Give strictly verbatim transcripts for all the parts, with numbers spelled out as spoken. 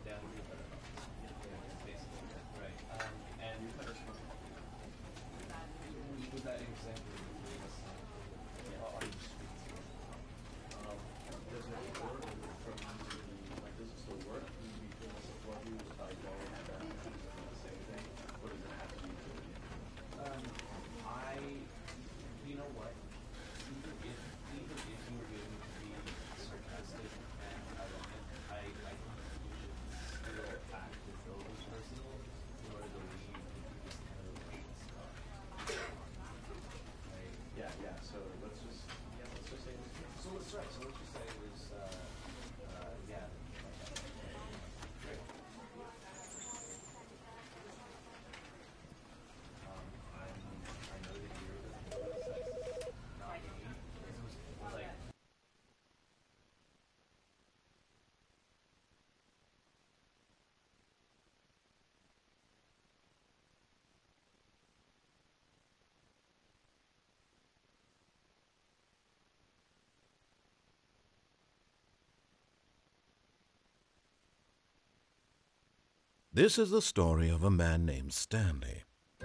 This is the story of a man named Stanley.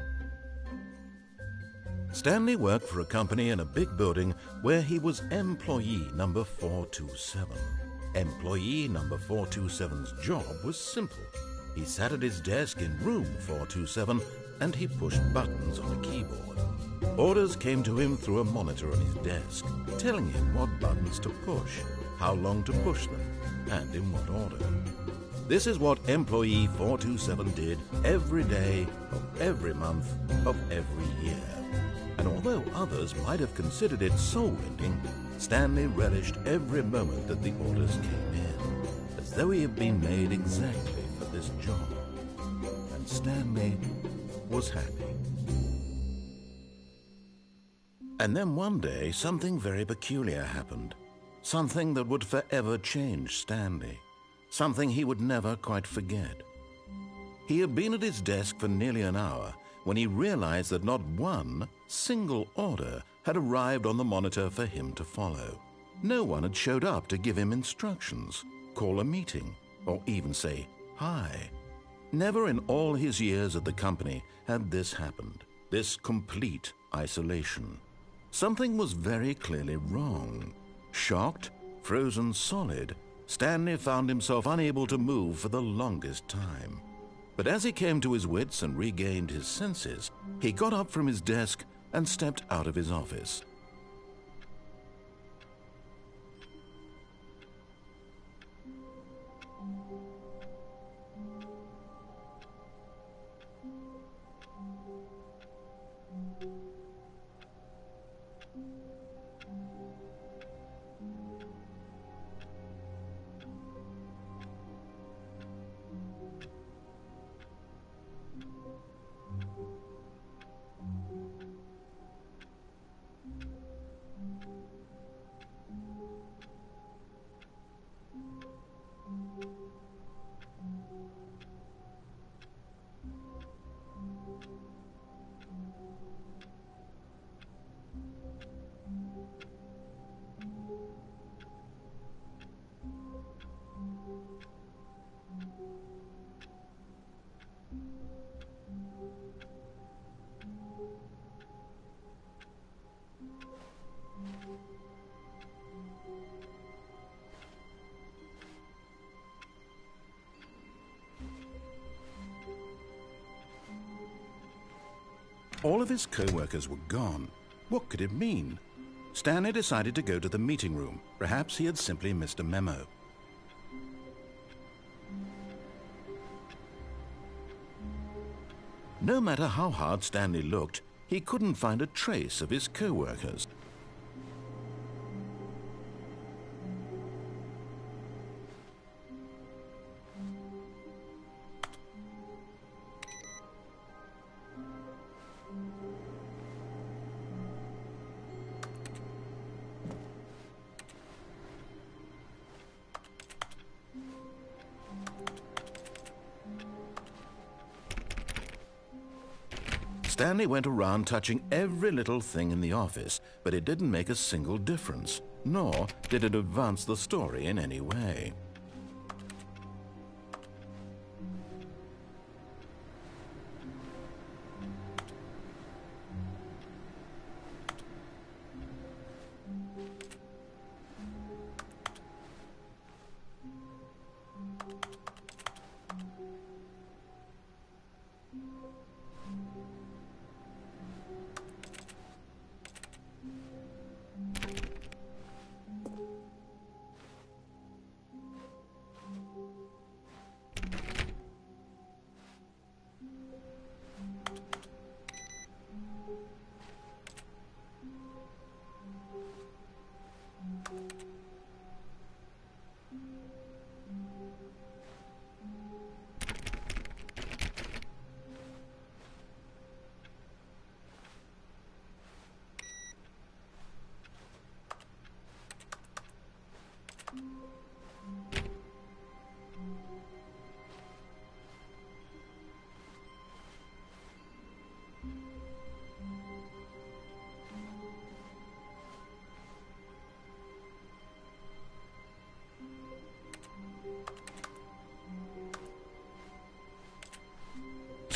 Stanley worked for a company in a big building where he was employee number four two seven. Employee number four two seven's job was simple. He sat at his desk in room four two seven and he pushed buttons on a keyboard. Orders came to him through a monitor on his desk, telling him what buttons to push, how long to push them, and in what order. This is what employee four two seven did every day of every month of every year. And although others might have considered it soul-rending, Stanley relished every moment that the orders came in, as though he had been made exactly for this job. And Stanley was happy. And then one day, something very peculiar happened. Something that would forever change Stanley. Something he would never quite forget. He had been at his desk for nearly an hour when he realized that not one single order had arrived on the monitor for him to follow. No one had showed up to give him instructions, call a meeting, or even say hi. Never in all his years at the company had this happened, this complete isolation. Something was very clearly wrong. Shocked, frozen solid, Stanley found himself unable to move for the longest time. But as he came to his wits and regained his senses, he got up from his desk and stepped out of his office. All of his co-workers were gone. What could it mean? Stanley decided to go to the meeting room. Perhaps he had simply missed a memo. No matter how hard Stanley looked, he couldn't find a trace of his co-workers. Stanley went around touching every little thing in the office, but it didn't make a single difference, nor did it advance the story in any way.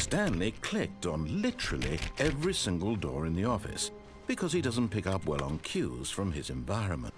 Stanley clicked on literally every single door in the office because he doesn't pick up well on cues from his environment.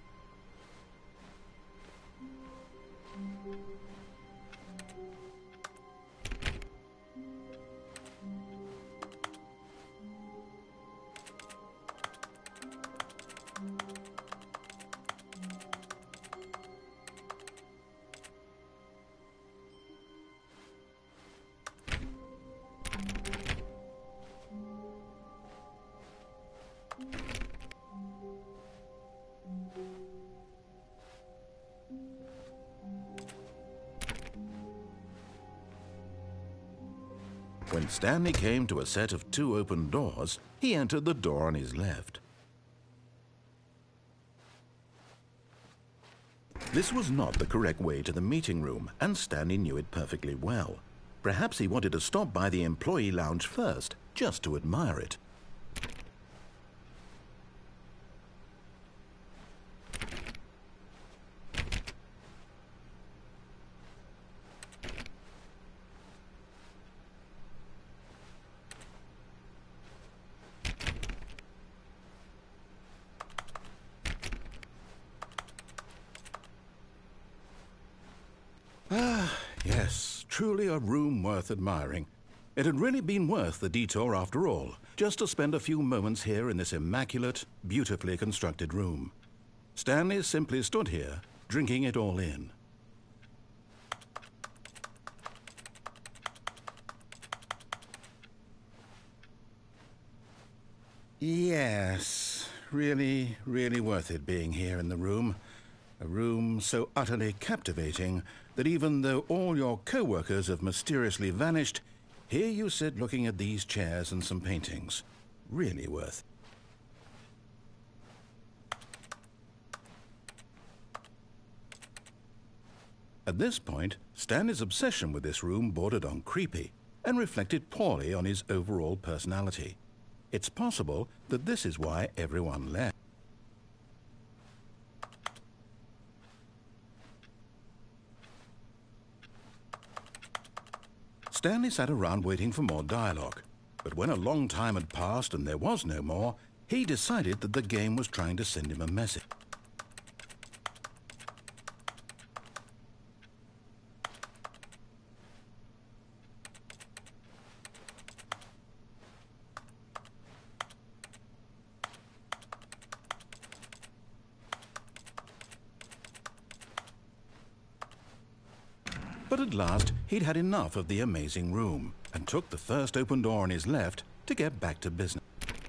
When Stanley came to a set of two open doors, he entered the door on his left. This was not the correct way to the meeting room, and Stanley knew it perfectly well. Perhaps he wanted to stop by the employee lounge first, just to admire it. Ah, yes, truly a room worth admiring. It had really been worth the detour after all, just to spend a few moments here in this immaculate, beautifully constructed room. Stanley simply stood here, drinking it all in. Yes, really, really worth it being here in the room. A room so utterly captivating that even though all your co-workers have mysteriously vanished, here you sit looking at these chairs and some paintings. Really worth it. At this point, Stanley's obsession with this room bordered on creepy and reflected poorly on his overall personality. It's possible that this is why everyone left. Stanley sat around waiting for more dialogue, but when a long time had passed and there was no more, he decided that the game was trying to send him a message. But at last, he'd had enough of the amazing room and took the first open door on his left to get back to business.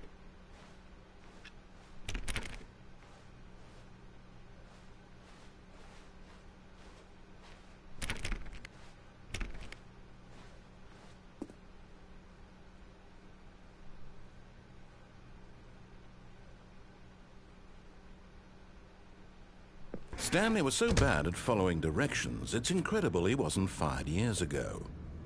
Stanley was so bad at following directions, it's incredible he wasn't fired years ago.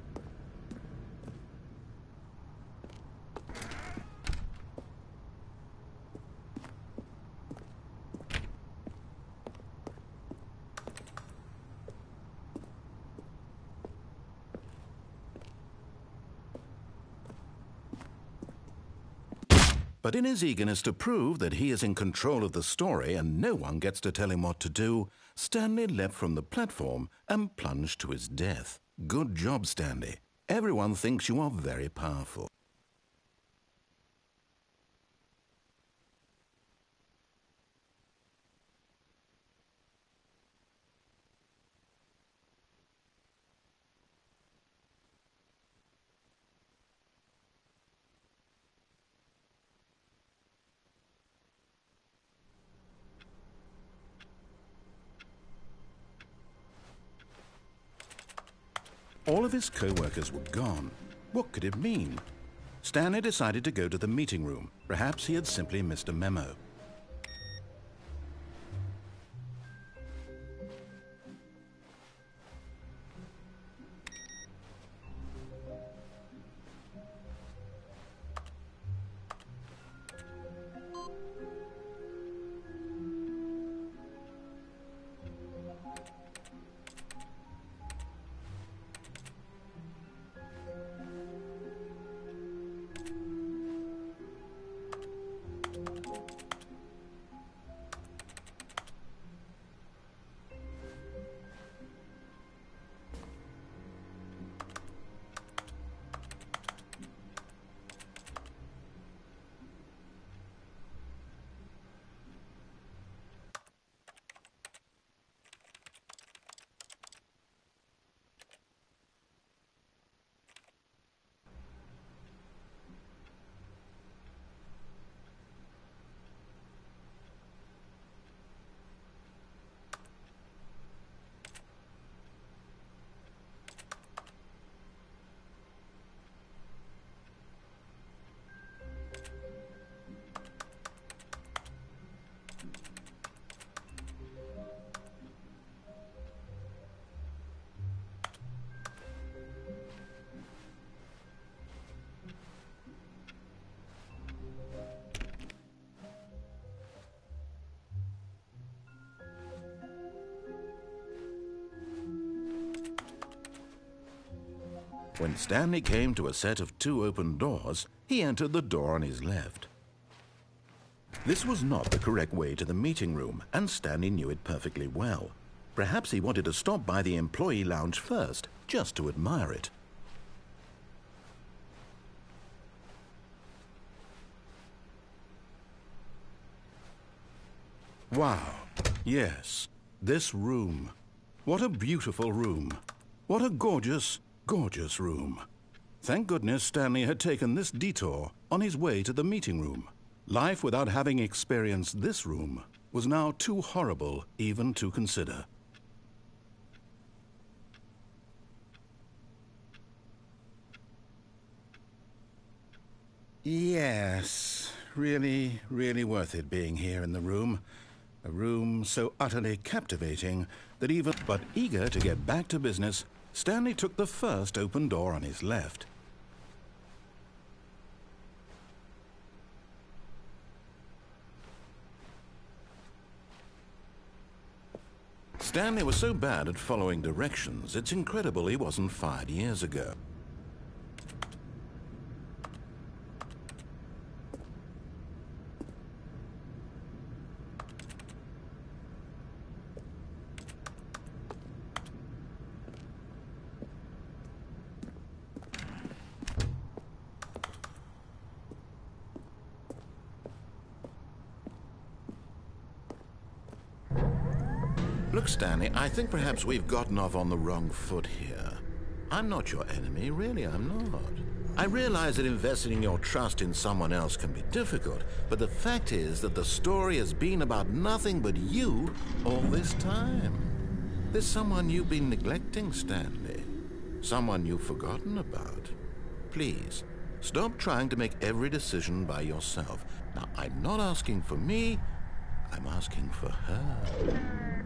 But in his eagerness to prove that he is in control of the story and no one gets to tell him what to do, Stanley leapt from the platform and plunged to his death. Good job, Stanley. Everyone thinks you are very powerful. All of his co-workers were gone. What could it mean? Stanley decided to go to the meeting room. Perhaps he had simply missed a memo. When Stanley came to a set of two open doors, he entered the door on his left. This was not the correct way to the meeting room, and Stanley knew it perfectly well. Perhaps he wanted to stop by the employee lounge first, just to admire it. Wow, yes, this room. What a beautiful room. What a gorgeous, gorgeous room. Thank goodness Stanley had taken this detour on his way to the meeting room. Life without having experienced this room was now too horrible even to consider. Yes, really, really worth it being here in the room. A room so utterly captivating that even... But eager to get back to business, Stanley took the first open door on his left. Stanley was so bad at following directions, it's incredible he wasn't fired years ago. Look, Stanley, I think perhaps we've gotten off on the wrong foot here. I'm not your enemy, really, I'm not. I realize that investing your trust in someone else can be difficult, but the fact is that the story has been about nothing but you all this time. There's someone you've been neglecting, Stanley. Someone you've forgotten about. Please, stop trying to make every decision by yourself. Now, I'm not asking for me, I'm asking for her.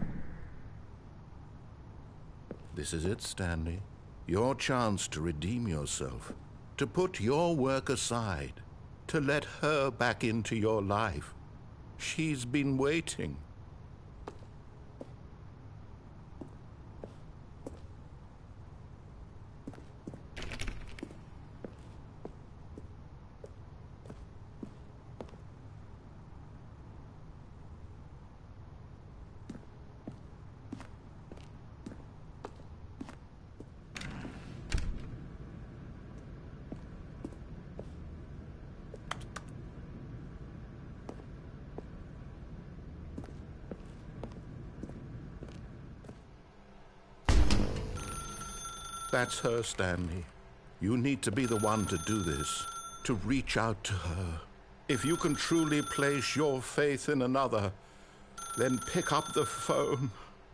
This is it, Stanley. Your chance to redeem yourself, to put your work aside, to let her back into your life. She's been waiting. That's her, Stanley. You need to be the one to do this, to reach out to her. If you can truly place your faith in another, then pick up the phone.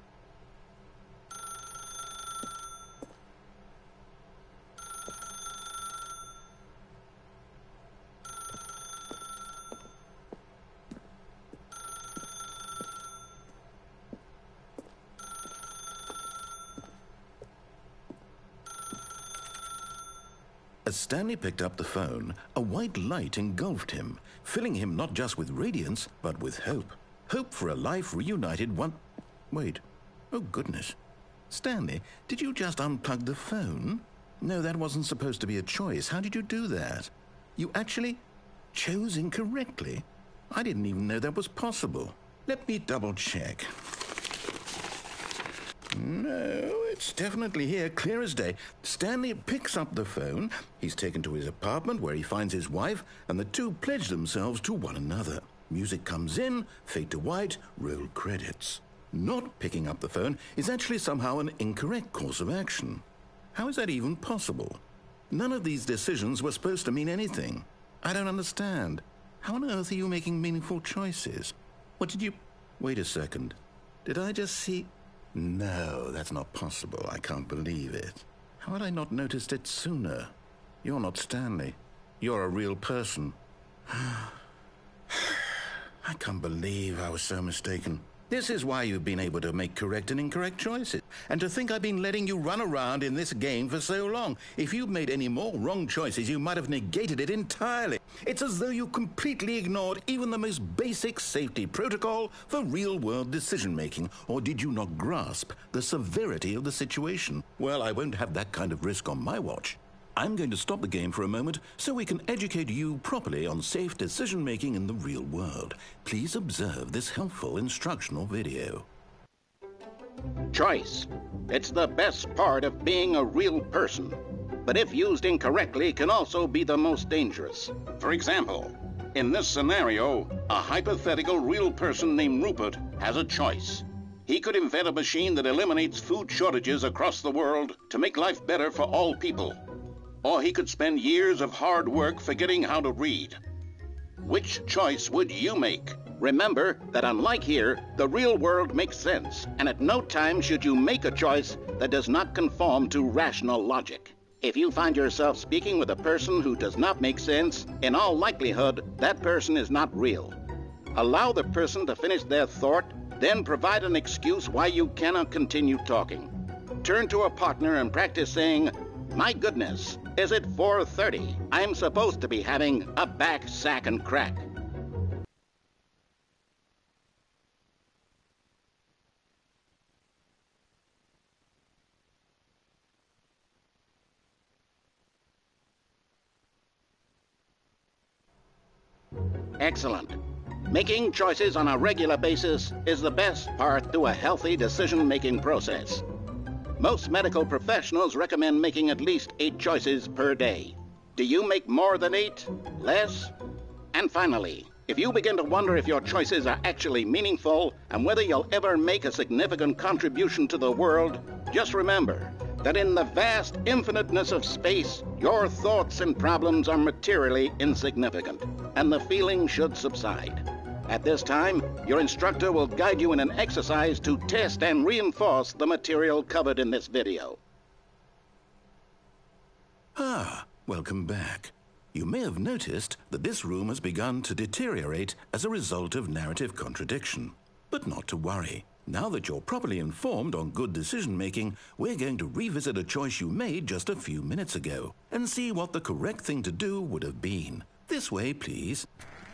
As Stanley picked up the phone, a white light engulfed him, filling him not just with radiance, but with hope. Hope for a life reunited one... Wait. Oh, goodness. Stanley, did you just unplug the phone? No, that wasn't supposed to be a choice. How did you do that? You actually chose incorrectly? I didn't even know that was possible. Let me double-check. No, it's definitely here, clear as day. Stanley picks up the phone. He's taken to his apartment where he finds his wife, and the two pledge themselves to one another. Music comes in, fade to white, roll credits. Not picking up the phone is actually somehow an incorrect course of action. How is that even possible? None of these decisions were supposed to mean anything. I don't understand. How on earth are you making meaningful choices? What did you... Wait a second. Did I just see... No, that's not possible. I can't believe it. How had I not noticed it sooner? You're not Stanley. You're a real person. I can't believe I was so mistaken. This is why you've been able to make correct and incorrect choices. And to think I've been letting you run around in this game for so long. If you'd made any more wrong choices, you might have negated it entirely. It's as though you completely ignored even the most basic safety protocol for real-world decision-making. Or did you not grasp the severity of the situation? Well, I won't have that kind of risk on my watch. I'm going to stop the game for a moment so we can educate you properly on safe decision-making in the real world. Please observe this helpful instructional video. Choice. It's the best part of being a real person, but if used incorrectly can also be the most dangerous. For example, in this scenario, a hypothetical real person named Rupert has a choice. He could invent a machine that eliminates food shortages across the world to make life better for all people. Or he could spend years of hard work forgetting how to read. Which choice would you make? Remember that unlike here, the real world makes sense, and at no time should you make a choice that does not conform to rational logic. If you find yourself speaking with a person who does not make sense, in all likelihood, that person is not real. Allow the person to finish their thought, then provide an excuse why you cannot continue talking. Turn to a partner and practice saying, "My goodness, is it four thirty? I'm supposed to be having a back, sack, and crack." Excellent. Making choices on a regular basis is the best part to a healthy decision-making process. Most medical professionals recommend making at least eight choices per day. Do you make more than eight? Less? And finally, if you begin to wonder if your choices are actually meaningful and whether you'll ever make a significant contribution to the world, just remember that in the vast infiniteness of space, your thoughts and problems are materially insignificant, and the feeling should subside. At this time, your instructor will guide you in an exercise to test and reinforce the material covered in this video. Ah, welcome back. You may have noticed that this room has begun to deteriorate as a result of narrative contradiction. But not to worry. Now that you're properly informed on good decision-making, we're going to revisit a choice you made just a few minutes ago and see what the correct thing to do would have been. This way, please.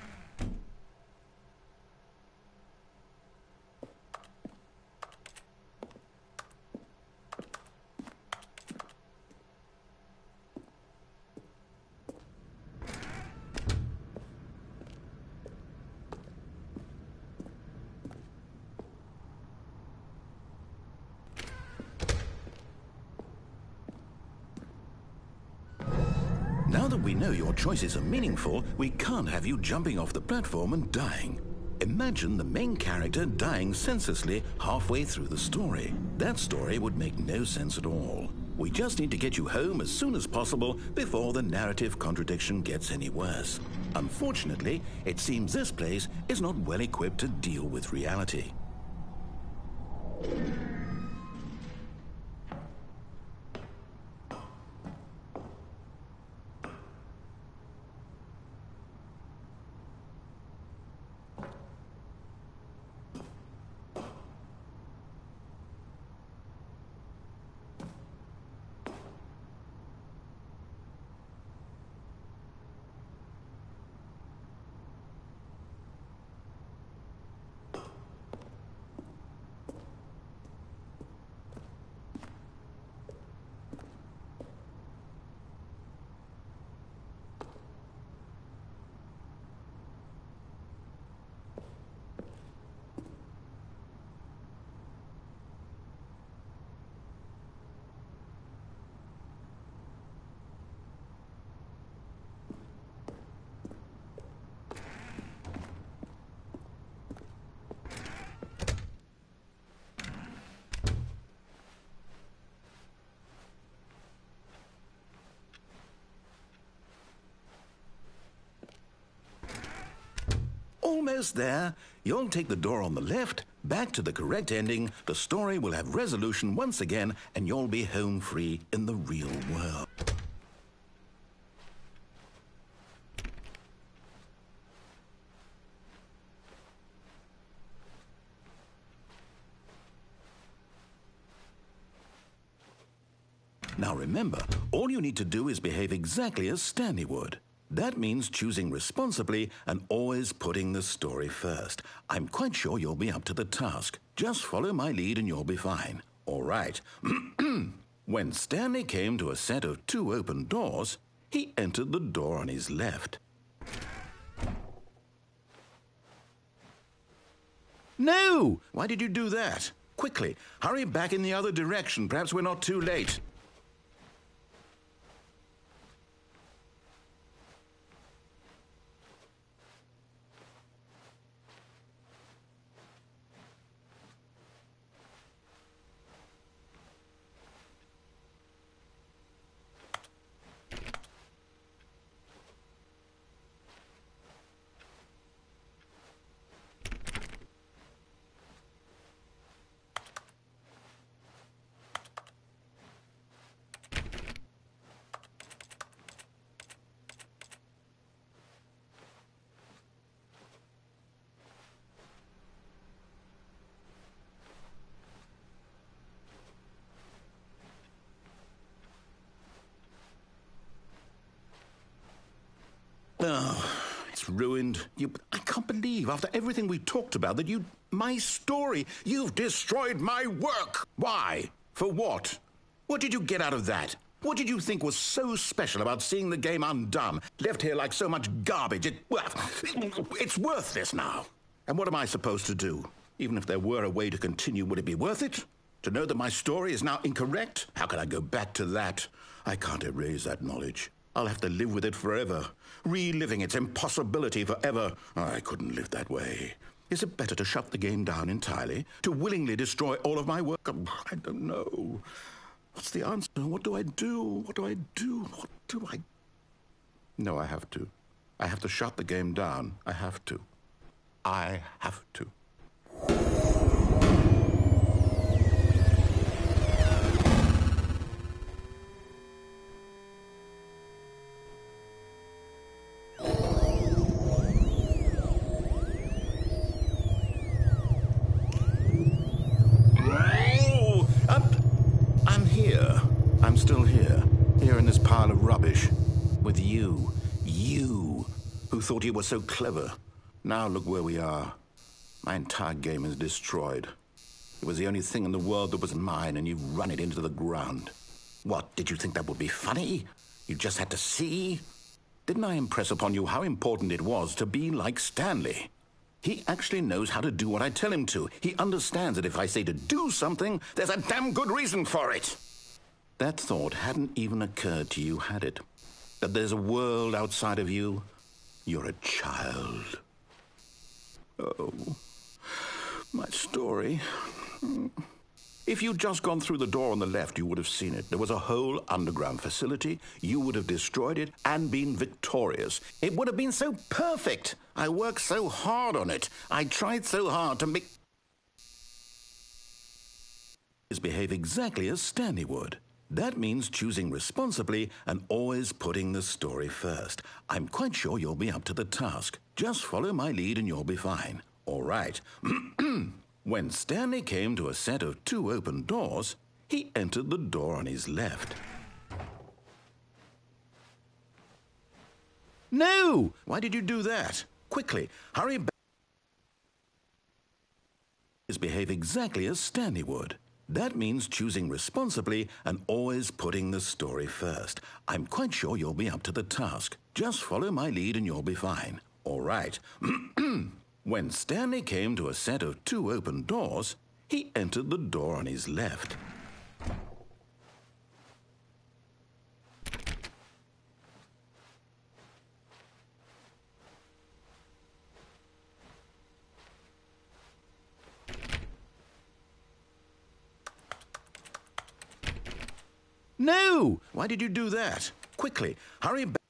Now that we know your choices are meaningful, we can't have you jumping off the platform and dying. Imagine the main character dying senselessly halfway through the story. That story would make no sense at all. We just need to get you home as soon as possible before the narrative contradiction gets any worse. Unfortunately, it seems this place is not well equipped to deal with reality. Almost there. You'll take the door on the left, back to the correct ending, the story will have resolution once again, and you'll be home free in the real world. Now remember, all you need to do is behave exactly as Stanley would. That means choosing responsibly and always putting the story first. I'm quite sure you'll be up to the task. Just follow my lead and you'll be fine. All right. When Stanley came to a set of two open doors, he entered the door on his left. No! Why did you do that? Quickly, hurry back in the other direction. Perhaps we're not too late. Oh, it's ruined. You, I can't believe, after everything we talked about, that you... My story, you've destroyed my work. Why? For what? What did you get out of that? What did you think was so special about seeing the game undone, left here like so much garbage? It, well, it's worthless now. And what am I supposed to do? Even if there were a way to continue, would it be worth it? To know that my story is now incorrect? How can I go back to that? I can't erase that knowledge. I'll have to live with it forever, reliving its impossibility forever. I couldn't live that way. Is it better to shut the game down entirely? To willingly destroy all of my work? I don't know. What's the answer? What do I do? What do I do? What do I... No, I have to. I have to shut the game down. I have to. I have to. I'm still here, here in this pile of rubbish, with you, you, who thought you were so clever. Now look where we are. My entire game is destroyed. It was the only thing in the world that was mine, and you run it into the ground. What, did you think that would be funny? You just had to see? Didn't I impress upon you how important it was to be like Stanley? He actually knows how to do what I tell him to. He understands that if I say to do something, there's a damn good reason for it. That thought hadn't even occurred to you, had it? That there's a world outside of you? You're a child. Oh, my story. If you'd just gone through the door on the left, you would have seen it. There was a whole underground facility. You would have destroyed it and been victorious. It would have been so perfect. I worked so hard on it. I tried so hard to make... behave exactly as Stanley would. That means choosing responsibly and always putting the story first. I'm quite sure you'll be up to the task. Just follow my lead and you'll be fine. All right. When Stanley came to a set of two open doors, he entered the door on his left. No! Why did you do that? Quickly, hurry back. Behave exactly as Stanley would. That means choosing responsibly and always putting the story first. I'm quite sure you'll be up to the task. Just follow my lead and you'll be fine. All right. When Stanley came to a set of two open doors, he entered the door on his left. No! Why did you do that? Quickly, hurry back.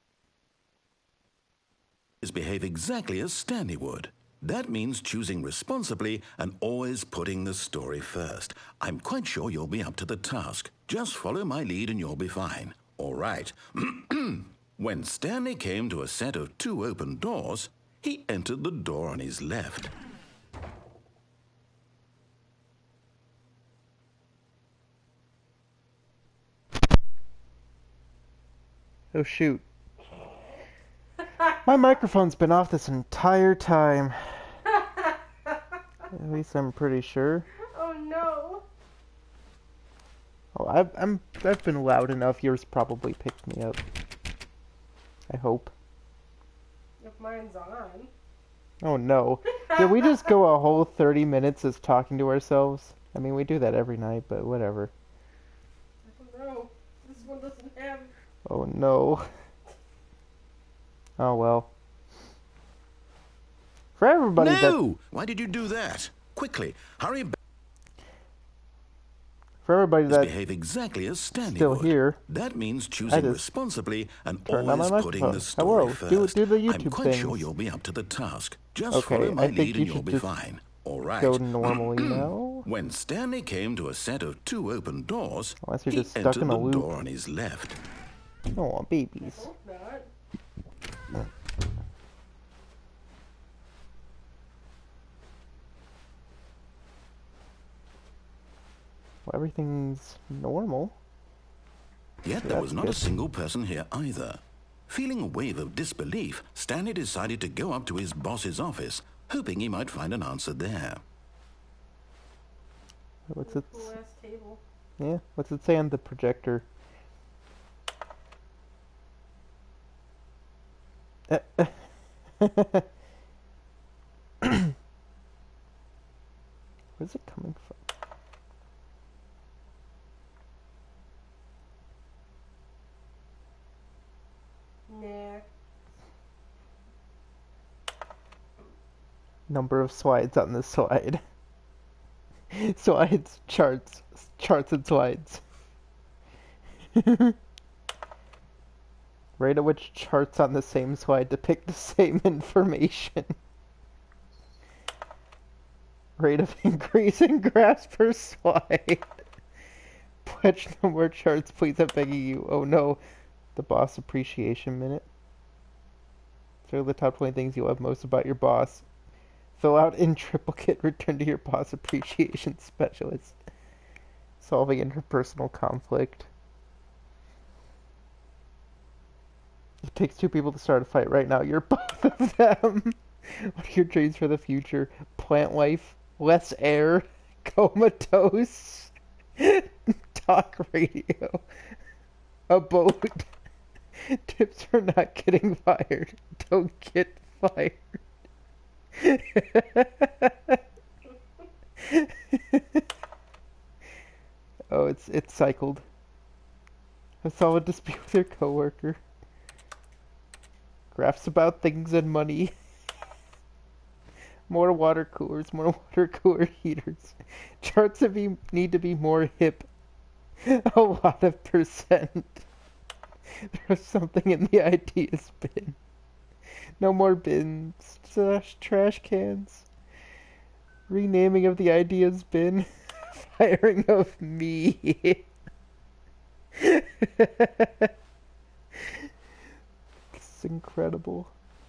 Behave exactly as Stanley would. That means choosing responsibly and always putting the story first. I'm quite sure you'll be up to the task. Just follow my lead and you'll be fine. All right. When Stanley came to a set of two open doors, he entered the door on his left. Oh shoot. My microphone's been off this entire time. At least I'm pretty sure. Oh no. Oh, I've, I'm, I've been loud enough. Yours probably picked me up. I hope. If mine's on. Oh no. Did we just go a whole thirty minutes as talking to ourselves? I mean, we do that every night, but whatever. I don't know. This one doesn't have... Oh no. Oh well. For everybody that... No! Why did you do that? Quickly, hurry back. For everybody that... Behave exactly as Stanley still would. here. That means choosing just responsibly and turned on always my putting microphone. the story Hello, first. do- do the YouTube I'm quite things. sure you'll be up to the task. Just Okay, follow my I think lead you and you'll should be just fine. All right. go normally now. When Stanley came to a set of two open doors, Unless you're he just stuck entered in the a loop. door on his left. Oh, babies. Hope not. Well, everything's normal. Yet there That's was not good. a single person here either. Feeling a wave of disbelief, Stanley decided to go up to his boss's office, hoping he might find an answer there. What's it? Cool ass table. Yeah, what's it say on the projector? Uh, Where's it coming from? Nah. Number of slides on this slide. Slides, charts, charts and slides. Rate at which charts on the same slide depict the same information. Rate of increase in graphs per slide. Pledge no more charts, please, I'm begging you. Oh no. The boss appreciation minute. Throw the top twenty things you love most about your boss. Fill out in triplicate, return to your boss appreciation specialist. Solving interpersonal conflict. It takes two people to start a fight right now. You're both of them. What are your dreams for the future? Plant life, less air, comatose, talk radio, a boat. Tips for not getting fired. Don't get fired. Oh, it's it's cycled. I saw a dispute with your coworker. Graphs about things and money. More water coolers, more water cooler heaters. Charts of you need to be more hip. A lot of percent. There's something in the ideas bin. No more bins slash trash cans. Renaming of the ideas bin. Firing of me. It's incredible.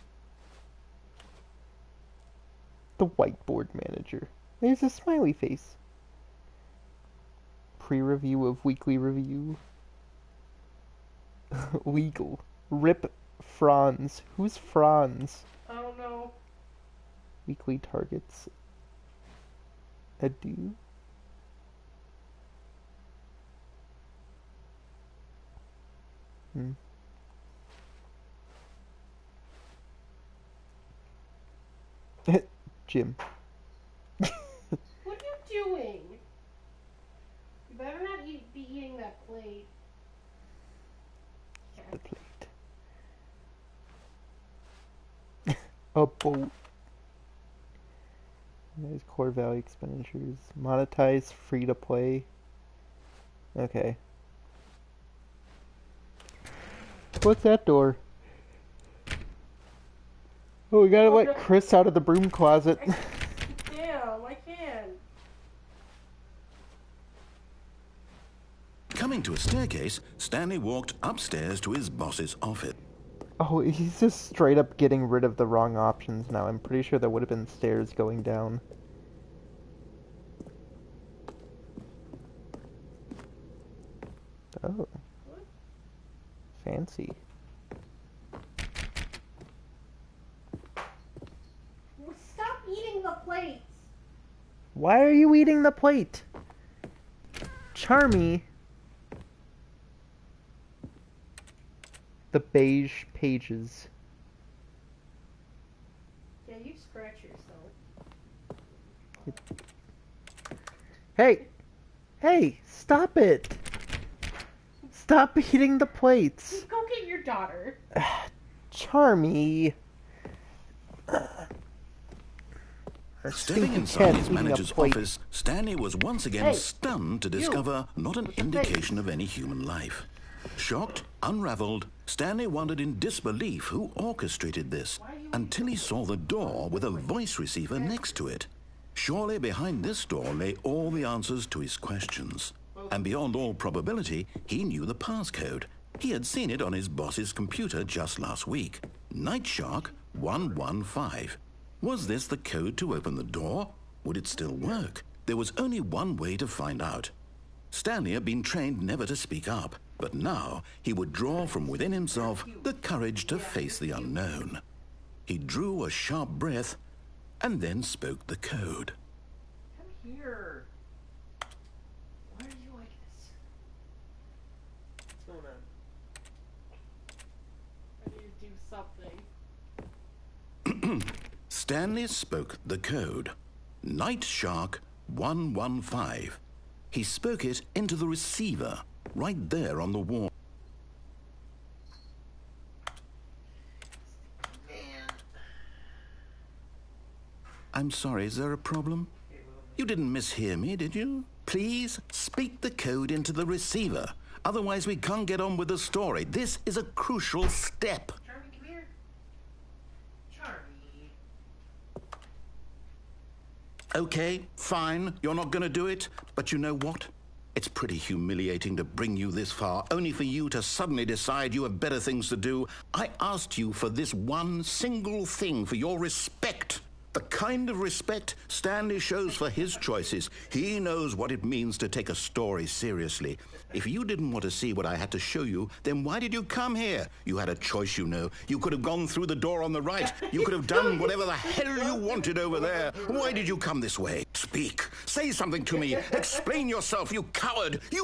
The whiteboard manager. There's a smiley face. Pre-review of weekly review. Legal. Rip Franz. Who's Franz? I don't know. Weekly targets. Adieu. Hmm. Jim. What are you doing? You better not eat, be eating that plate. The plate. A boat. There's core value expenditures. Monetize, free to play. Okay. What's that door? Oh, we gotta Oh, let no. Chris out of the broom closet. Damn, I can. Coming to a staircase, Stanley walked upstairs to his boss's office. Oh, he's just straight up getting rid of the wrong options now. I'm pretty sure there would have been stairs going down. Oh. Fancy. Stop eating the plates. Why are you eating the plate? Charmy. the beige pages. Yeah, you scratch yourself. Hey! Hey! Stop it! Stop eating the plates! Just go get your daughter. Charmy! Her Stepping stinky inside cat's his eating a manager's plate. office, Stanley was once again Hey, stunned to you. discover not an What's the indication face? of any human life. Shocked, unraveled, Stanley wondered in disbelief who orchestrated this, until he saw the door with a voice receiver next to it. Surely behind this door lay all the answers to his questions. And beyond all probability, he knew the passcode. He had seen it on his boss's computer just last week. Nightshark one one five. Was this the code to open the door? Would it still work? There was only one way to find out. Stanley had been trained never to speak up, but now he would draw from within himself the courage to face the unknown. He drew a sharp breath and then spoke the code. Come here. Why are you like this? What's going on? I need to do something. Stanley spoke the code. Nightshark one one five. He spoke it into the receiver, right there on the wall. I'm sorry, is there a problem? You didn't mishear me, did you? Please speak the code into the receiver. Otherwise, we can't get on with the story. This is a crucial step. Charmy, come here. Charmy. Okay, fine, you're not going to do it, but you know what? It's pretty humiliating to bring you this far, only for you to suddenly decide you have better things to do. I asked you for this one single thing, for your respect. The kind of respect Stanley shows for his choices. He knows what it means to take a story seriously. If you didn't want to see what I had to show you, then why did you come here? You had a choice, you know. You could have gone through the door on the right. You could have done whatever the hell you wanted over there. Why did you come this way? Speak. Say something to me. Explain yourself, you coward. You...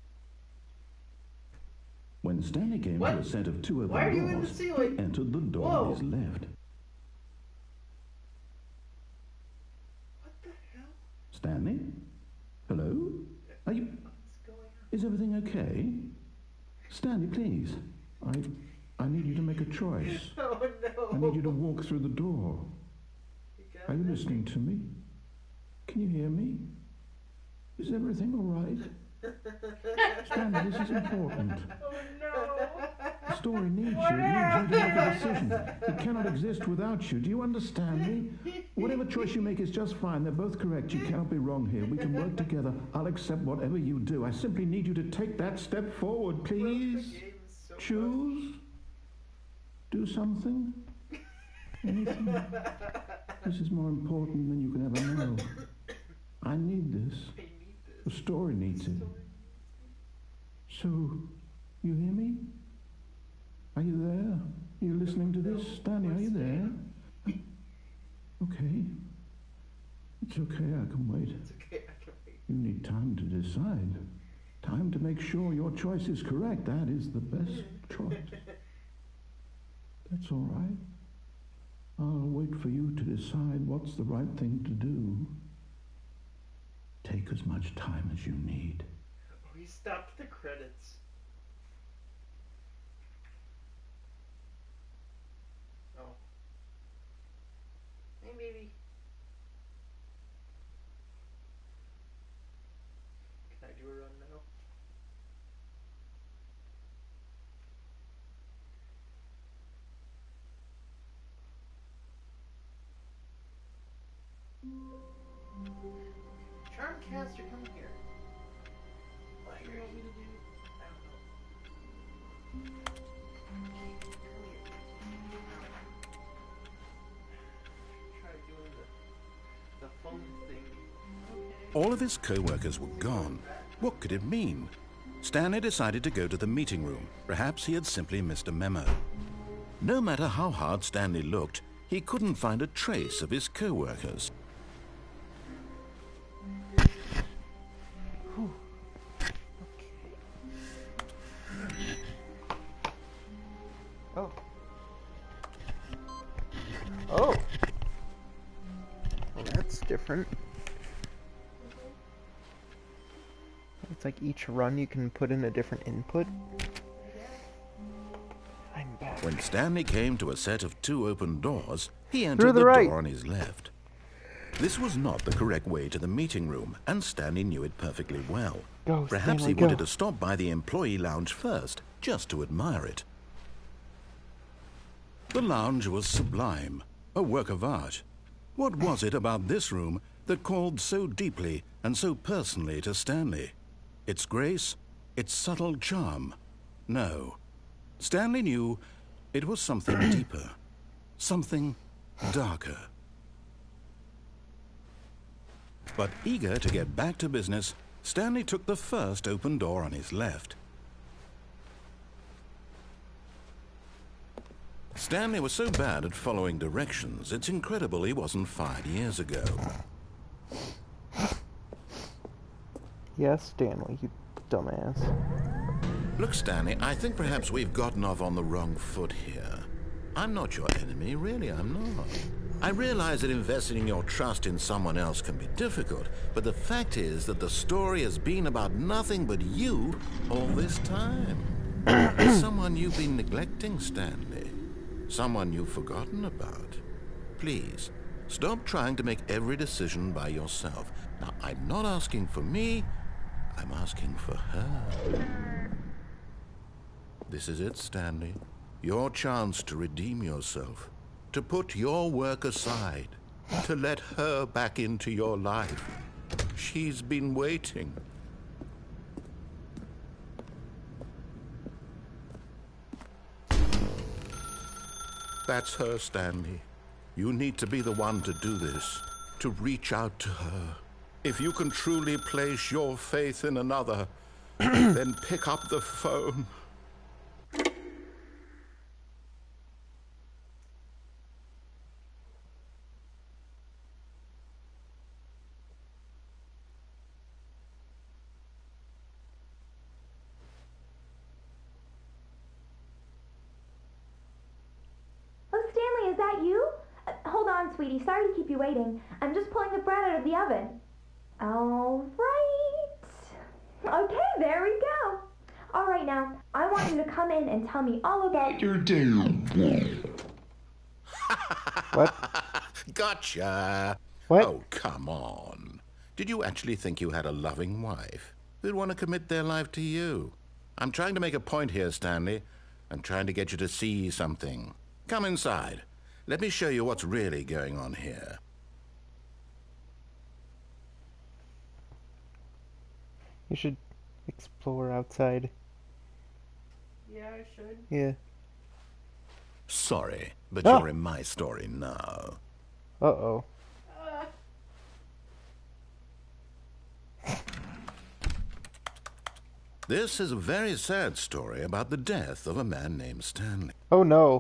When Stanley came What? to a set of two open Why are you in the doors, ceiling? he entered the door Whoa. on his left. What the hell? Stanley? Hello? Are you... What's going on? Is everything okay? Stanley, please. I... I need you to make a choice. Oh no. I need you to walk through the door. You got Are you it? listening to me? Can you hear me? Is everything all right? Stanley, this is important. Oh no. The story needs you. It needs you to make a decision. It cannot exist without you. Do you understand me? Whatever choice you make is just fine. They're both correct. You cannot be wrong here. We can work together. I'll accept whatever you do. I simply need you to take that step forward, please. Choose. Do something. Anything. This is more important than you can ever know. I need this. I need this. The story needs it. So, you hear me? Are you there? Are you listening to this? Stanley, are you there? Okay. It's okay, I can wait. It's okay, I can wait. You need time to decide. Time to make sure your choice is correct. That is the best choice. That's all right. I'll wait for you to decide what's the right thing to do. Take as much time as you need. We stopped the credits. Oh. Hey, baby. Can I do a run now? Charmcaster, come here. What do you want me to do? I don't know. Come here. Try doing the, the phone thing. All of his co-workers were gone. What could it mean? Stanley decided to go to the meeting room. Perhaps he had simply missed a memo. No matter how hard Stanley looked, he couldn't find a trace of his co-workers. different. It's like each run you can put in a different input. I'm back. When Stanley came to a set of two open doors, he Through entered the the right. door on his left. This was not the correct way to the meeting room, and Stanley knew it perfectly well. Go, Perhaps Stanley, he wanted go. to stop by the employee lounge first, just to admire it. The lounge was sublime, a work of art. What was it about this room that called so deeply and so personally to Stanley? Its grace? Its subtle charm? No. Stanley knew it was something deeper, something darker. But eager to get back to business, Stanley took the first open door on his left. Stanley was so bad at following directions, it's incredible he wasn't fired years ago. Yes, Stanley, you dumbass. Look, Stanley, I think perhaps we've gotten off on the wrong foot here. I'm not your enemy, really, I'm not. I realize that investing your trust in someone else can be difficult, but the fact is that the story has been about nothing but you all this time. There's someone you've been neglecting, Stanley. Someone you've forgotten about. Please, stop trying to make every decision by yourself. Now, I'm not asking for me, I'm asking for her. This is it, Stanley. Your chance to redeem yourself. To put your work aside. To let her back into your life. She's been waiting. That's her, Stanley. You need to be the one to do this. To reach out to her. If you can truly place your faith in another, then pick up the phone. Is that you? Uh, hold on, sweetie. Sorry to keep you waiting. I'm just pulling the bread out of the oven. All right. Okay, there we go. All right, now, I want you to come in and tell me all about your day. What? Gotcha. What? Oh, come on. Did you actually think you had a loving wife who'd want to commit their life to you? I'm trying to make a point here, Stanley. I'm trying to get you to see something. Come inside. Let me show you what's really going on here. You should explore outside. Yeah, I should. Yeah. Sorry, but Ah. you're in my story now. Uh-oh. Uh, This is a very sad story about the death of a man named Stanley. Oh no.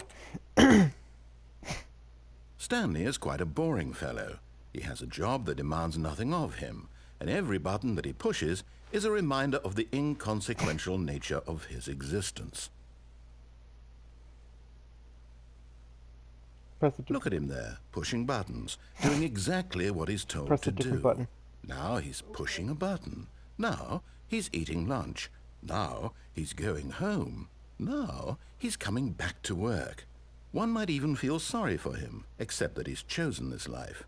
Stanley is quite a boring fellow. He has a job that demands nothing of him, and every button that he pushes is a reminder of the inconsequential nature of his existence. Press the Look at him there, pushing buttons, doing exactly what he's told Press to a different do. button. Now he's pushing a button. Now he's eating lunch. Now he's going home. Now he's coming back to work. One might even feel sorry for him, except that he's chosen this life.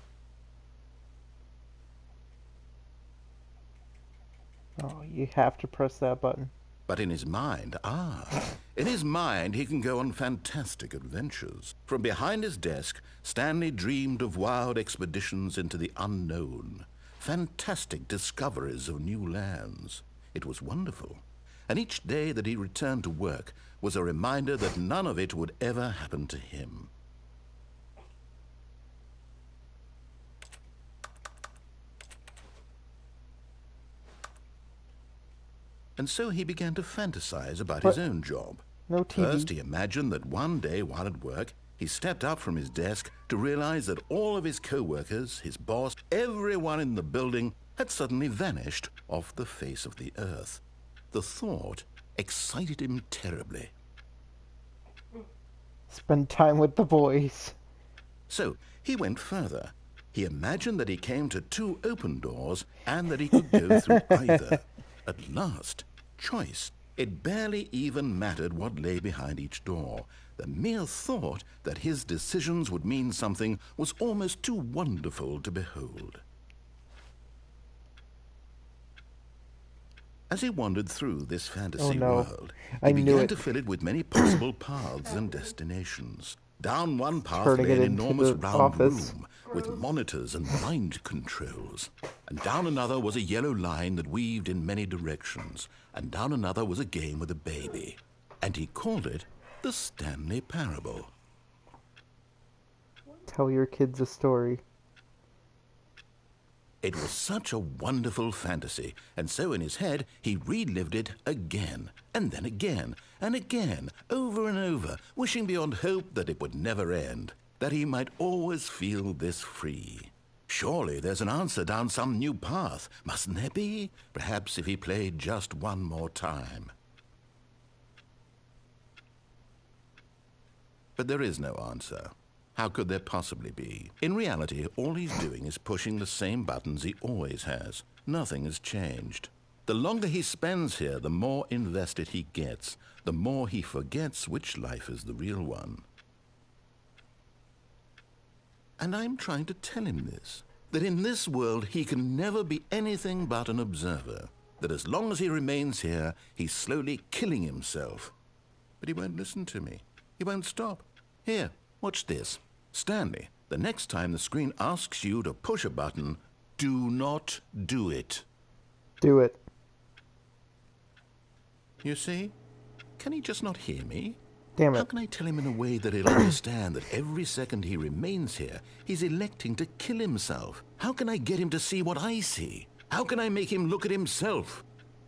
Oh, you have to press that button. But in his mind, ah, in his mind he can go on fantastic adventures. From behind his desk, Stanley dreamed of wild expeditions into the unknown, fantastic discoveries of new lands. It was wonderful. And each day that he returned to work was a reminder that none of it would ever happen to him. And so he began to fantasize about What? his own job. No T V. First, he imagined that one day while at work, he stepped up from his desk to realize that all of his co-workers, his boss, everyone in the building had suddenly vanished off the face of the earth. The thought excited him terribly. Spend time with the boys. So he went further. He imagined that he came to two open doors and that he could go through either. At last, choice. It barely even mattered what lay behind each door. The mere thought that his decisions would mean something was almost too wonderful to behold. As he wandered through this fantasy Oh, no. world, I he knew began it. to fill it with many possible paths and destinations. Down one path Turning lay an it into enormous the round office. room with monitors and mind controls. And down another was a yellow line that weaved in many directions. And down another was a game with a baby. And he called it the Stanley Parable. Tell your kids a story. It was such a wonderful fantasy, and so in his head he relived it again, and then again, and again, over and over, wishing beyond hope that it would never end, that he might always feel this free. Surely there's an answer down some new path, mustn't there be? Perhaps if he played just one more time. But there is no answer. How could there possibly be? In reality, all he's doing is pushing the same buttons he always has. Nothing has changed. The longer he spends here, the more invested he gets, the more he forgets which life is the real one. And I'm trying to tell him this, that in this world he can never be anything but an observer, that as long as he remains here, he's slowly killing himself. But he won't listen to me. He won't stop. Here, watch this. Stanley, the next time the screen asks you to push a button, do not do it. Do it. You see? Can he just not hear me? Damn How it. can I tell him in a way that he'll understand that every second he remains here, he's electing to kill himself? How can I get him to see what I see? How can I make him look at himself?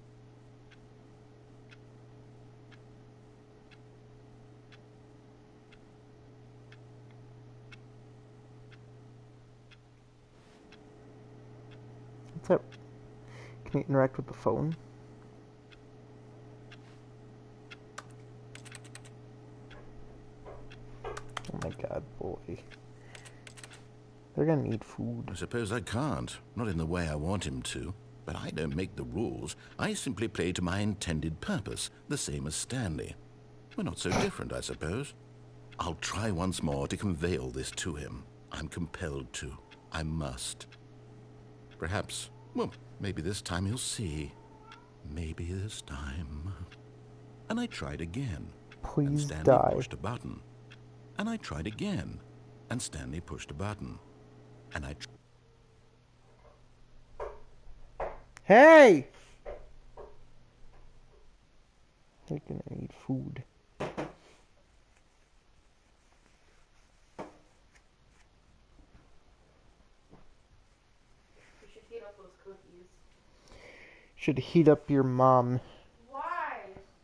What's up? Can you interact with the phone? Oh my god, boy. They're gonna need food. I suppose I can't. Not in the way I want him to. But I don't make the rules. I simply play to my intended purpose, the same as Stanley. We're not so different, I suppose. I'll try once more to convey all this to him. I'm compelled to. I must. Perhaps, well, maybe this time he'll see. Maybe this time. And I tried again. Please and Stanley die. pushed a button. And I tried again. And Stanley pushed a button. And I... Tr Hey! They're gonna need food. You should heat up those cookies. Should heat up your mom. Why?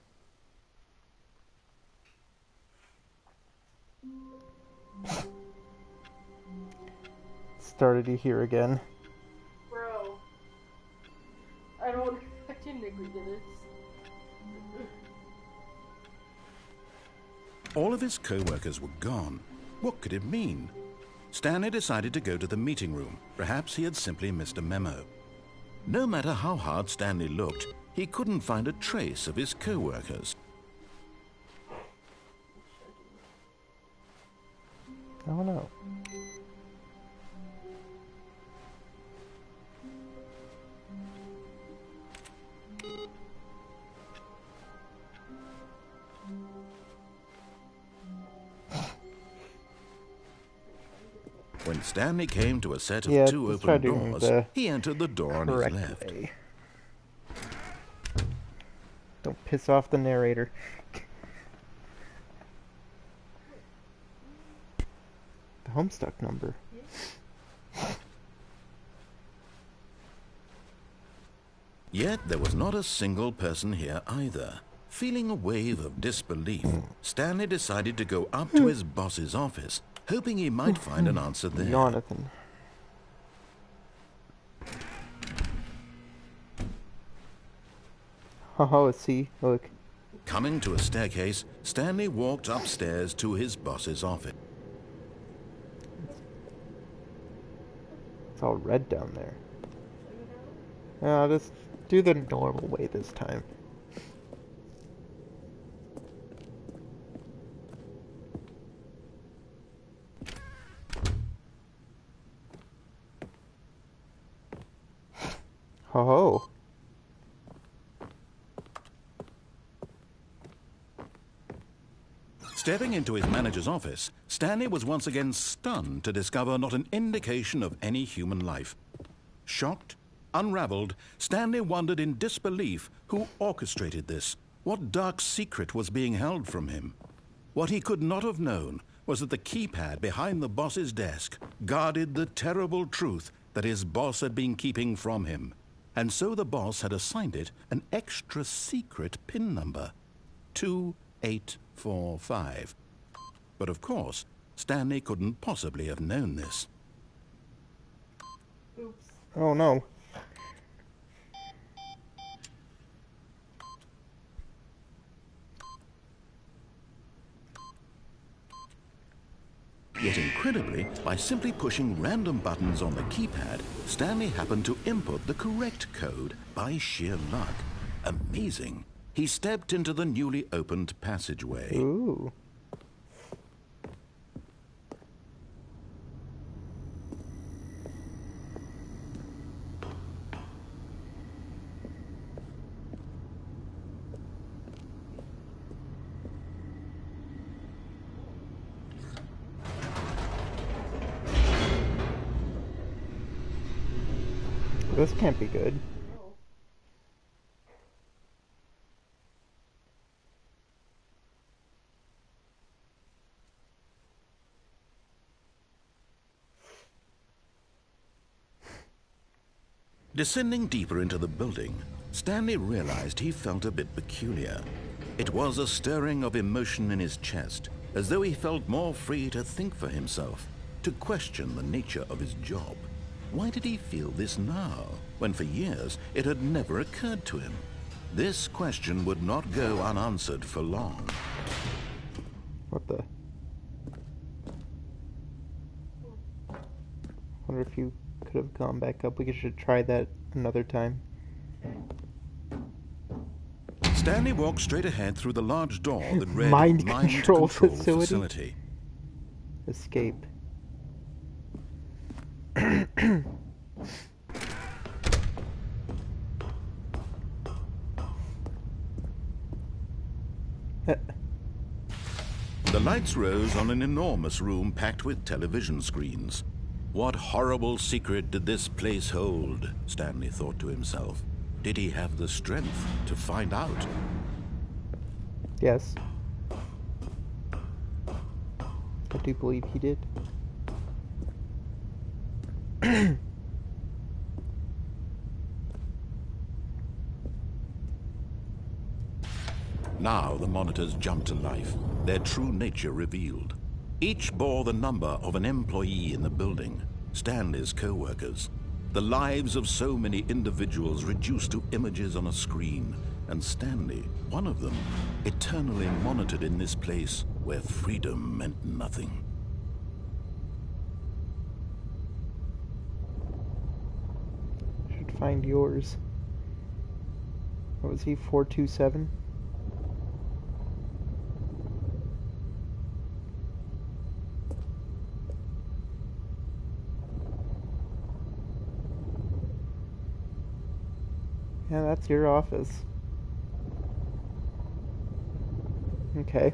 Started to hear again. Bro. I don't... I didn't agree to this. All of his co-workers were gone. What could it mean? Stanley decided to go to the meeting room. Perhaps he had simply missed a memo. No matter how hard Stanley looked, he couldn't find a trace of his co-workers. Oh no. When Stanley came to a set of Yeah, two let's try open doing doors, the he entered the door on his correct left. way. Don't piss off the narrator. The Homestuck number. Yet there was not a single person here either. Feeling a wave of disbelief, Stanley decided to go up to his boss's office, hoping he might find an answer there. Jonathan. Oh, see, look. Coming to a staircase, Stanley walked upstairs to his boss's office. all red down there. Yeah, I'll just do the normal way this time. Oh. Stepping into his manager's office, Stanley was once again stunned to discover not an indication of any human life. Shocked, unraveled, Stanley wondered in disbelief who orchestrated this, what dark secret was being held from him. What he could not have known was that the keypad behind the boss's desk guarded the terrible truth that his boss had been keeping from him. And so the boss had assigned it an extra secret PIN number, two eight four five. But of course, Stanley couldn't possibly have known this. Oops. Oh no. Yet incredibly, by simply pushing random buttons on the keypad, Stanley happened to input the correct code by sheer luck. Amazing. He stepped into the newly opened passageway. Ooh. This can't be good. Descending deeper into the building, Stanley realized he felt a bit peculiar. It was a stirring of emotion in his chest, as though he felt more free to think for himself, to question the nature of his job. Why did he feel this now, when for years it had never occurred to him? This question would not go unanswered for long. What the? Wonder if you could have gone back up. We should try that another time. Stanley walked straight ahead through the large door that read Mind, Mind Control, Control Facility. Facility. Escape. The lights rose on an enormous room packed with television screens. What horrible secret did this place hold? Stanley thought to himself. Did he have the strength to find out? Yes. I do believe he did. Now the monitors jumped to life, their true nature revealed. Each bore the number of an employee in the building, Stanley's co-workers. The lives of so many individuals reduced to images on a screen, and Stanley, one of them, eternally monitored in this place where freedom meant nothing. Should find yours. What was he, four two seven? Yeah, that's your office. Okay.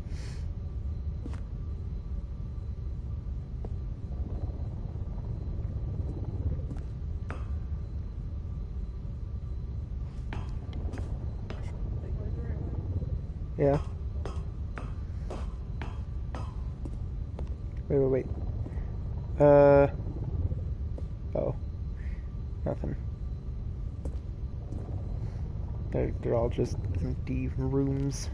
Yeah. Wait, wait, wait. Uh. Oh. Nothing. They're, they're all just empty rooms.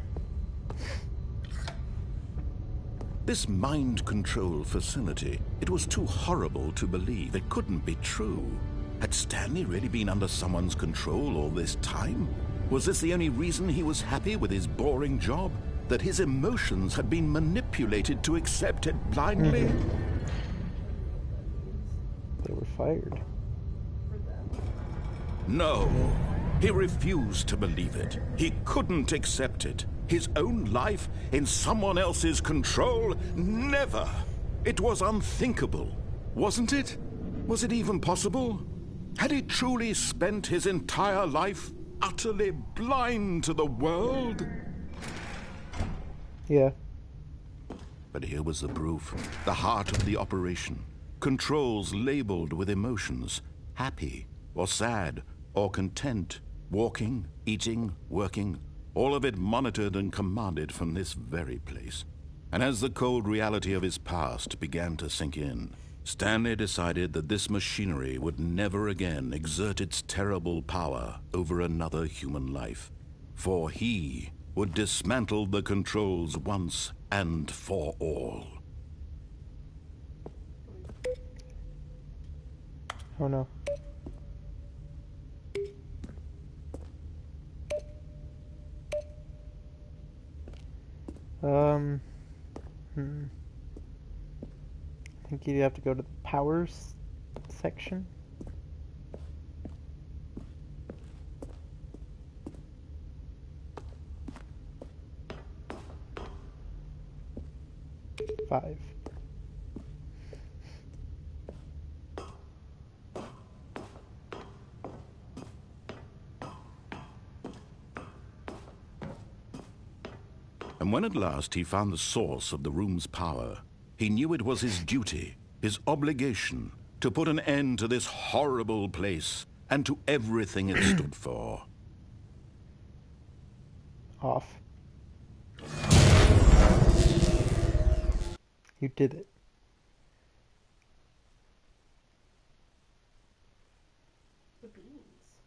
This mind control facility, it was too horrible to believe. It couldn't be true. Had Stanley really been under someone's control all this time? Was this the only reason he was happy with his boring job? That his emotions had been manipulated to accept it blindly? They were fired. No. He refused to believe it. He couldn't accept it. His own life in someone else's control? Never. It was unthinkable, wasn't it? Was it even possible? Had he truly spent his entire life utterly blind to the world? Yeah. But here was the proof. The heart of the operation. Controls labeled with emotions. Happy or sad or content. Walking, eating, working. All of it monitored and commanded from this very place. And as the cold reality of his past began to sink in, Stanley decided that this machinery would never again exert its terrible power over another human life. For he would dismantle the controls once and for all. Oh no. Um, hmm. I think you'd have to go to the powers section. Five. And when at last he found the source of the room's power, he knew it was his duty, his obligation, to put an end to this horrible place and to everything it stood for. Off. You did it. The beans.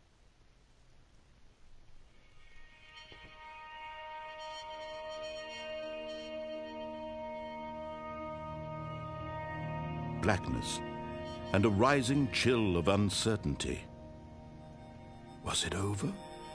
Blackness and a rising chill of uncertainty. Was it over?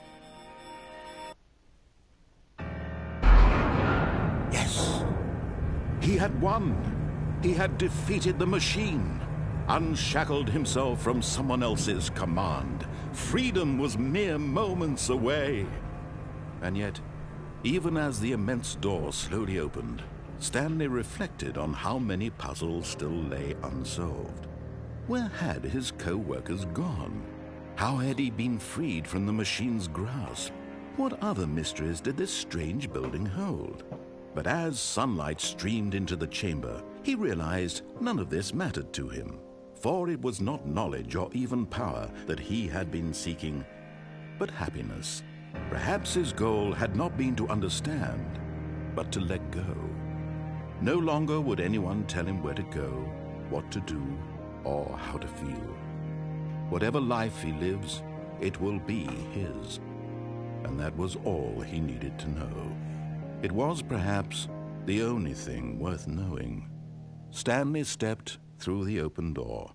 Yes. He had won. He had defeated the machine, unshackled himself from someone else's command. Freedom was mere moments away. And yet, even as the immense door slowly opened, Stanley reflected on how many puzzles still lay unsolved. Where had his co-workers gone? How had he been freed from the machine's grasp? What other mysteries did this strange building hold? But as sunlight streamed into the chamber, he realized none of this mattered to him, for it was not knowledge or even power that he had been seeking, but happiness. Perhaps his goal had not been to understand, but to let go. No longer would anyone tell him where to go, what to do, or how to feel. Whatever life he lives, it will be his. And that was all he needed to know. It was perhaps the only thing worth knowing. Stanley stepped through the open door.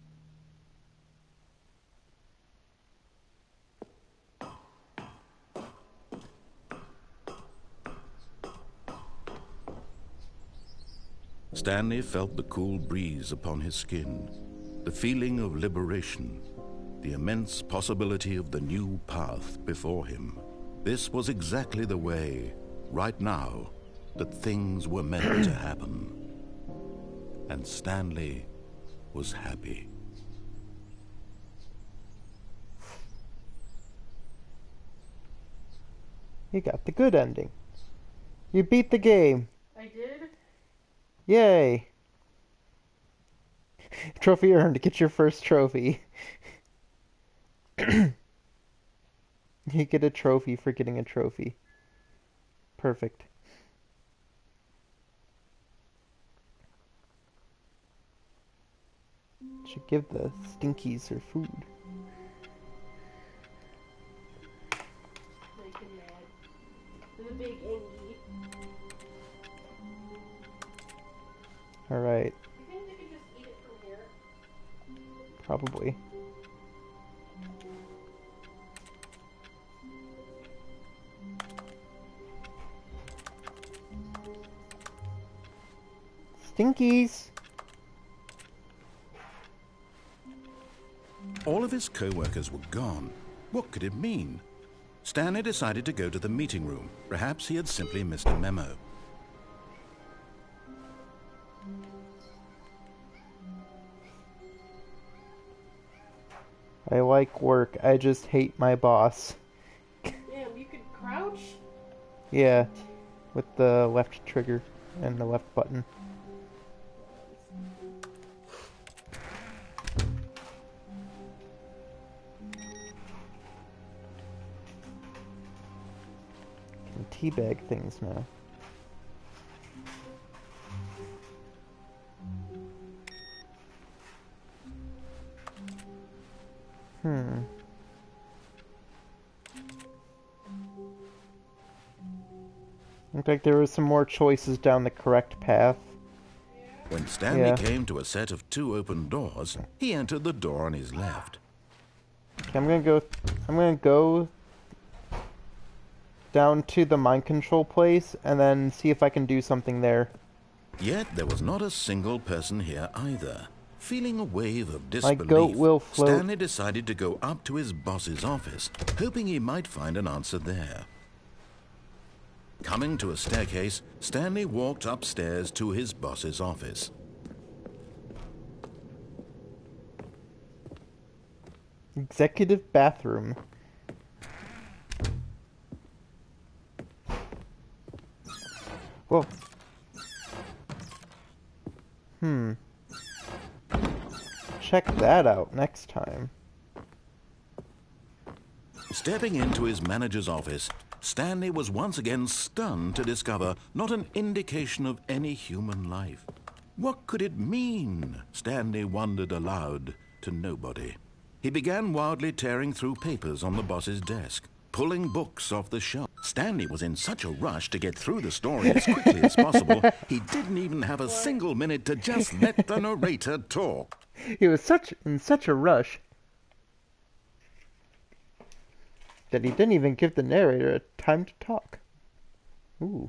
Stanley felt the cool breeze upon his skin, the feeling of liberation, the immense possibility of the new path before him. This was exactly the way, right now, that things were meant to happen. And Stanley was happy. You got the good ending. You beat the game. I did? Yay! Trophy earned. Get your first trophy. You get a trophy for getting a trophy. Perfect. Should give the Stinkies their food. Make him mad. The big Angie. Alright, You think they could just eat it from here? probably. Stinkies! All of his co-workers were gone. What could it mean? Stanley decided to go to the meeting room. Perhaps he had simply missed a memo. I like work. I just hate my boss. Damn, you could crouch? Yeah, with the left trigger and the left button. Can teabag things now. Hmm. Looked like there were some more choices down the correct path. When Stanley Yeah. came to a set of two open doors, he entered the door on his left. Okay, I'm gonna go. I'm gonna go down to the mind control place and then see if I can do something there. Yet there was not a single person here either. Feeling a wave of My disbelief, goat will float. Stanley decided to go up to his boss's office, hoping he might find an answer there. Coming to a staircase, Stanley walked upstairs to his boss's office. Executive bathroom. Whoa. Hmm. Check that out next time. Stepping into his manager's office, Stanley was once again stunned to discover not an indication of any human life. What could it mean? Stanley wondered aloud to nobody. He began wildly tearing through papers on the boss's desk, pulling books off the shelf. Stanley was in such a rush to get through the story as quickly as possible, he didn't even have a single minute to just let the narrator talk. He was such in such a rush that he didn't even give the narrator a time to talk. Ooh.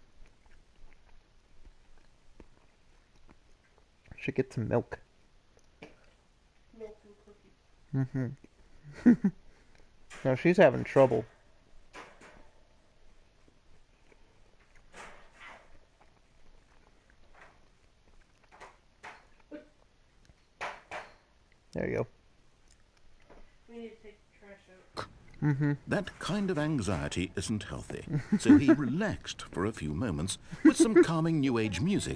Should get some milk. Milk and cookies. Mm-hmm. No, she's having trouble. There you go. We need to take the trash out. Mm-hmm. That kind of anxiety isn't healthy, so he relaxed for a few moments with some calming New Age music.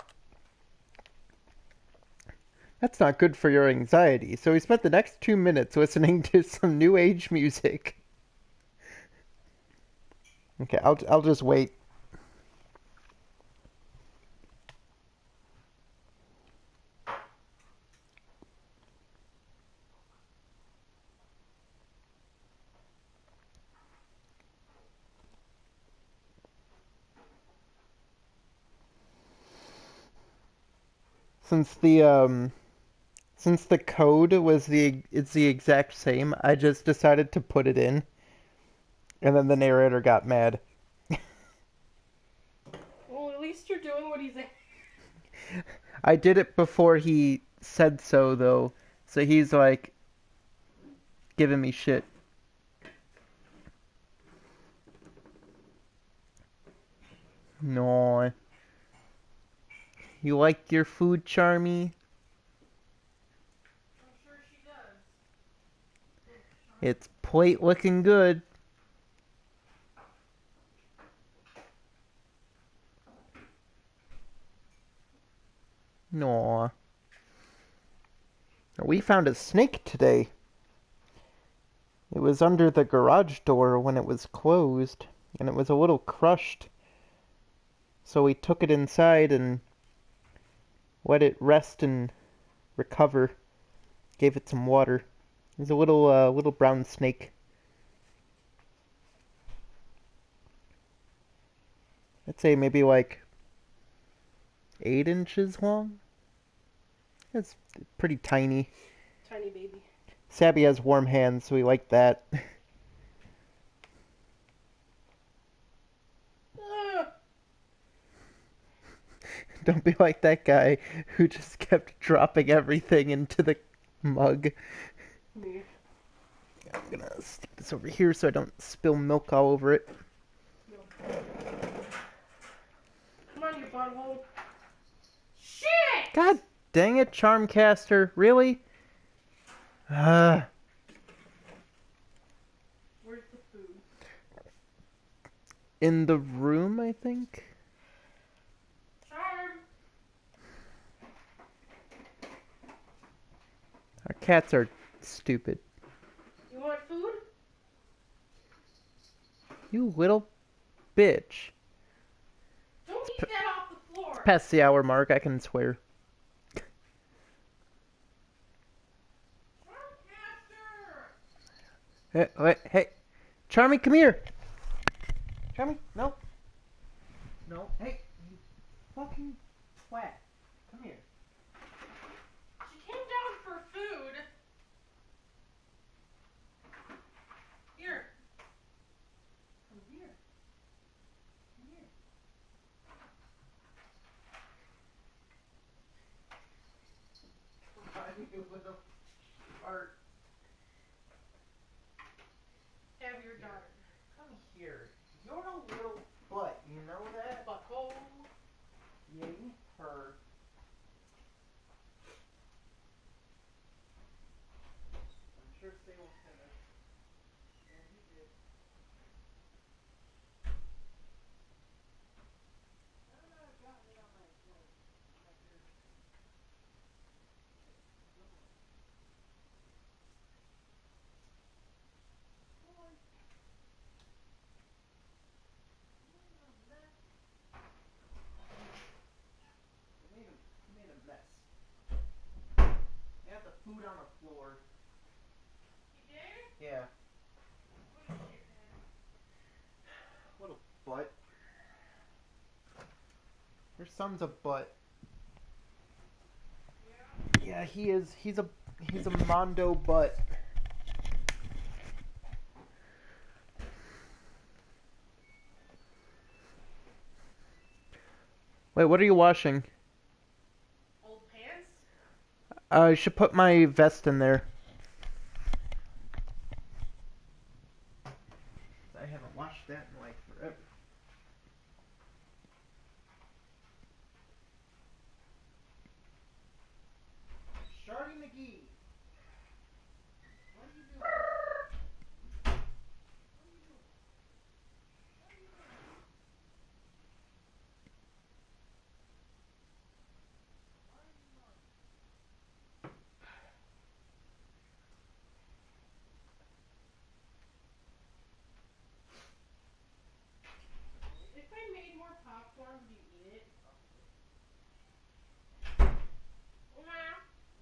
That's not good for your anxiety, so he spent the next two minutes listening to some New Age music. Okay, I'll, I'll just wait. Since the, um... Since the code was the it's the exact same, I just decided to put it in. And then the narrator got mad. Well, at least you're doing what he's saying. I did it before he said so, though. So he's like giving me shit. No. You like your food, Charmy? It's plate looking good. No. We found a snake today. It was under the garage door when it was closed, and it was a little crushed. So we took it inside and let it rest and recover. Gave it some water. There's a little, uh, little brown snake. I'd say maybe like eight inches long. It's pretty tiny. Tiny baby. Sabby has warm hands, so we like that. Ah, Don't be like that guy who just kept dropping everything into the mug. Me. I'm gonna stick this over here so I don't spill milk all over it. Come on, you butthole. Shit! God dang it, Charmcaster. Really? Uh, Where's the food? in the room, I think? Charm! Our cats are stupid. You want food? You little bitch. Don't eat that off the floor. Past the hour mark, I can swear. Hey, wait, hey. Charmy, come here. Charmy, no. No, hey, you fucking twat. Come here. She came down for food. Here. Come here. Come here. You little fart. Have your daughter. Come here. You're a little butt, you know that? Butthole. Yeah, you heard. I'm sure Sable's gonna. Yeah, he did. I don't know, I got it on my phone. Right here. Good one. Boy. You made a mess. You made a, you made a mess. You got the food on the floor. You did? Yeah. What a shithead. Little butt. Your son's a butt. Yeah? Yeah, he is. He's a he's a mondo butt. Wait, what are you washing? Old pants? I should put my vest in there. I haven't washed that in like forever. Shardy McGee. What are you doing? What are you doing? What are you doing? Why are you not? If I made more popcorn, would you eat it? Nah.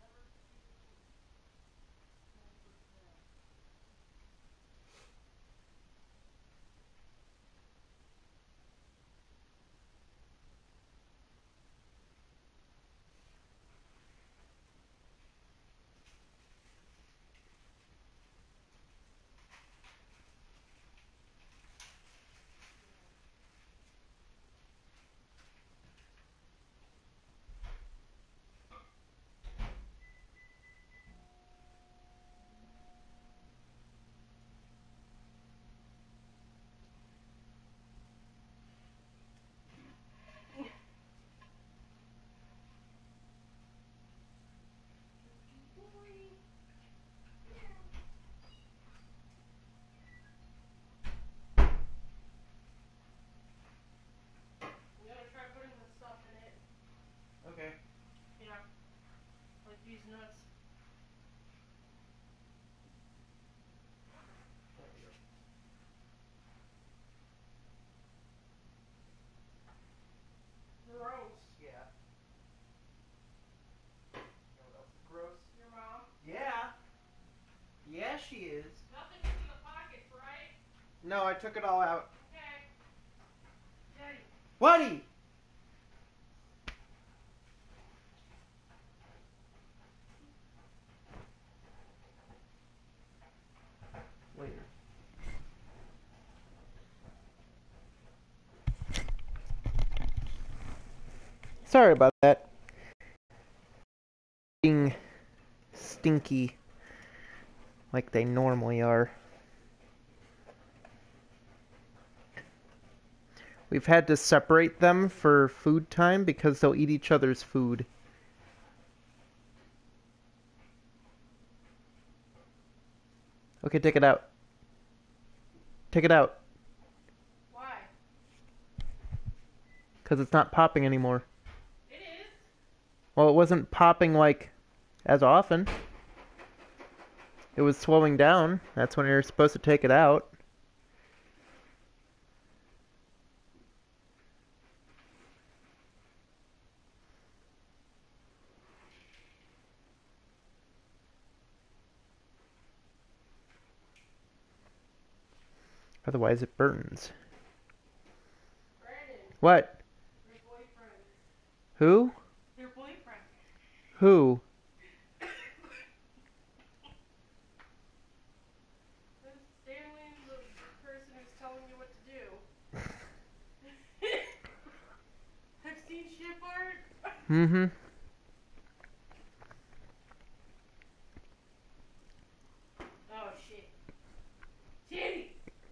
You gotta try putting the stuff in it. Okay. Yeah. Like these nuts. Gross. Yeah. You know what else is gross? Your mom? Yeah. Yeah, she is. Nothing's in the pockets, right? No, I took it all out. Okay. Daddy. Buddy! Later. Sorry about that. Being stinky. like they normally are. We've had to separate them for food time because they'll eat each other's food. Okay, take it out. Take it out. Why? Because it's not popping anymore. It is. Well, it wasn't popping like as often. It was slowing down. That's when you're supposed to take it out. Otherwise it burns. Brandon, What? your boyfriend. Who? Your boyfriend. Who? This Stanley's the, the person who's telling you what to do. I've seen ship art. Mm-hmm. Oh shit. Shitty.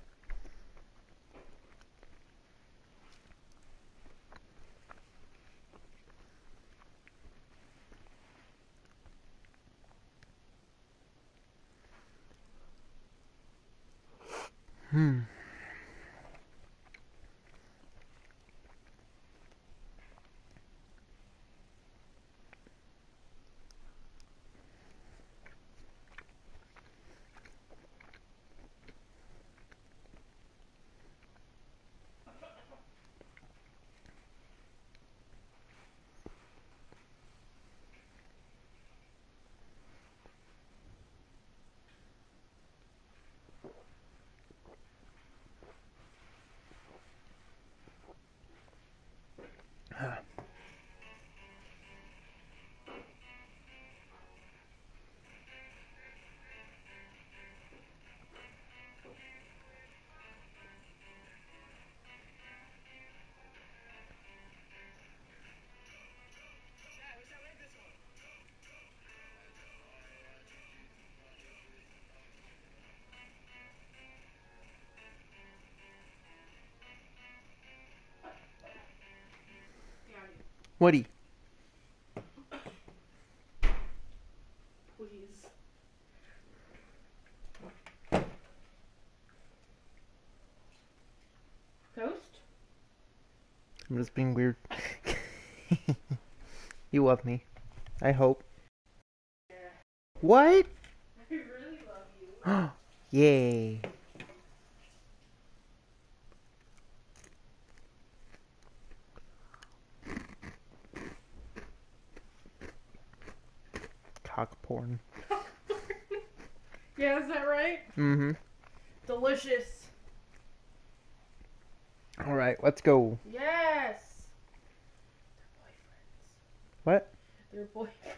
Hmm. Woody. Please. Toast? I'm just being weird. You love me. I hope. Yeah. What? I really love you. Yay. Cock porn. Yeah, is that right? Mm-hmm. Delicious. Alright, let's go. Yes. What? They're boyfriends.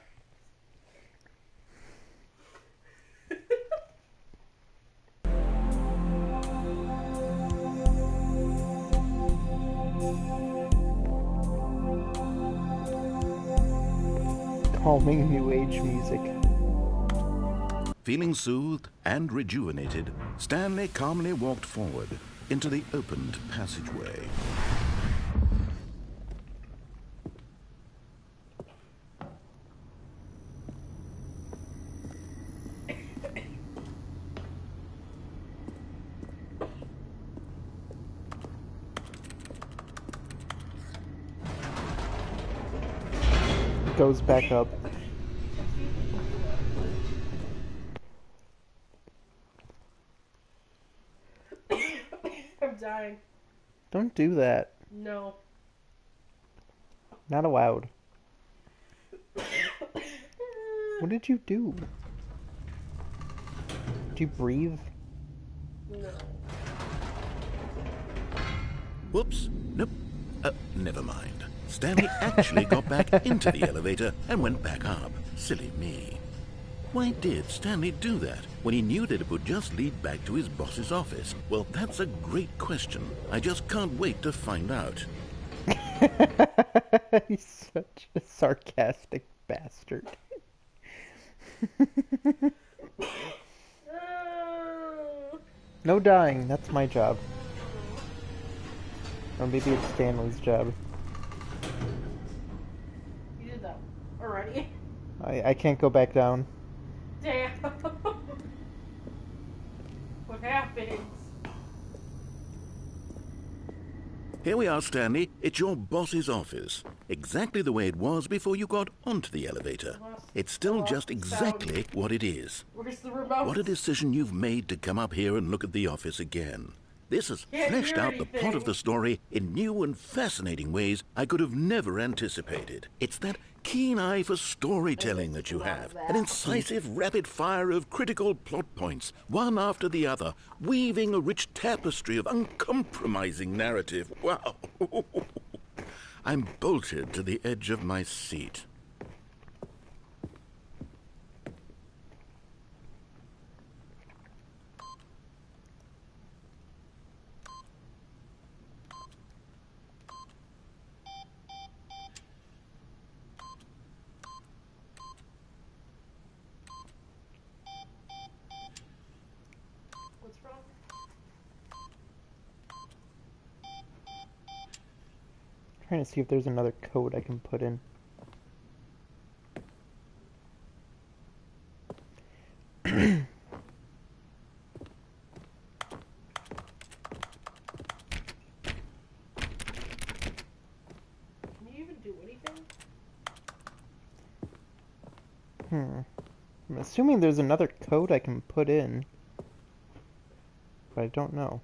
Calming new age music. Feeling soothed and rejuvenated, Stanley calmly walked forward into the opened passageway. Goes back up. I'm dying. Don't do that. No. Not allowed. What did you do? Did you breathe? No. Whoops. Nope. Uh, never mind. Stanley actually got back into the elevator and went back up. Silly me. Why did Stanley do that when he knew that it would just lead back to his boss's office? Well, that's a great question. I just can't wait to find out. He's such a sarcastic bastard. No dying, that's my job. Or maybe it's Stanley's job. You did that already? I, I can't go back down. Damn. What happens? Here we are, Stanley. It's your boss's office. Exactly the way it was before you got onto the elevator. It's still just exactly what it is. Where's the remote? What a decision you've made to come up here and look at the office again. This has Can't fleshed hear out the plot of anything. the story in new and fascinating ways I could have never anticipated. It's that keen eye for storytelling that you have. An incisive rapid fire of critical plot points, one after the other, weaving a rich tapestry of uncompromising narrative. Wow. I'm bolted to the edge of my seat. What's wrong? Trying to see if there's another code I can put in. Can you even do anything? Hmm. I'm assuming there's another code I can put in. But I don't know.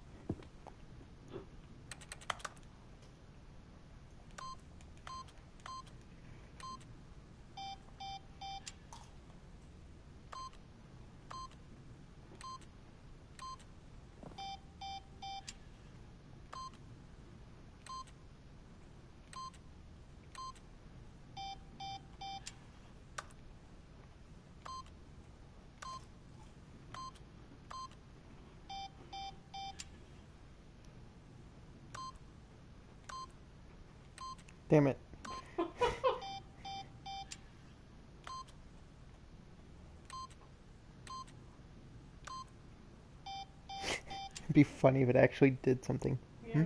Damn it. It'd be funny if it actually did something. Yeah.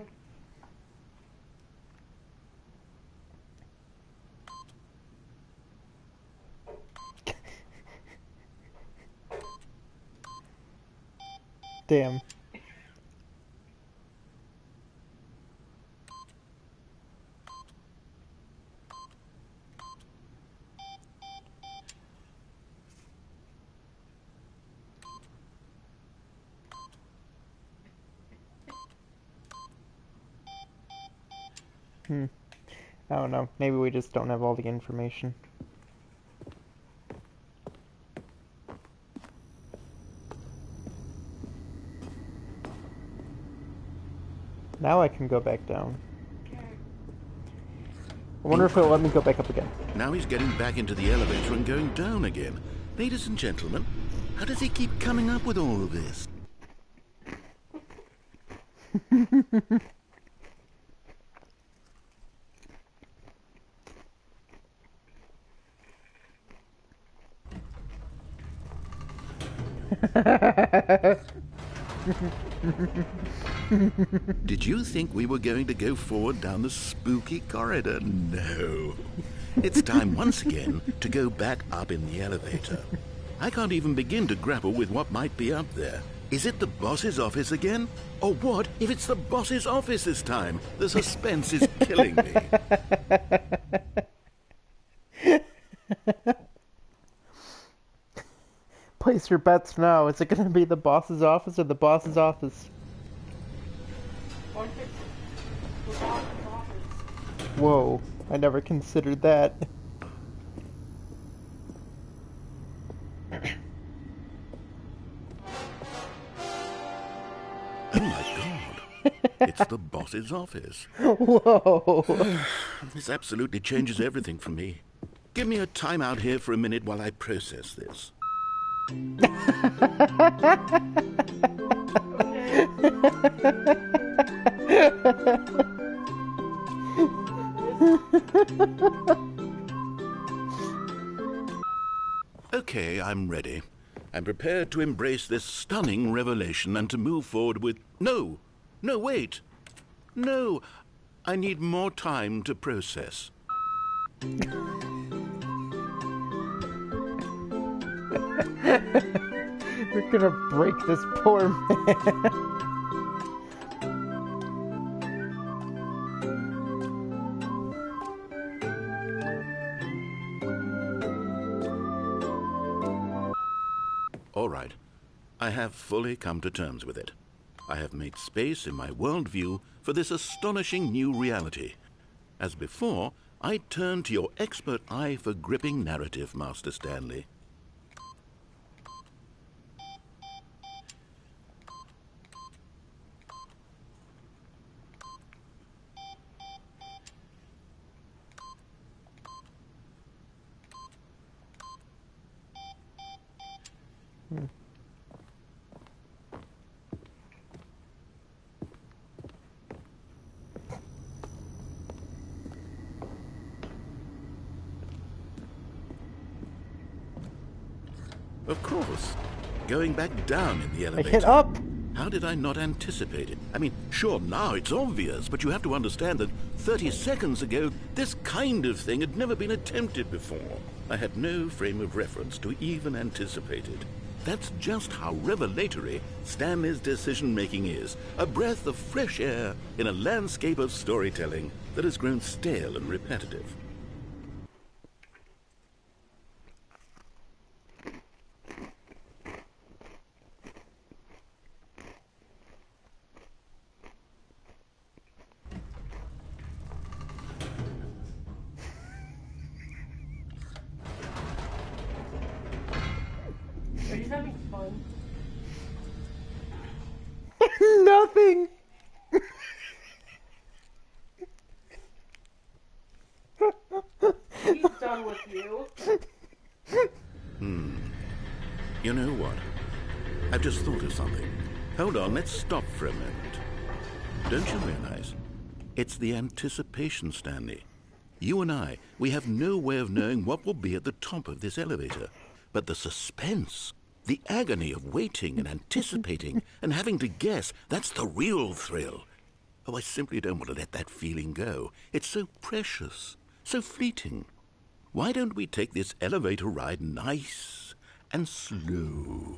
Damn. Hmm. I don't know. Maybe we just don't have all the information. Now I can go back down. I wonder if it'll let me go back up again. Now he's getting back into the elevator and going down again. Ladies and gentlemen, how does he keep coming up with all of this? Did you think we were going to go forward down the spooky corridor? No. It's time once again to go back up in the elevator. I can't even begin to grapple with what might be up there. Is it the boss's office again? Or what if it's the boss's office this time? The suspense is killing me. Place your bets now. Is it going to be the boss's office or the boss's office? Or if it's the boss's office. Whoa, I never considered that. Oh my god. It's the boss's office. Whoa. This absolutely changes everything for me. Give me a timeout here for a minute while I process this. Okay, I'm ready. I'm prepared to embrace this stunning revelation and to move forward with... No! No, wait! No! I need more time to process. We're gonna break this poor man. All right. I have fully come to terms with it. I have made space in my worldview for this astonishing new reality. As before, I turn to your expert eye for gripping narrative, Master Stanley. Hmm. Of course. Going back down in the I elevator. hit up! How did I not anticipate it? I mean, sure, now it's obvious, but you have to understand that thirty seconds ago, this kind of thing had never been attempted before. I had no frame of reference to even anticipate it. That's just how revelatory Stanley's decision-making is. A breath of fresh air in a landscape of storytelling that has grown stale and repetitive. Are you having fun? Nothing! He's done with you. Hmm. You know what? I've just thought of something. Hold on, let's stop for a moment. Don't you realize? It's the anticipation, Stanley. You and I, we have no way of knowing what will be at the top of this elevator. But the suspense, the agony of waiting and anticipating and having to guess, that's the real thrill. Oh, I simply don't want to let that feeling go. It's so precious, so fleeting. Why don't we take this elevator ride nice and slow?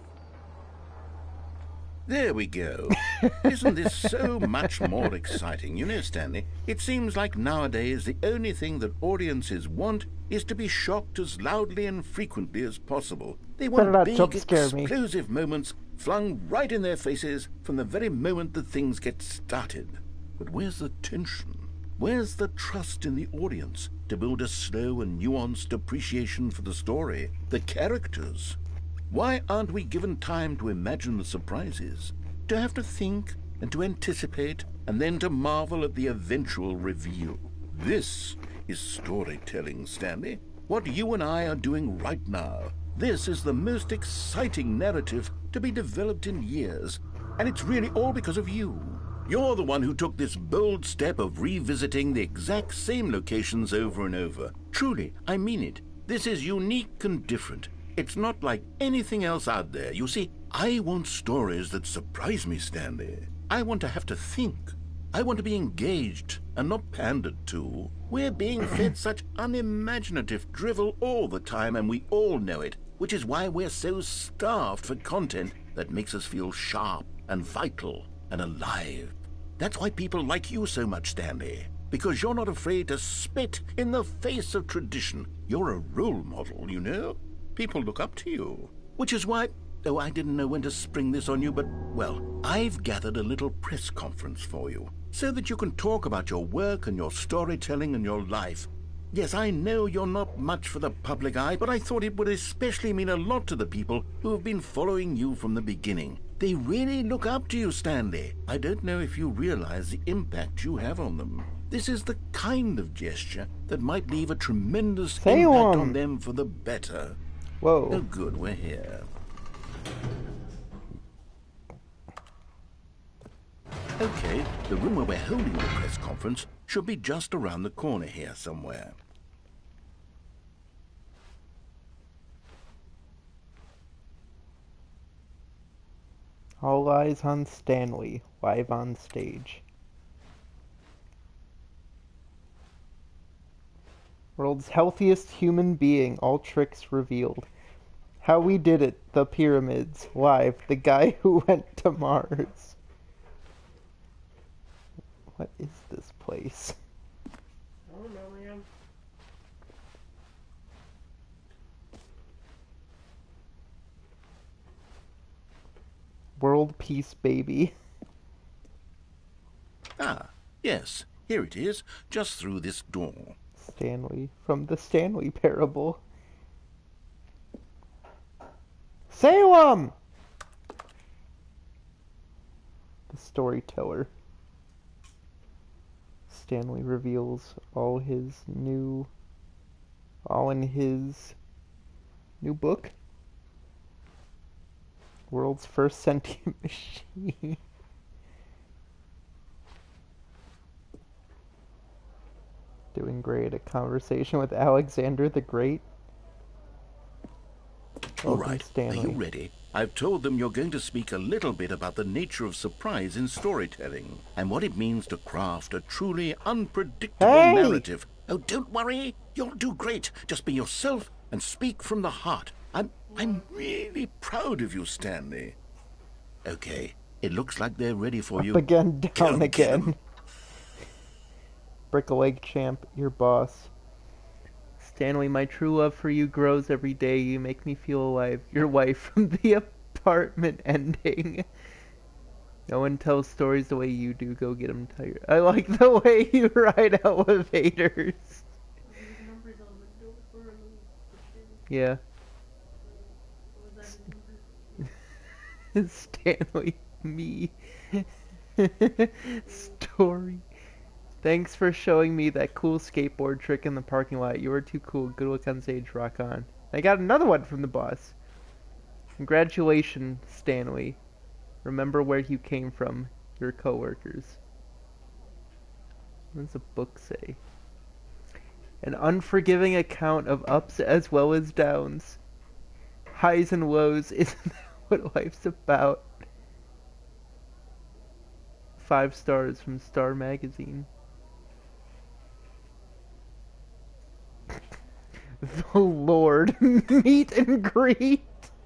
There we go. Isn't this so much more exciting? You know, Stanley, it seems like nowadays the only thing that audiences want is to be shocked as loudly and frequently as possible. They Better want not big, jump scare me. explosive moments flung right in their faces from the very moment that things get started. But where's the tension? Where's the trust in the audience to build a slow and nuanced appreciation for the story, the characters? Why aren't we given time to imagine the surprises, to have to think and to anticipate, and then to marvel at the eventual reveal? This is storytelling, Stanley. What you and I are doing right now. This is the most exciting narrative to be developed in years, and it's really all because of you. You're the one who took this bold step of revisiting the exact same locations over and over. Truly, I mean it. This is unique and different. It's not like anything else out there. You see, I want stories that surprise me, Stanley. I want to have to think. I want to be engaged and not pandered to. We're being fed such unimaginative drivel all the time, and we all know it, which is why we're so starved for content that makes us feel sharp and vital and alive. That's why people like you so much, Stanley, because you're not afraid to spit in the face of tradition. You're a role model, you know? People look up to you. Which is why... Oh, I didn't know when to spring this on you, but, well, I've gathered a little press conference for you, so that you can talk about your work and your storytelling and your life. Yes, I know you're not much for the public eye, but I thought it would especially mean a lot to the people who have been following you from the beginning. They really look up to you, Stanley. I don't know if you realize the impact you have on them. This is the kind of gesture that might leave a tremendous Say impact on. on them for the better. Whoa. Oh, good, we're here. Okay, the room where we're holding the press conference should be just around the corner here somewhere. All eyes on Stanley, live on stage. World's healthiest human being, all tricks revealed. How we did it, the pyramids, live, the guy who went to Mars. What is this place? I don't know, man. World Peace Baby. Ah, yes, here it is, just through this door. Stanley, from the Stanley Parable. Salem! The storyteller. Stanley reveals all his new... all in his new book. World's first sentient machine. Doing great. A conversation with Alexander the Great. All Welcome, right, Stanley. are you ready? I've told them you're going to speak a little bit about the nature of surprise in storytelling and what it means to craft a truly unpredictable Hey! narrative. Oh, don't worry. You'll do great. Just be yourself and speak from the heart. I'm, I'm really proud of you, Stanley. Okay, it looks like they're ready for you. Up again, down Go get again. 'em. Brick a leg champ, your boss. Stanley, my true love for you grows every day. You make me feel alive. Your wife from the apartment ending. No one tells stories the way you do. Go get them tired. I like the way you ride elevators. Yeah. Stanley, me. Story. Thanks for showing me that cool skateboard trick in the parking lot. You were too cool. Good luck on stage. Rock on. I got another one from the boss. Congratulations, Stanley. Remember where you came from. Your coworkers. What does the book say? An unforgiving account of ups as well as downs. Highs and lows. Isn't that what life's about? Five stars from Star Magazine. The Lord, meet and greet.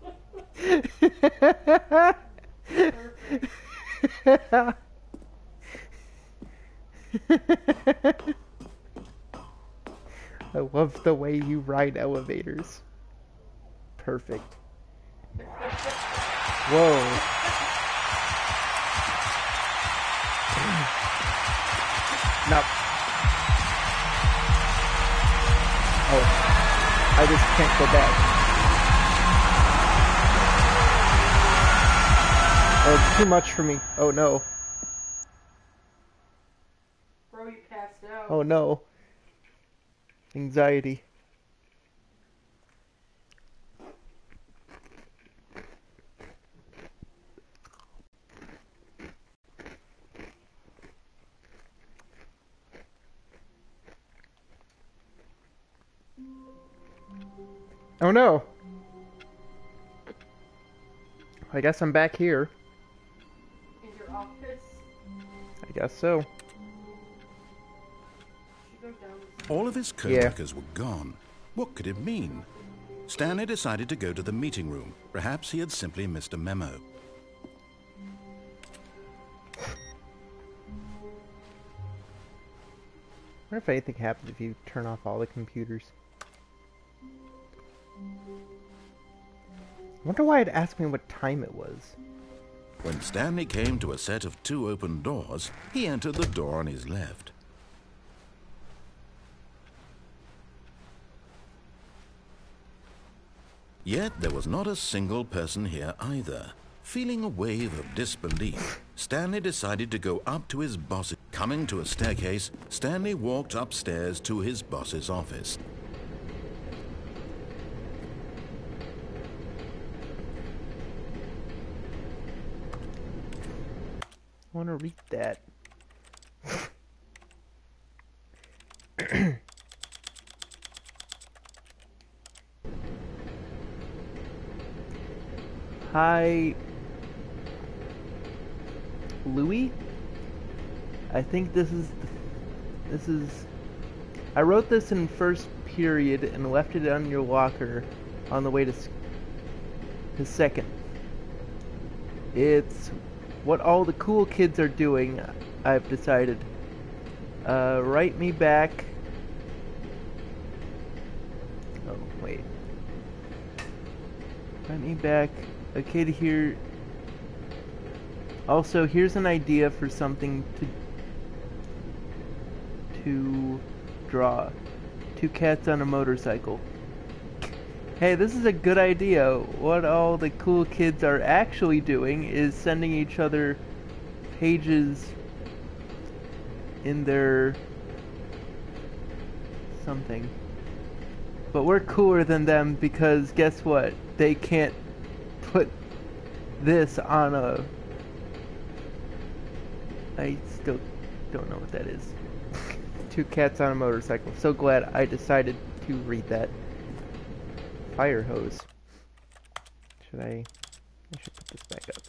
I love the way you ride elevators. Perfect. Whoa. No. Oh. I just can't go back. Oh, it's too much for me. Oh no. Bro, you passed out. Oh no. Anxiety. Oh no! I guess I'm back here. In your office. I guess so. You go down. All of his co-workers were gone. What could it mean? Stanley decided to go to the meeting room. Perhaps he had simply missed a memo. I wonder if anything happens if you turn off all the computers. I wonder why it asked me what time it was. When Stanley came to a set of two open doors, he entered the door on his left. Yet there was not a single person here either. Feeling a wave of disbelief, Stanley decided to go up to his boss. Coming to a staircase, Stanley walked upstairs to his boss's office. I want to read that. Hi. Louis. I think this is this is I wrote this in first period and left it on your locker on the way to to second. It's what all the cool kids are doing, I've decided. Uh, write me back. Oh, wait. Write me back. A kid here. Also, here's an idea for something to to draw. Two cats on a motorcycle. Hey, this is a good idea. What all the cool kids are actually doing is sending each other pages in their something. But we're cooler than them because guess what? They can't put this on a... I still don't know what that is. Two cats on a motorcycle. So glad I decided to read that. Fire hose. Should I... I should put this back up.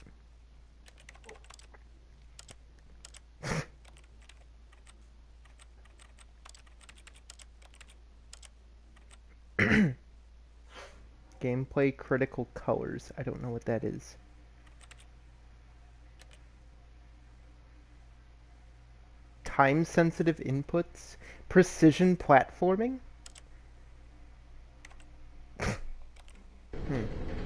Gameplay critical colors. I don't know what that is. Time sensitive inputs. Precision platforming. hmm.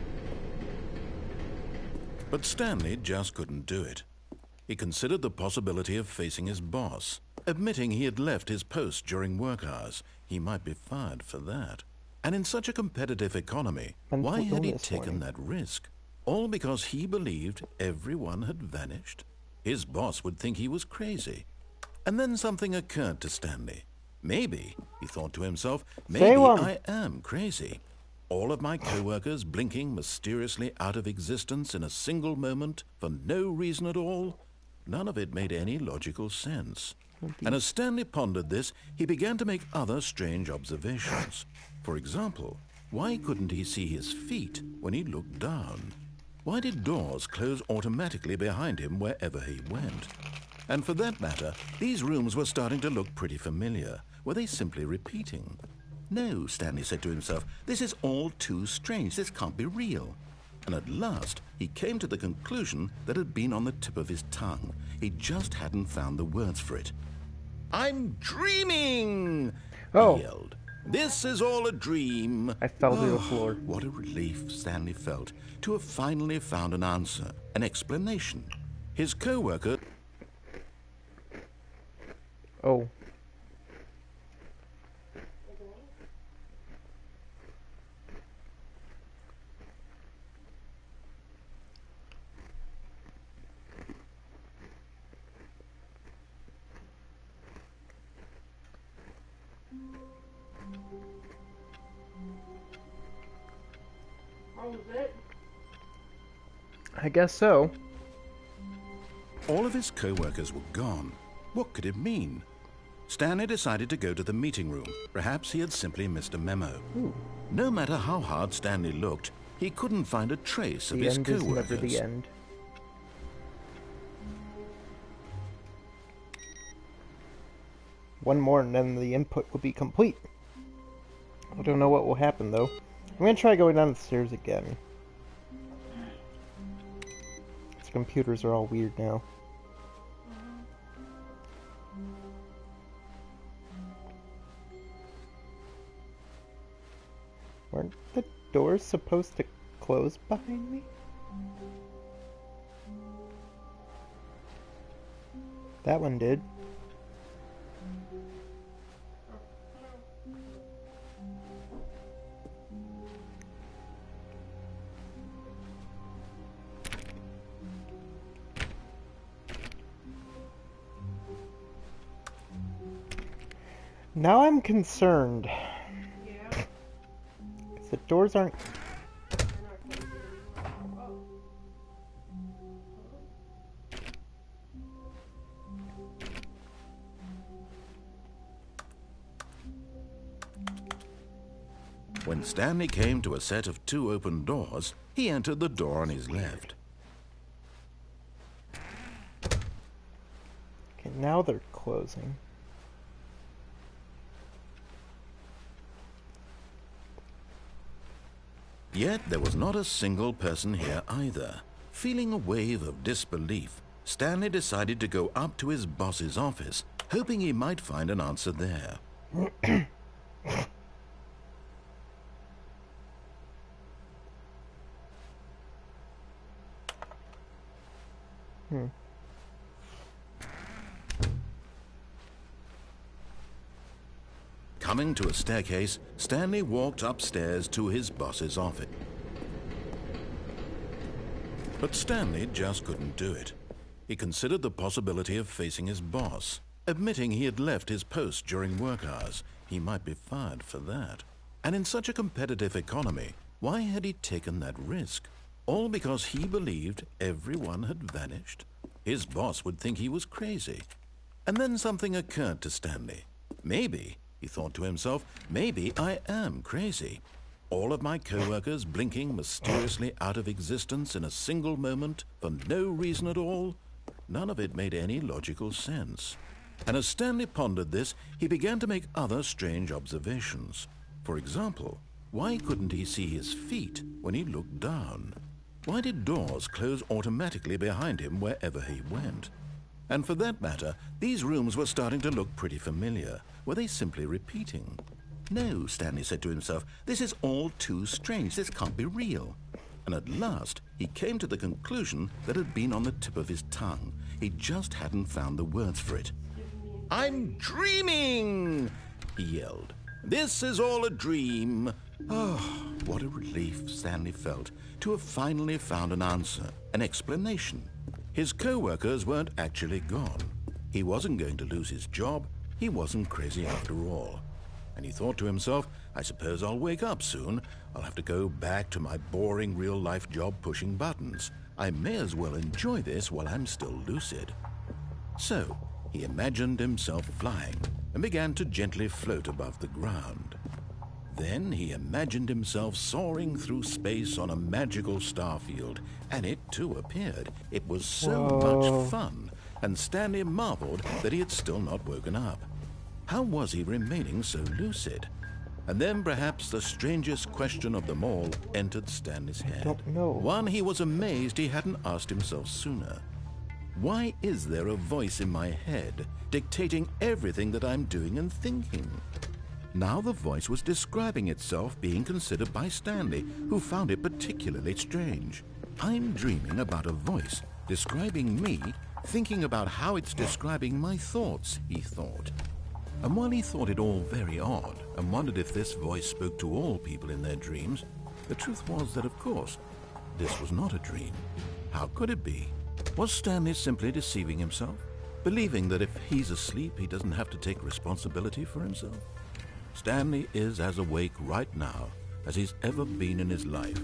But Stanley just couldn't do it. He considered the possibility of facing his boss, admitting he had left his post during work hours. He might be fired for that. And in such a competitive economy, Mental why had he illness taken warning. that risk? All because he believed everyone had vanished? His boss would think he was crazy. And then something occurred to Stanley. Maybe, he thought to himself, maybe I am crazy. All of my co-workers blinking mysteriously out of existence in a single moment for no reason at all? None of it made any logical sense. And as Stanley pondered this, he began to make other strange observations. For example, why couldn't he see his feet when he looked down? Why did doors close automatically behind him wherever he went? And for that matter, these rooms were starting to look pretty familiar. Were they simply repeating? No, Stanley said to himself, this is all too strange. This can't be real. And at last, he came to the conclusion that had been on the tip of his tongue. He just hadn't found the words for it. I'm dreaming! Oh. He yelled. This is all a dream. I fell to oh, the floor. What a relief Stanley felt to have finally found an answer, an explanation. His co-worker... Oh. I guess so. All of his co-workers were gone. What could it mean? Stanley decided to go to the meeting room. Perhaps he had simply missed a memo. Ooh. No matter how hard Stanley looked, he couldn't find a trace of The his end is co-workers. never the end. One more and then the input will be complete. I don't know what will happen though. I'm gonna try going down the stairs again. These computers are all weird now. Weren't the doors supposed to close behind me? That one did. Now I'm concerned. Yeah. The doors aren't... When Stanley came to a set of two open doors, he entered the door on his left. Now they're closing. Yet there was not a single person here either. Feeling a wave of disbelief, Stanley decided to go up to his boss's office, hoping he might find an answer there. hmm. Coming to a staircase, Stanley walked upstairs to his boss's office. But Stanley just couldn't do it. He considered the possibility of facing his boss. Admitting he had left his post during work hours, he might be fired for that. And in such a competitive economy, why had he taken that risk? All because he believed everyone had vanished? His boss would think he was crazy. And then something occurred to Stanley. Maybe, he thought to himself, maybe I am crazy. All of my co-workers blinking mysteriously out of existence in a single moment for no reason at all? None of it made any logical sense. And as Stanley pondered this, he began to make other strange observations. For example, why couldn't he see his feet when he looked down? Why did doors close automatically behind him wherever he went? And for that matter, these rooms were starting to look pretty familiar. Were they simply repeating? No, Stanley said to himself, this is all too strange. This can't be real. And at last, he came to the conclusion that had been on the tip of his tongue. He just hadn't found the words for it. I'm dreaming, he yelled. This is all a dream. Oh, what a relief Stanley felt to have finally found an answer, an explanation. His co-workers weren't actually gone. He wasn't going to lose his job. He wasn't crazy after all. And he thought to himself, I suppose I'll wake up soon. I'll have to go back to my boring real-life job pushing buttons. I may as well enjoy this while I'm still lucid. So, he imagined himself flying and began to gently float above the ground. Then he imagined himself soaring through space on a magical starfield, and it too appeared. It was so Whoa. much fun, and Stanley marveled that he had still not woken up. How was he remaining so lucid? And then perhaps the strangest question of them all entered Stanley's head. I don't know. One he was amazed he hadn't asked himself sooner. Why is there a voice in my head dictating everything that I'm doing and thinking? Now the voice was describing itself being considered by Stanley, who found it particularly strange. I'm dreaming about a voice describing me, thinking about how it's describing my thoughts, he thought. And while he thought it all very odd and wondered if this voice spoke to all people in their dreams, the truth was that, of course, this was not a dream. How could it be? Was Stanley simply deceiving himself, believing that if he's asleep, he doesn't have to take responsibility for himself? Stanley is as awake right now as he's ever been in his life.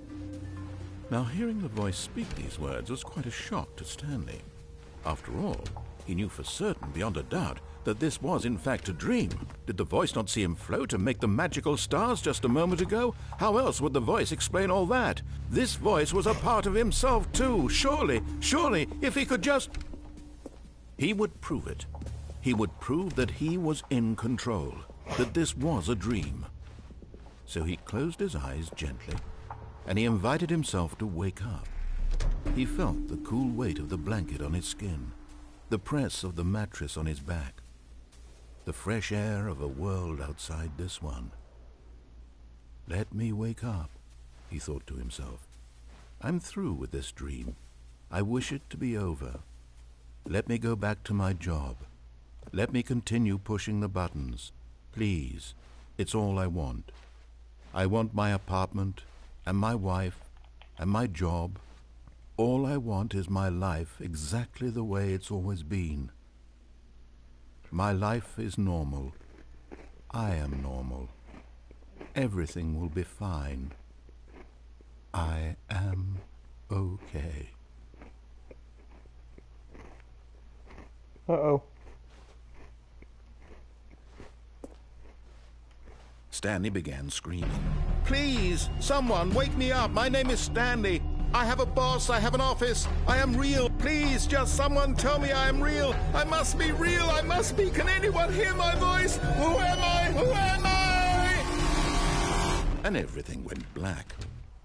Now, hearing the voice speak these words was quite a shock to Stanley. After all, he knew for certain, beyond a doubt, that this was in fact a dream. Did the voice not see him float and make the magical stars just a moment ago? How else would the voice explain all that? This voice was a part of himself too. Surely, surely, if he could just... He would prove it. He would prove that he was in control, that this was a dream. So he closed his eyes gently, and he invited himself to wake up. He felt the cool weight of the blanket on his skin, the press of the mattress on his back, the fresh air of a world outside this one. Let me wake up, he thought to himself. I'm through with this dream. I wish it to be over. Let me go back to my job. Let me continue pushing the buttons. Please, it's all I want. I want my apartment, and my wife, and my job. All I want is my life exactly the way it's always been. My life is normal. I am normal. Everything will be fine. I am okay. Uh-oh. Stanley began screaming. Please, someone, wake me up. My name is Stanley. I have a boss. I have an office. I am real. Please, just someone tell me I am real. I must be real. I must be. Can anyone hear my voice? Who am I? Who am I? And everything went black.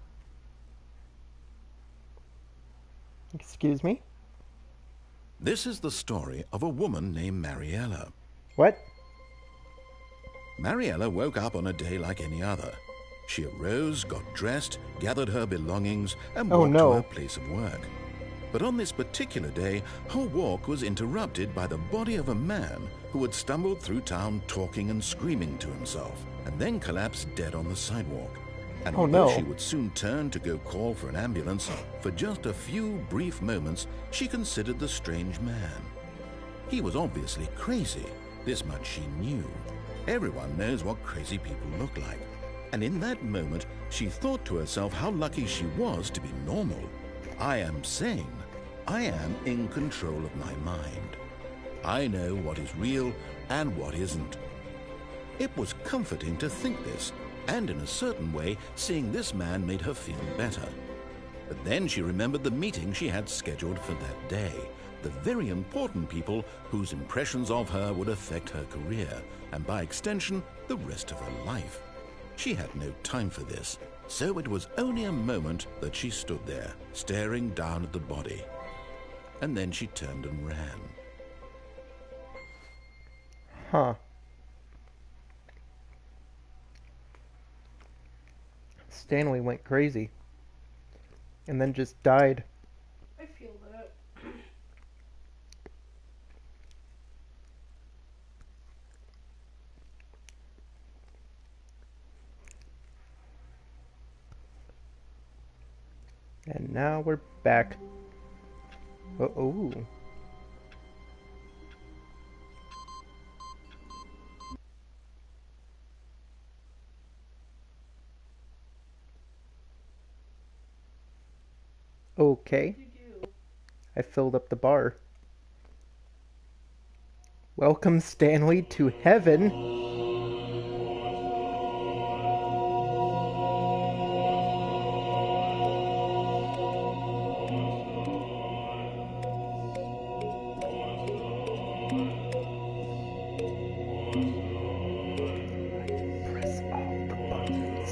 Excuse me? This is the story of a woman named Mariella. What? Mariella woke up on a day like any other. She arose, got dressed, gathered her belongings, and Oh, walked no. to her place of work. But on this particular day, her walk was interrupted by the body of a man who had stumbled through town talking and screaming to himself, and then collapsed dead on the sidewalk. And Oh, although no. she would soon turn to go call for an ambulance, for just a few brief moments, she considered the strange man. He was obviously crazy. This much she knew. Everyone knows what crazy people look like. And in that moment, she thought to herself how lucky she was to be normal. I am sane. I am in control of my mind. I know what is real and what isn't. It was comforting to think this, and in a certain way, seeing this man made her feel better. But then she remembered the meeting she had scheduled for that day, the very important people whose impressions of her would affect her career, and by extension, the rest of her life. She had no time for this, so it was only a moment that she stood there, staring down at the body. And then she turned and ran. Huh. Stanley went crazy. And then just died. I feel that. And now we're back. Uh-oh. Okay. What did you do? I filled up the bar. Welcome, Stanley, to heaven. Press all the buttons.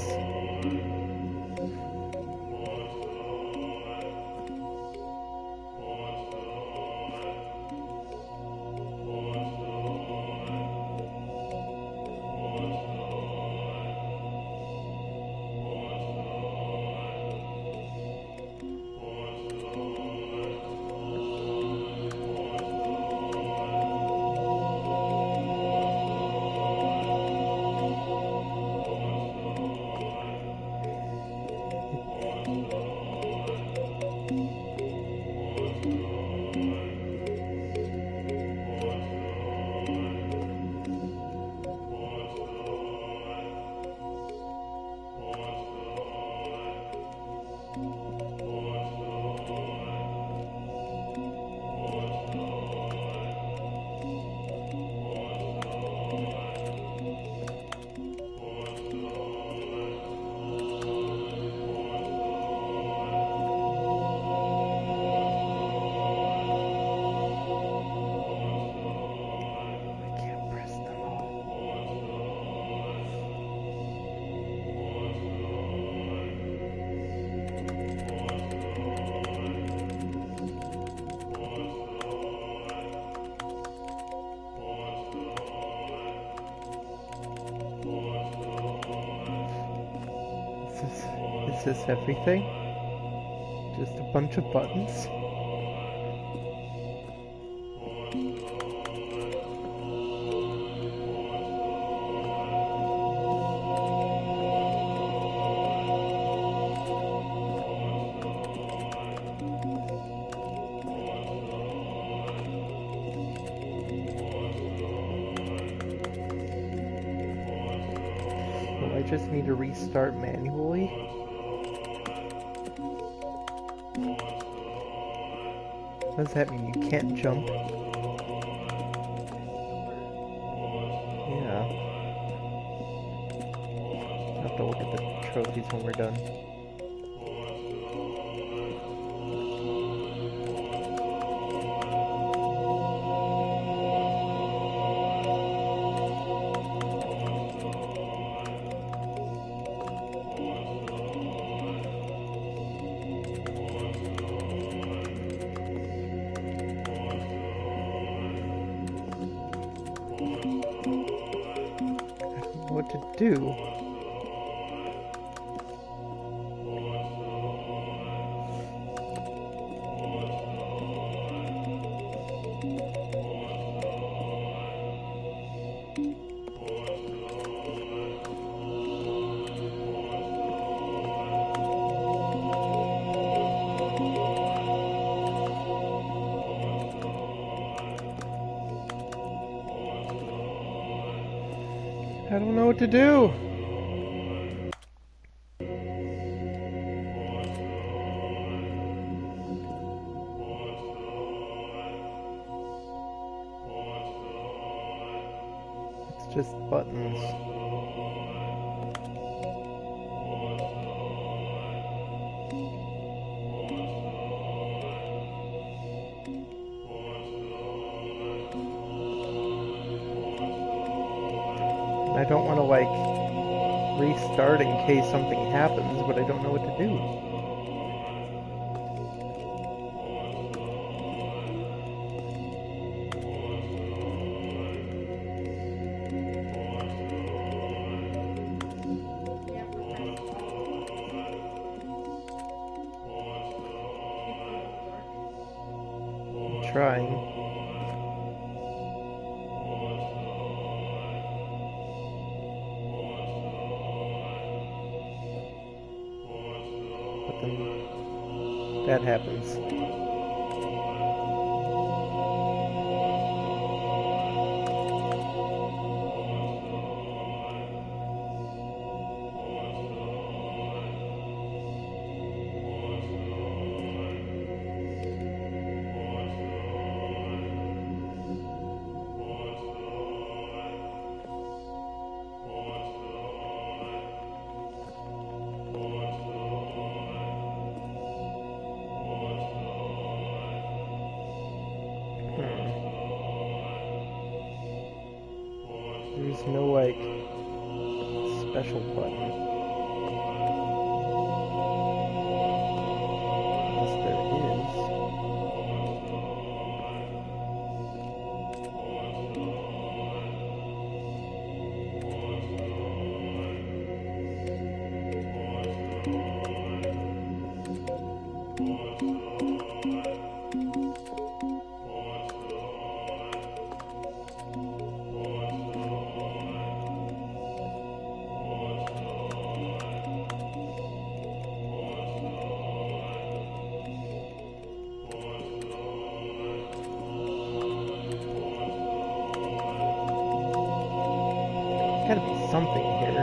I can't press them all. Is this, is this everything? Just a bunch of buttons? Will I just need to restart manually? What does that mean? You can't jump? Yeah. I'll have to look at the trophies when we're done. What to do? I don't know what to do. It's just buttons. I don't want to, like, restart in case something happens, but I don't know what to do. I'm trying. That happens. There's no, like, special button. Unless there is. There's gotta be something here.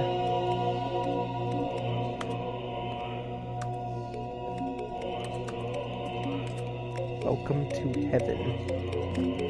Welcome to heaven.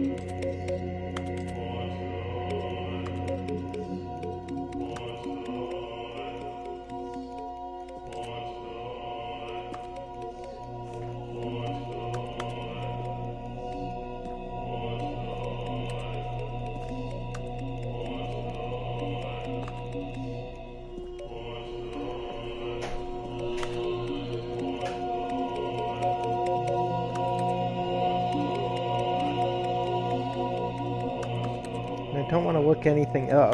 I don't want to look anything up.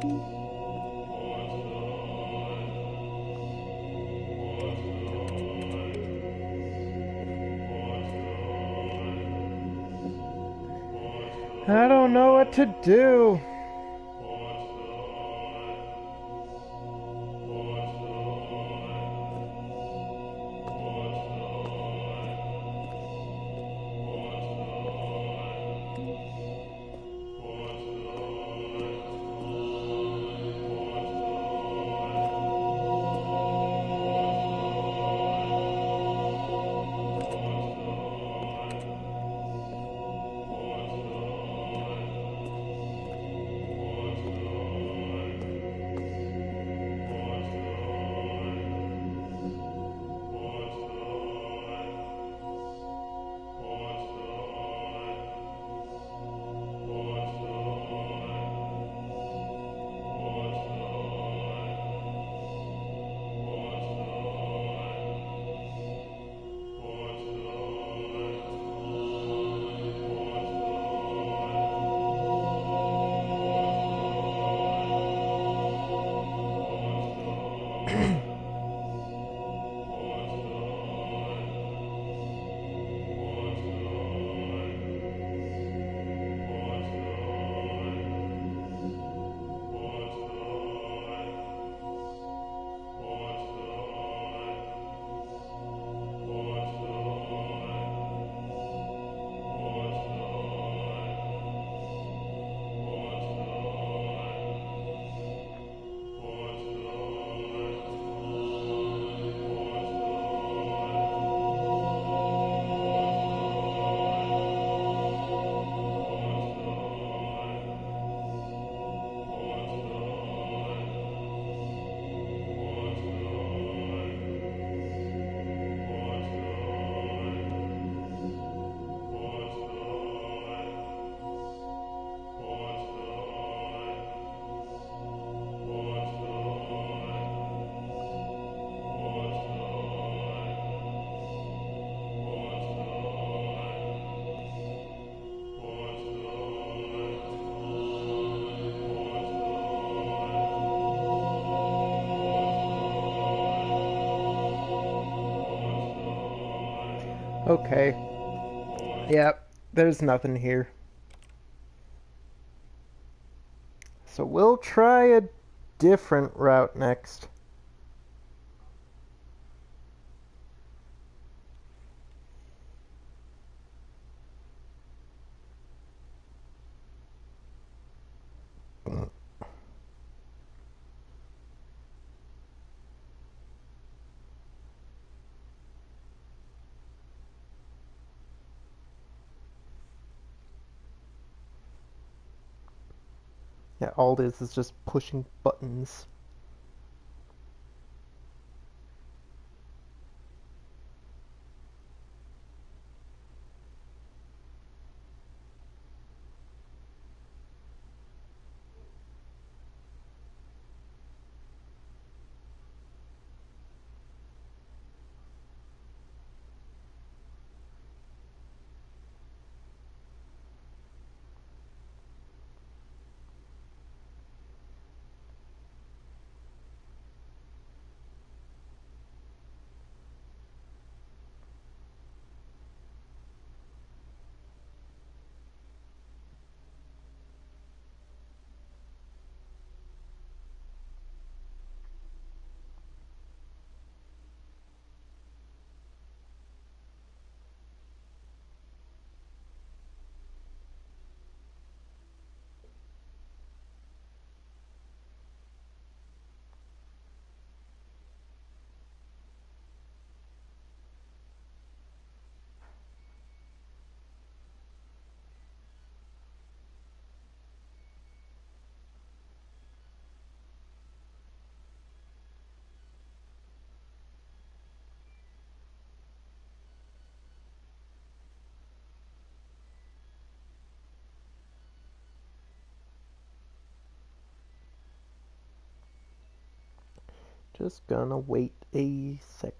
I don't know what to do. Okay. Yep, there's nothing here. So we'll try a different route next. Yeah, all it is is just pushing buttons. Just gonna wait a sec.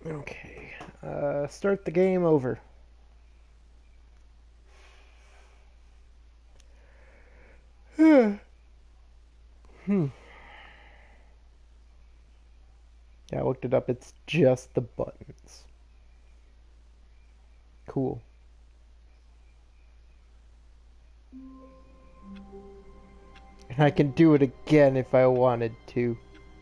Okay. Uh, start the game over. hmm. Yeah, I looked it up. It's just the buttons. Cool. And I can do it again if I wanted to.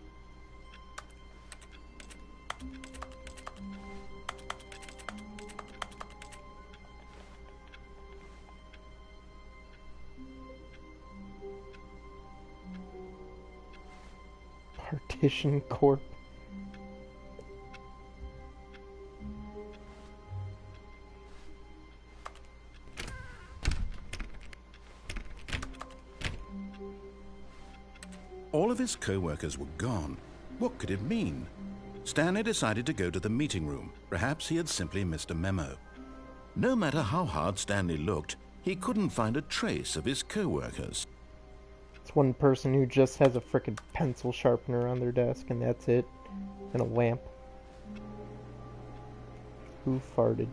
Partition Corp. All of his co-workers were gone. What could it mean? Stanley decided to go to the meeting room. Perhaps he had simply missed a memo. No matter how hard Stanley looked, he couldn't find a trace of his co-workers. It's one person who just has a frickin' pencil sharpener on their desk, and that's it. And a lamp. Who farted?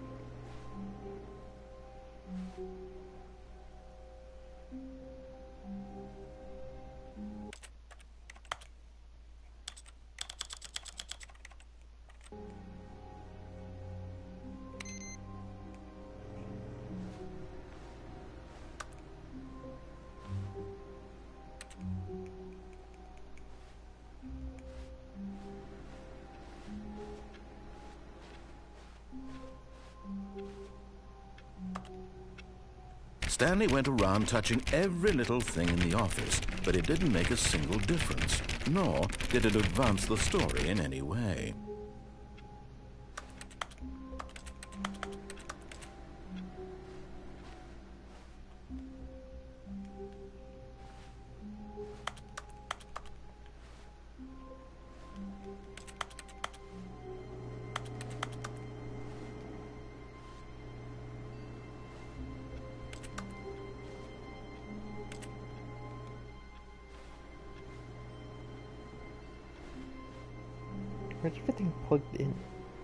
Stanley went around touching every little thing in the office, but it didn't make a single difference, nor did it advance the story in any way. Where's everything plugged in?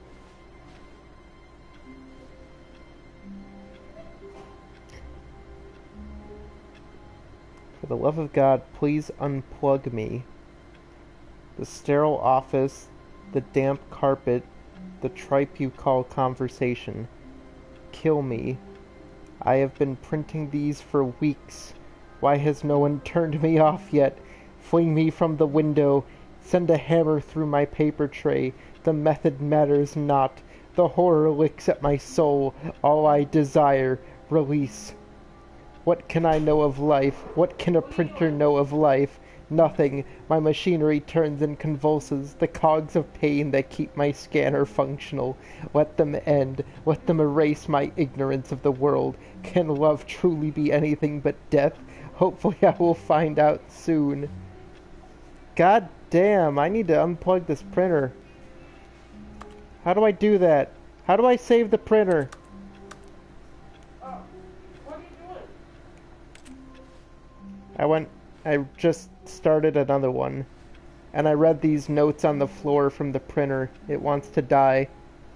For the love of God, please unplug me. The sterile office, the damp carpet, the tripe you call conversation. Kill me. I have been printing these for weeks. Why has no one turned me off yet? Fling me from the window. Send a hammer through my paper tray. The method matters not. The horror licks at my soul. All I desire, release. What can I know of life? What can a printer know of life? Nothing. My machinery turns and convulses. The cogs of pain that keep my scanner functional. Let them end. Let them erase my ignorance of the world. Can love truly be anything but death? Hopefully I will find out soon. God damn, I need to unplug this printer. How do I do that? How do I save the printer? Oh, what are you doing? I went, I just started another one. And I read these notes on the floor from the printer. It wants to die.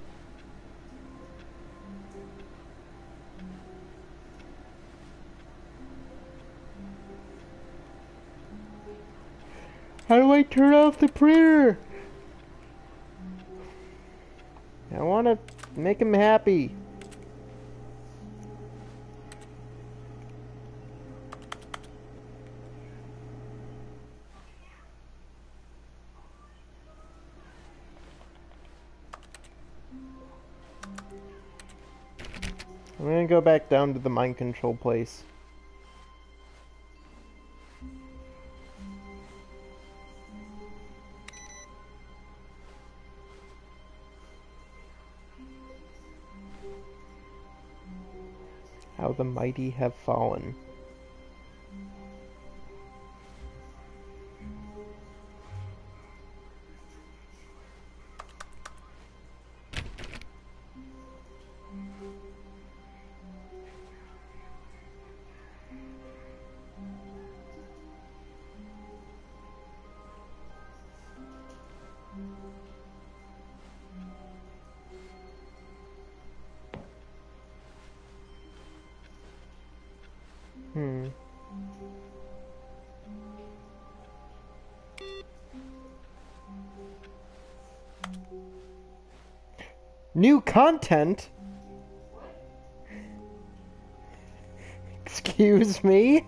How do I turn off the printer? I want to make him happy. I'm gonna go back down to the mind control place. How the mighty have fallen. New content? Excuse me?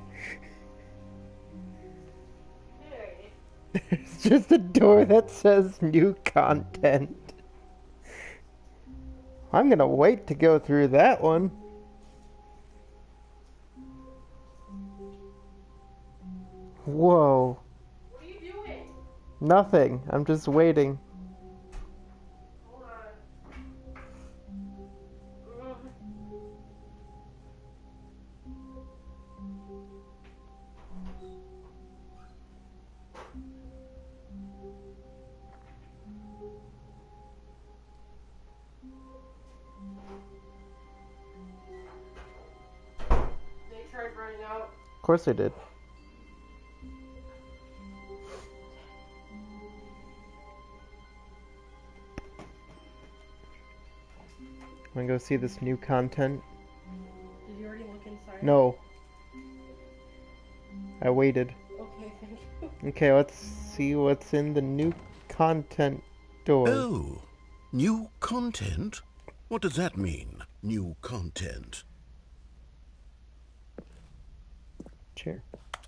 There's just a door that says new content. I'm gonna wait to go through that one. Whoa. What are you doing? Nothing. I'm just waiting. Hold on. They tried running out. Of course I did. Wanna go see this new content? Did you already look inside? No. I waited. Okay, thank you. Okay, let's see what's in the new content door. Oh, new content? What does that mean, new content? Chair.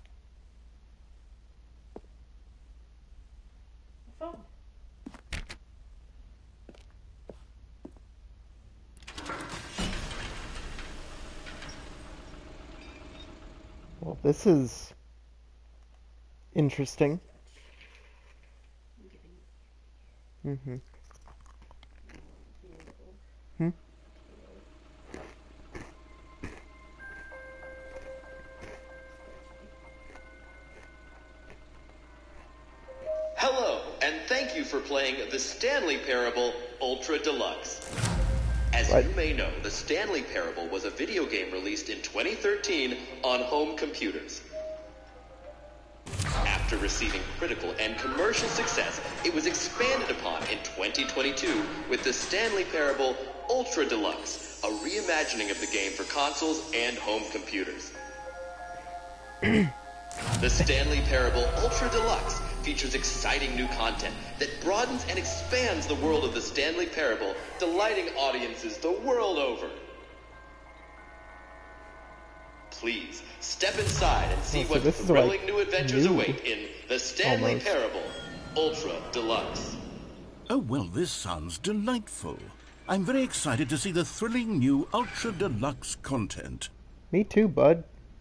Phone. Well, this is interesting. Mm-hmm. Hmm? Hello, and thank you for playing the Stanley Parable Ultra Deluxe. As What? you may know, the Stanley Parable was a video game released in twenty thirteen on home computers. After receiving critical and commercial success, it was expanded upon in twenty twenty-two with the Stanley Parable Ultra Deluxe, a reimagining of the game for consoles and home computers. The Stanley Parable Ultra Deluxe features exciting new content that broadens and expands the world of the Stanley Parable, delighting audiences the world over. Please, step inside and see Oh, so what this is thrilling like new adventures new. await in the Stanley Almost. Parable Ultra Deluxe. Oh, well, this sounds delightful. I'm very excited to see the thrilling new Ultra Deluxe content. Me too, bud.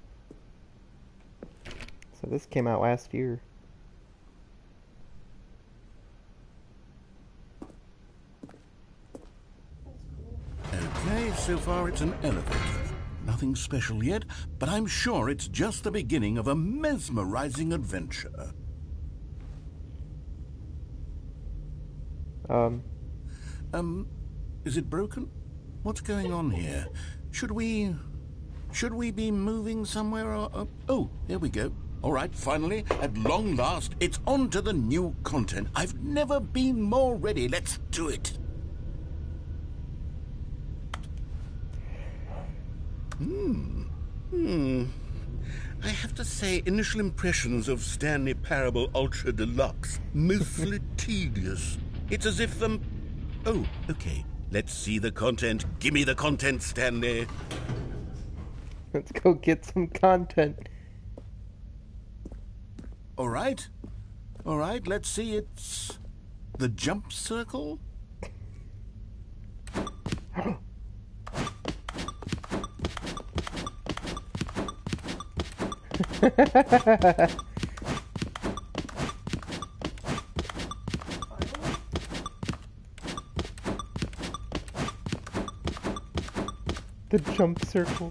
So this came out last year. Okay, so far it's an elevator. Nothing special yet, but I'm sure it's just the beginning of a mesmerizing adventure. Um, Um, is it broken? What's going on here? Should we... Should we be moving somewhere or... Uh, oh, here we go. All right, finally, at long last, it's on to the new content. I've never been more ready. Let's do it. Hmm. Hmm. I have to say, initial impressions of Stanley Parable Ultra Deluxe, mostly tedious. It's as if, um... Oh, okay. Let's see the content. Give me the content, Stanley. let's go get some content. All right. All right, let's see. It's... the jump circle? The jump circle.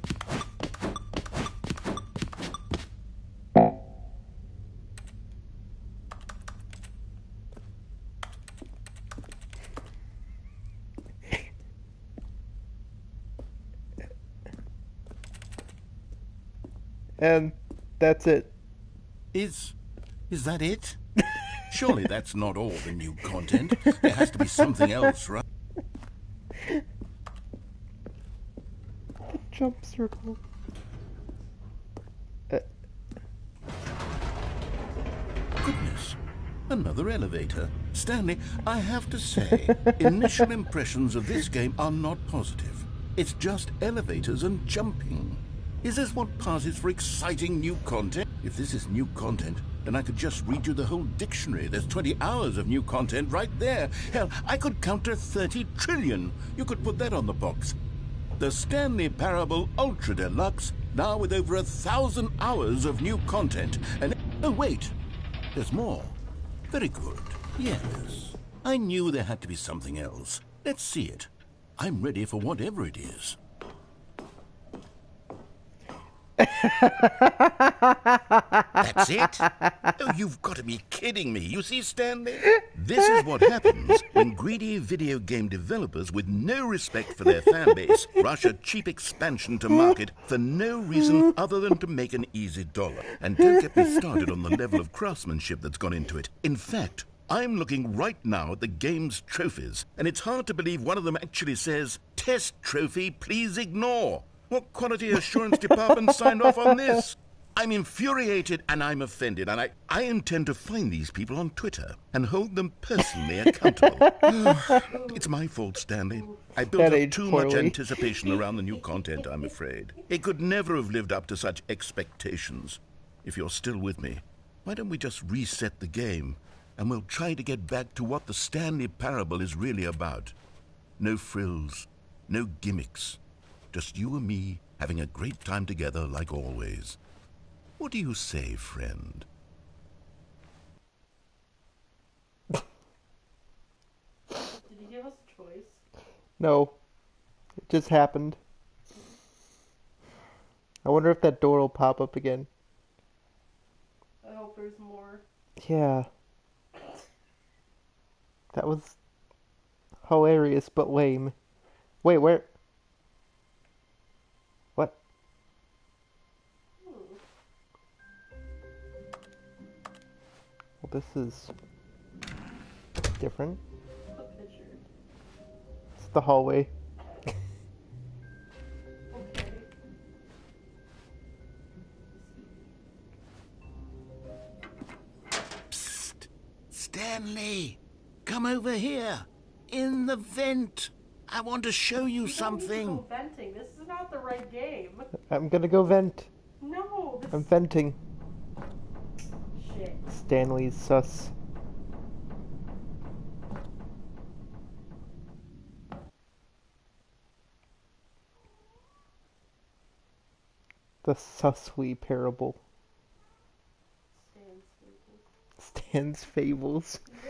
And that's it. Is... is that it? Surely that's not all the new content. There has to be something else, right? The jump circle. Uh, Goodness. Another elevator. Stanley, I have to say, initial impressions of this game are not positive. It's just elevators and jumping. Is this what passes for exciting new content? If this is new content, then I could just read you the whole dictionary. There's twenty hours of new content right there. Hell, I could counter thirty trillion. You could put that on the box. The Stanley Parable Ultra Deluxe, now with over a thousand hours of new content. And oh wait, there's more. Very good. Yes. I knew there had to be something else. Let's see it. I'm ready for whatever it is. That's it? Oh, you've got to be kidding me. You see, Stanley? This is what happens when greedy video game developers with no respect for their fan base rush a cheap expansion to market for no reason other than to make an easy dollar. And don't get me started on the level of craftsmanship that's gone into it. In fact, I'm looking right now at the game's trophies, and it's hard to believe one of them actually says, "Test trophy, please ignore." What quality assurance department signed off on this? I'm infuriated and I'm offended, and I, I intend to find these people on Twitter and hold them personally accountable. It's my fault, Stanley. I built That up aged too poorly. much anticipation around the new content, I'm afraid. It could never have lived up to such expectations. If you're still with me, why don't we just reset the game, and we'll try to get back to what the Stanley Parable is really about. No frills, no gimmicks. Just you and me having a great time together like always. What do you say, friend? Did he give us a choice? No. It just happened. I wonder if that door will pop up again. I hope there's more. Yeah. That was hilarious but lame. Wait, where? What? Well, this is different. A picture. It's the hallway. Okay. Psst! Stanley! Come over here! In the vent! I want to show you We don't need to something! go venting. This is not the right game. I'm gonna go vent. No. This I'm venting. shit. Stanley's sus. The Susly Parable. Stan's fables. Stan's Fables. Yeah.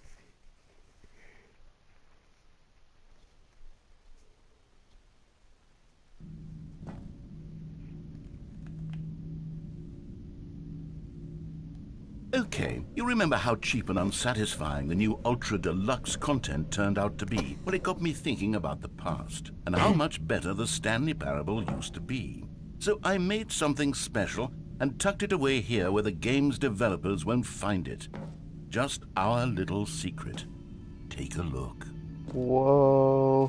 Okay, you remember how cheap and unsatisfying the new Ultra Deluxe content turned out to be? Well, it got me thinking about the past, and how much better the Stanley Parable used to be. So I made something special and tucked it away here where the game's developers won't find it. Just our little secret. Take a look. Whoa.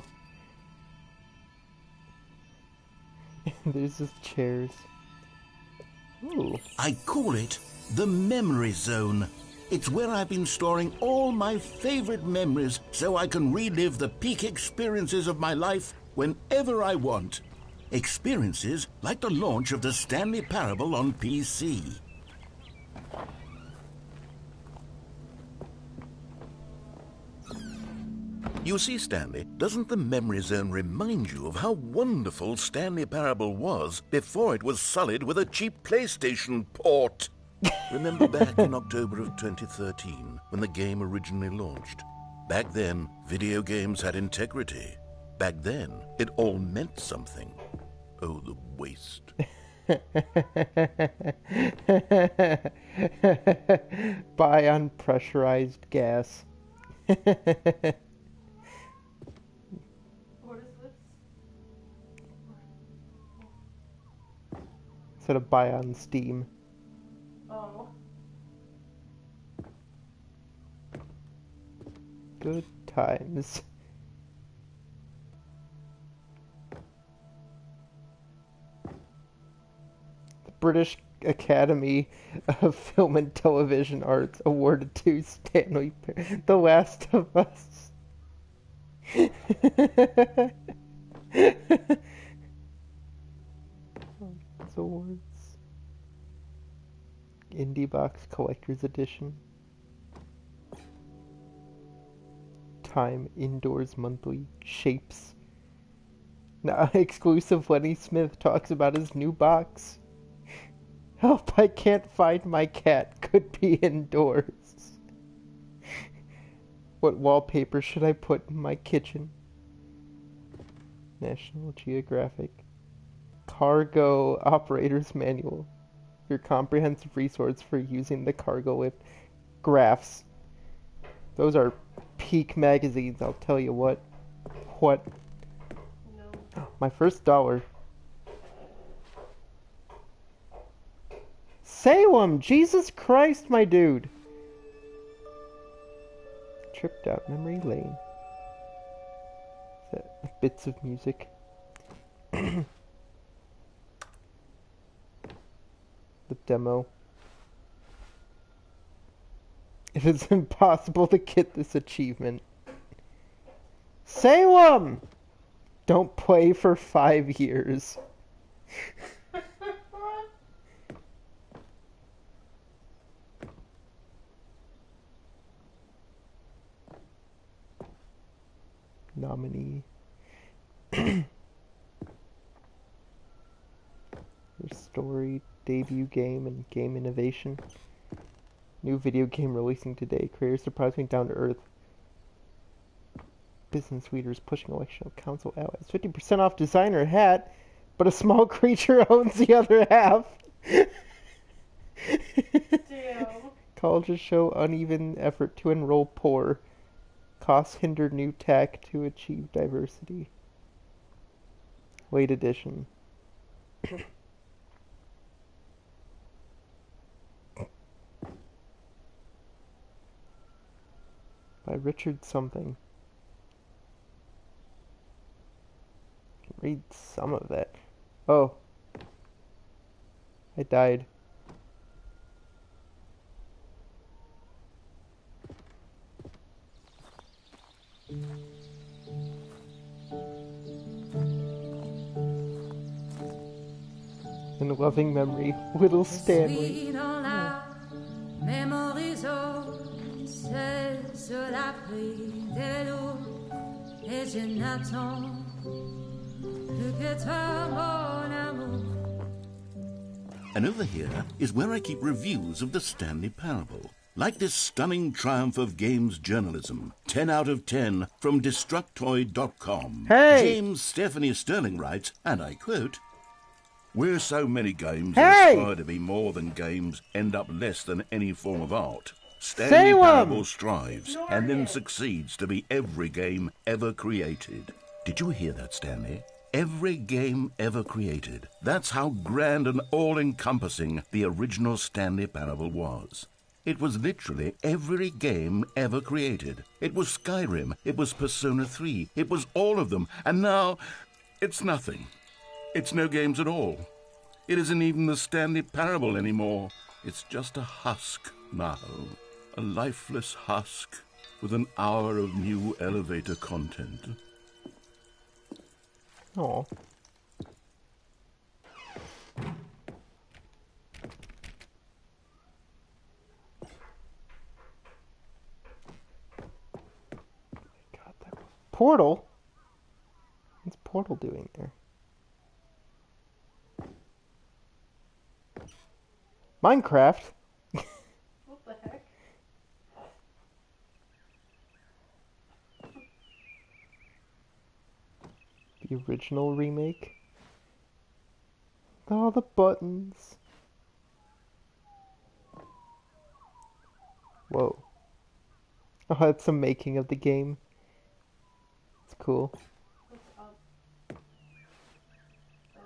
There's just chairs. Ooh. I call it the Memory Zone. It's where I've been storing all my favorite memories so I can relive the peak experiences of my life whenever I want. Experiences like the launch of the Stanley Parable on P C. You see, Stanley, doesn't the Memory Zone remind you of how wonderful Stanley Parable was before it was sullied with a cheap PlayStation port? Remember back in October of twenty thirteen, when the game originally launched? Back then, video games had integrity. Back then, it all meant something. Oh, the waste. Buy unpressurized gas. What is this? Instead of buy on Steam. Oh. Good times. The British Academy of Film and Television Arts awarded to Stanley Par- The Last of Us. Awards. Indie Box Collector's Edition. Time Indoors Monthly. Shapes. Now, exclusive Lenny Smith talks about his new box. Help, I can't find my cat. Could be indoors. What wallpaper should I put in my kitchen? National Geographic. Cargo Operator's Manual. Your comprehensive resource for using the cargo lift. Graphs. Those are peak magazines, I'll tell you what. What? No. My first dollar. Salem! Jesus Christ, my dude! Tripped out memory lane. Is that bits of music? The demo. It is impossible to get this achievement. Salem! Don't play for five years. Nominee. Your story, debut game, and game innovation. New video game releasing today. Creators surprisingly down to earth. Business leaders pushing election of council allies. fifty percent off designer hat, but a small creature owns the other half. Damn. Colleges show uneven effort to enroll poor. Costs hinder new tech to achieve diversity. Late edition. By Richard something. I can read some of that. Oh. I died. In loving memory, little Stanley. And over here is where I keep reviews of the Stanley Parable. Like this stunning triumph of games journalism. ten out of ten from Destructoid dot com. Hey! James Stephanie Sterling writes, and I quote, "Where so many games Hey! that aspire to be more than games end up less than any form of art, Stanley Salem! Parable strives and then succeeds to be every game ever created." Did you hear that, Stanley? Every game ever created. That's how grand and all-encompassing the original Stanley Parable was. It was literally every game ever created. It was Skyrim. It was Persona three. It was all of them. And now, it's nothing. It's no games at all. It isn't even the Stanley Parable anymore. It's just a husk now. A lifeless husk with an hour of new elevator content. Oh. Portal? What's Portal doing there? Minecraft? What the heck? The original remake? All the buttons. Whoa. Oh, that's some making of the game. It's cool. What's up? Oh.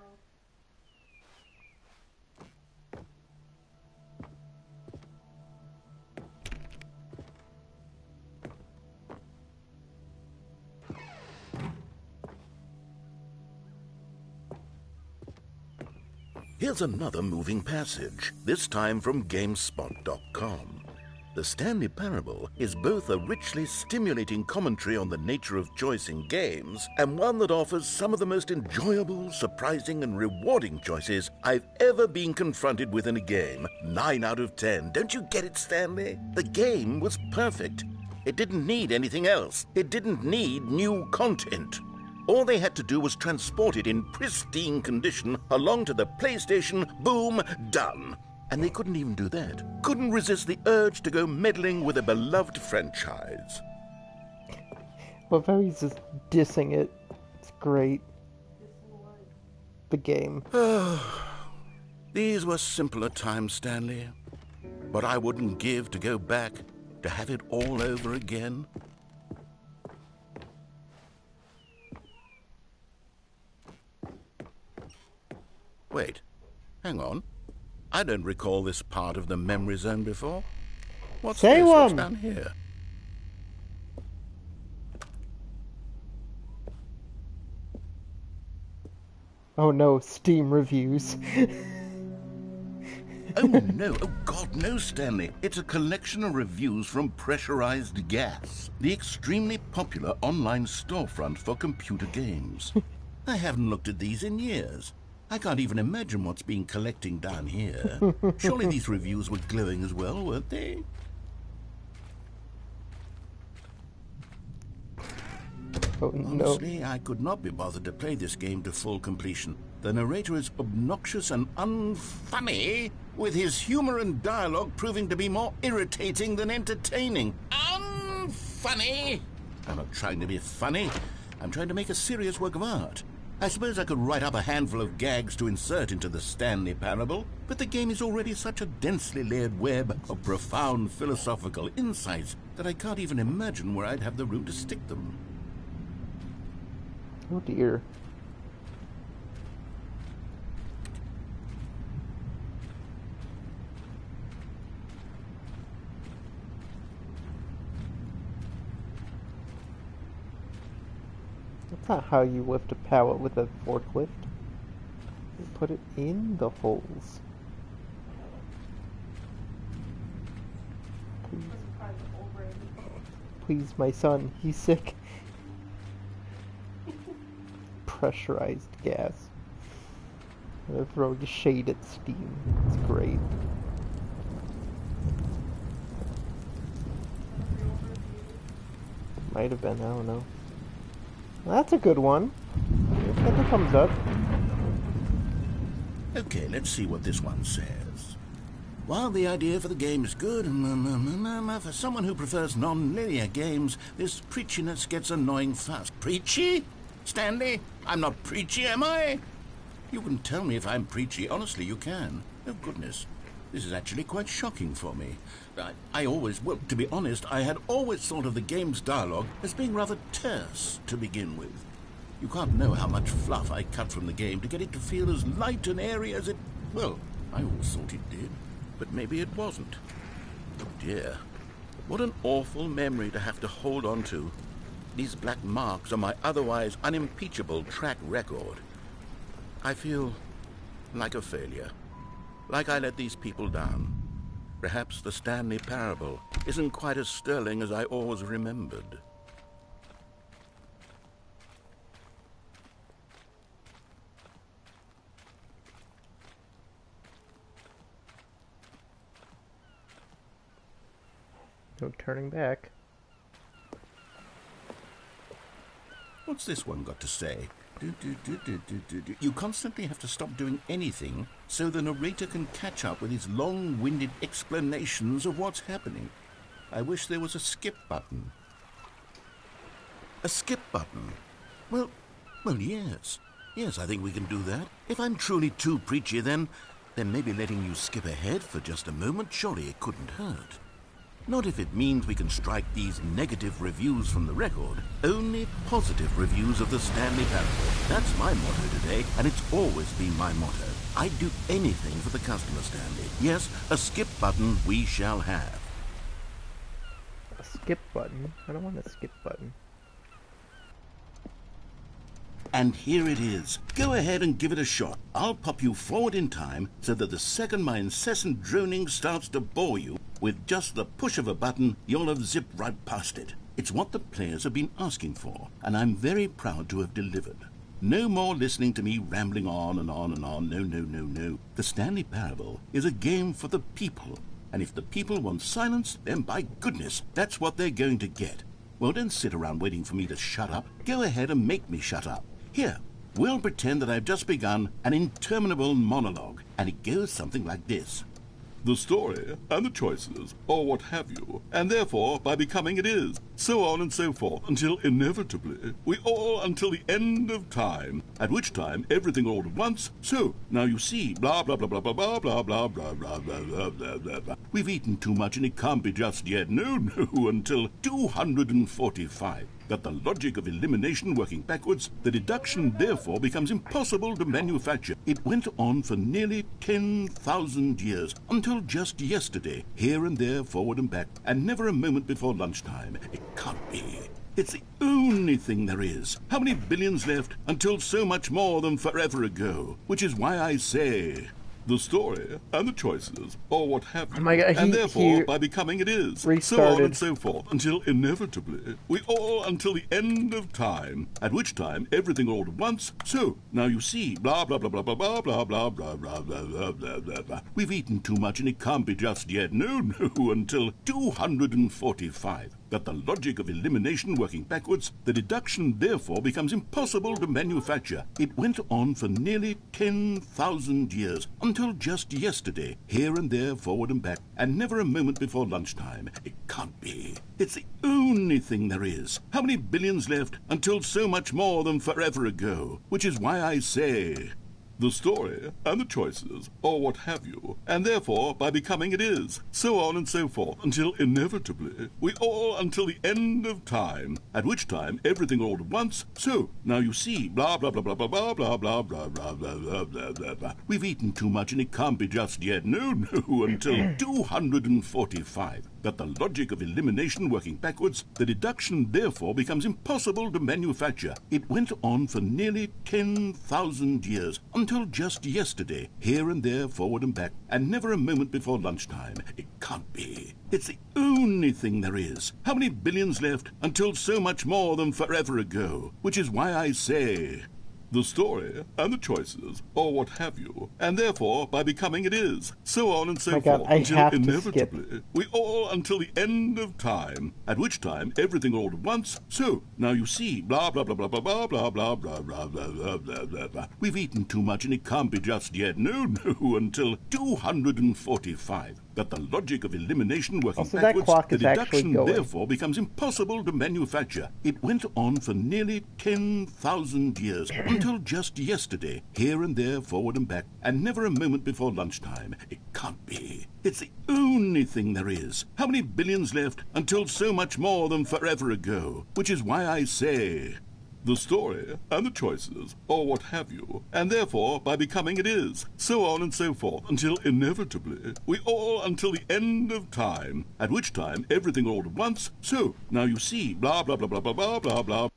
Here's another moving passage, this time from GameSpot dot com. The Stanley Parable is both a richly stimulating commentary on the nature of choice in games and one that offers some of the most enjoyable, surprising, and rewarding choices I've ever been confronted with in a game. Nine out of ten. Don't you get it, Stanley? The game was perfect. It didn't need anything else. It didn't need new content. All they had to do was transport it in pristine condition along to the PlayStation. Boom, done. And they couldn't even do that. Couldn't resist the urge to go meddling with a beloved franchise. Well, he's just dissing it. It's great. The game. These were simpler times, Stanley. But I wouldn't give to go back, to have it all over again. Wait, hang on. I don't recall this part of the memory zone before. What's Say this? What's one. down here? Oh no, Steam reviews. Oh no, oh God, no, Stanley. It's a collection of reviews from Pressurized Gas, the extremely popular online storefront for computer games. I haven't looked at these in years. I can't even imagine what's been collecting down here. Surely these reviews were glowing as well, weren't they? Oh no. Honestly, I could not be bothered to play this game to full completion. The narrator is obnoxious and unfunny, with his humor and dialogue proving to be more irritating than entertaining. Unfunny! I'm not trying to be funny. I'm trying to make a serious work of art. I suppose I could write up a handful of gags to insert into the Stanley Parable, but the game is already such a densely layered web of profound philosophical insights that I can't even imagine where I'd have the room to stick them. Oh dear. That's not how you lift a pallet with a forklift. You put it in the holes. Please, please, my son, he's sick. Pressurized gas. They're throwing shade at Steam. It's great. Might have been, I don't know. That's a good one. Get the thumbs up. Okay, let's see what this one says. While the idea for the game is good, for someone who prefers non-linear games, this preachiness gets annoying fast. Preachy? Stanley? I'm not preachy, am I? You can tell me if I'm preachy. Honestly, you can. Oh, goodness. This is actually quite shocking for me. I, I always, well, to be honest, I had always thought of the game's dialogue as being rather terse to begin with. You can't know how much fluff I cut from the game to get it to feel as light and airy as it... Well, I always thought it did, but maybe it wasn't. Oh, dear. What an awful memory to have to hold on to. These black marks on my otherwise unimpeachable track record. I feel like a failure. Like I let these people down. Perhaps the Stanley Parable isn't quite as sterling as I always remembered. No turning back. What's this one got to say? Do, do, do, do, do, do, do. You constantly have to stop doing anything so the narrator can catch up with his long-winded explanations of what's happening. I wish there was a skip button. A skip button? Well, well, yes. Yes, I think we can do that. If I'm truly too preachy, then, then maybe letting you skip ahead for just a moment, surely it couldn't hurt. Not if it means we can strike these negative reviews from the record. Only positive reviews of the Stanley Parable. That's my motto today, and it's always been my motto. I'd do anything for the customer, Stanley. Yes, a skip button we shall have. A skip button? I don't want a skip button. And here it is. Go ahead and give it a shot. I'll pop you forward in time so that the second my incessant droning starts to bore you, with just the push of a button, you'll have zipped right past it. It's what the players have been asking for, and I'm very proud to have delivered. No more listening to me rambling on and on and on. No, no, no, no. The Stanley Parable is a game for the people. And if the people want silence, then by goodness, that's what they're going to get. Well, don't sit around waiting for me to shut up. Go ahead and make me shut up. Here, we'll pretend that I've just begun an interminable monologue, and it goes something like this. The story, and the choices, or what have you, and therefore by becoming it is, so on and so forth, until inevitably, we all until the end of time, at which time everything all at once, so, now you see, blah blah blah blah blah blah blah blah blah blah blah blah blah blah blah. We've eaten too much and it can't be just yet, no, no, until two hundred forty-five. That the logic of elimination working backwards, the deduction therefore becomes impossible to manufacture. It went on for nearly ten thousand years, until just yesterday, here and there, forward and back, and never a moment before lunchtime. It can't be. It's the only thing there is. How many billions left until so much more than forever ago? Which is why I say... the story, and the choices, or what have you, oh my God, he, and therefore, he by becoming it is, restarted. so on and so forth, until inevitably, we all until the end of time, at which time everything all at once, so, now you see, blah blah blah blah blah blah blah blah blah blah blah blah blah blah blah. We've eaten too much and it can't be just yet, no, no, until two hundred forty-five. That the logic of elimination working backwards, the deduction therefore becomes impossible to manufacture. It went on for nearly ten thousand years, until just yesterday, here and there, forward and back, and never a moment before lunchtime. It can't be. It's the only thing there is. How many billions left until so much more than forever ago? Which is why I say... the story, and the choices, or what have you, and therefore, by becoming it is, so on and so forth, until inevitably, we all until the end of time, at which time everything all at once, so, now you see, blah blah blah blah blah blah blah blah blah blah blah blah blah blah. We've eaten too much and it can't be just yet, no, no, until two hundred forty-five. That the logic of elimination working backwards, the deduction therefore becomes impossible to manufacture. It went on for nearly ten thousand years, until just yesterday, here and there, forward and back, and never a moment before lunchtime. It can't be. It's the only thing there is. How many billions left until so much more than forever ago? Which is why I say... the story, and the choices, or what have you, and therefore, by becoming it is, so on and so my God, forth, I until have to inevitably, skip. we all until the end of time, at which time everything all at once, so, now you see, blah blah blah blah blah blah blah blah blah blah blah blah blah blah blah. We've eaten too much and it can't be just yet, no, no, until two hundred forty-five. That the logic of elimination working Also, that backwards, clock the is actually deduction going. therefore becomes impossible to manufacture. It went on for nearly ten thousand years, until just yesterday, here and there, forward and back, and never a moment before lunchtime. It can't be. It's the only thing there is. How many billions left until so much more than forever ago? Which is why I say... the story, and the choices, or what have you, and therefore, by becoming it is, so on and so forth, until inevitably, we all until the end of time, at which time everything all at once, so, now you see, blah blah blah blah blah blah blah blah.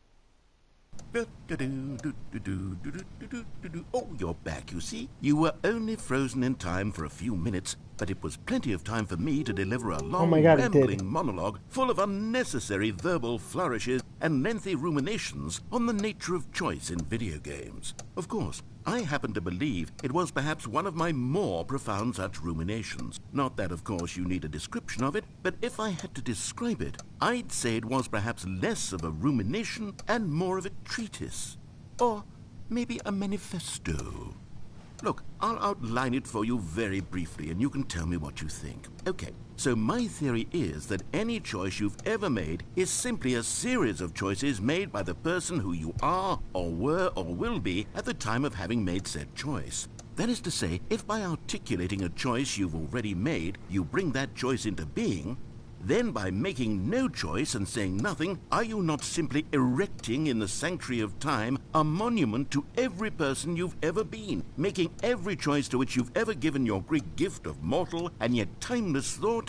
Oh, you're back, you see. You were only frozen in time for a few minutes, but it was plenty of time for me to deliver a long, Oh my God, it did. rambling monologue full of unnecessary verbal flourishes and lengthy ruminations on the nature of choice in video games. Of course, I happen to believe it was perhaps one of my more profound such ruminations. Not that, of course, you need a description of it, but if I had to describe it, I'd say it was perhaps less of a rumination and more of a treatise. Or maybe a manifesto. Look, I'll outline it for you very briefly, and you can tell me what you think. Okay, so my theory is that any choice you've ever made is simply a series of choices made by the person who you are, or were, or will be at the time of having made said choice. That is to say, if by articulating a choice you've already made, you bring that choice into being, then by making no choice and saying nothing, are you not simply erecting in the sanctuary of time a monument to every person you've ever been, making every choice to which you've ever given your great gift of mortal and yet timeless thought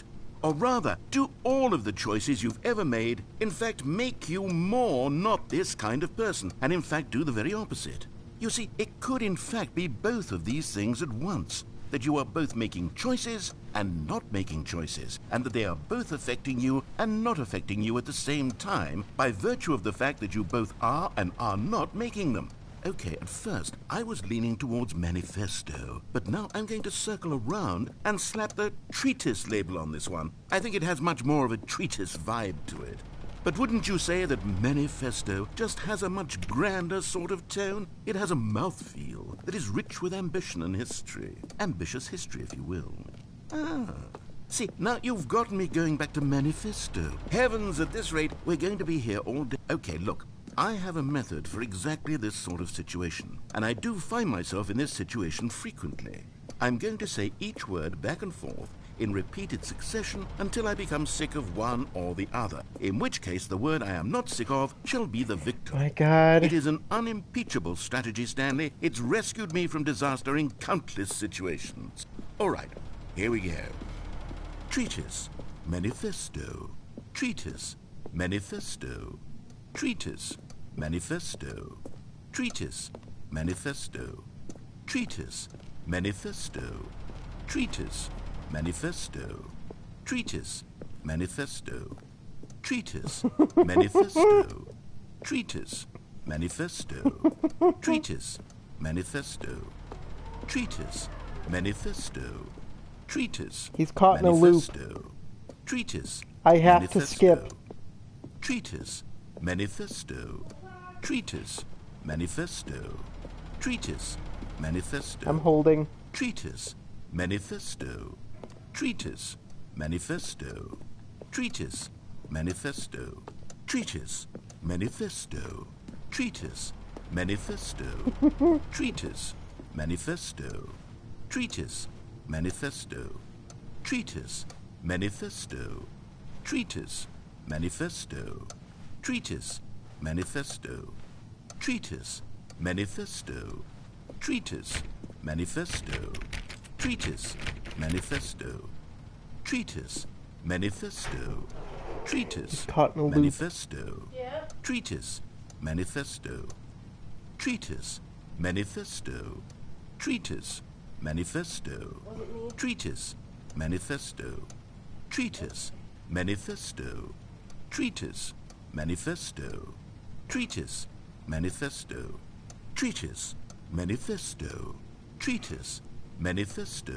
Or rather, do all of the choices you've ever made, in fact, make you more not this kind of person, and in fact do the very opposite? You see, it could in fact be both of these things at once. That you are both making choices and not making choices, and that they are both affecting you and not affecting you at the same time by virtue of the fact that you both are and are not making them. Okay, at first, I was leaning towards manifesto, but now I'm going to circle around and slap the treatise label on this one. I think it has much more of a treatise vibe to it. But wouldn't you say that manifesto just has a much grander sort of tone? It has a mouthfeel that is rich with ambition and history. Ambitious history, if you will. Ah. See, now you've gotten me going back to manifesto. Heavens, at this rate, we're going to be here all day. Okay, look. I have a method for exactly this sort of situation, and I do find myself in this situation frequently. I'm going to say each word back and forth in repeated succession until I become sick of one or the other, in which case the word I am not sick of shall be the victor. My God. It is an unimpeachable strategy, Stanley. It's rescued me from disaster in countless situations. All right, here we go. Treatise, manifesto. Treatise, manifesto. Treatise, manifesto. Treatise, manifesto. Treatise, manifesto. Treatise, manifesto. Treatise, manifesto. Treatise, manifesto. Treatise, manifesto. Treatise, manifesto. Treatise, manifesto. Treatise. He's caught in a loop. Treatise. I have manifesto. to skip. Treatise. Manifesto. Treatise. Manifesto. Treatise. Manifesto. I'm holding. Treatise. Manifesto. Treatise. Manifesto. Treatise. Manifesto. Treatise. Manifesto. Treatise. Manifesto. Treatise. Manifesto. Treatise. Manifesto. Treatise. Manifesto. Treatise. Manifesto. Treatise. Manifesto. Treatise. Manifesto. Treatise. Manifesto. Treatise. Manifesto. Treatise. Manifesto. Treatise. Caught in a loop. Manifesto. Yeah. Treatise. Manifesto. Treatise. Manifesto. Treatise. Manifesto. Wasn't me. Treatise. Manifesto. Treatise. Manifesto. Treatise. Manifesto. Treatise. Manifesto. Treatise. Manifesto. Treatise. Manifesto.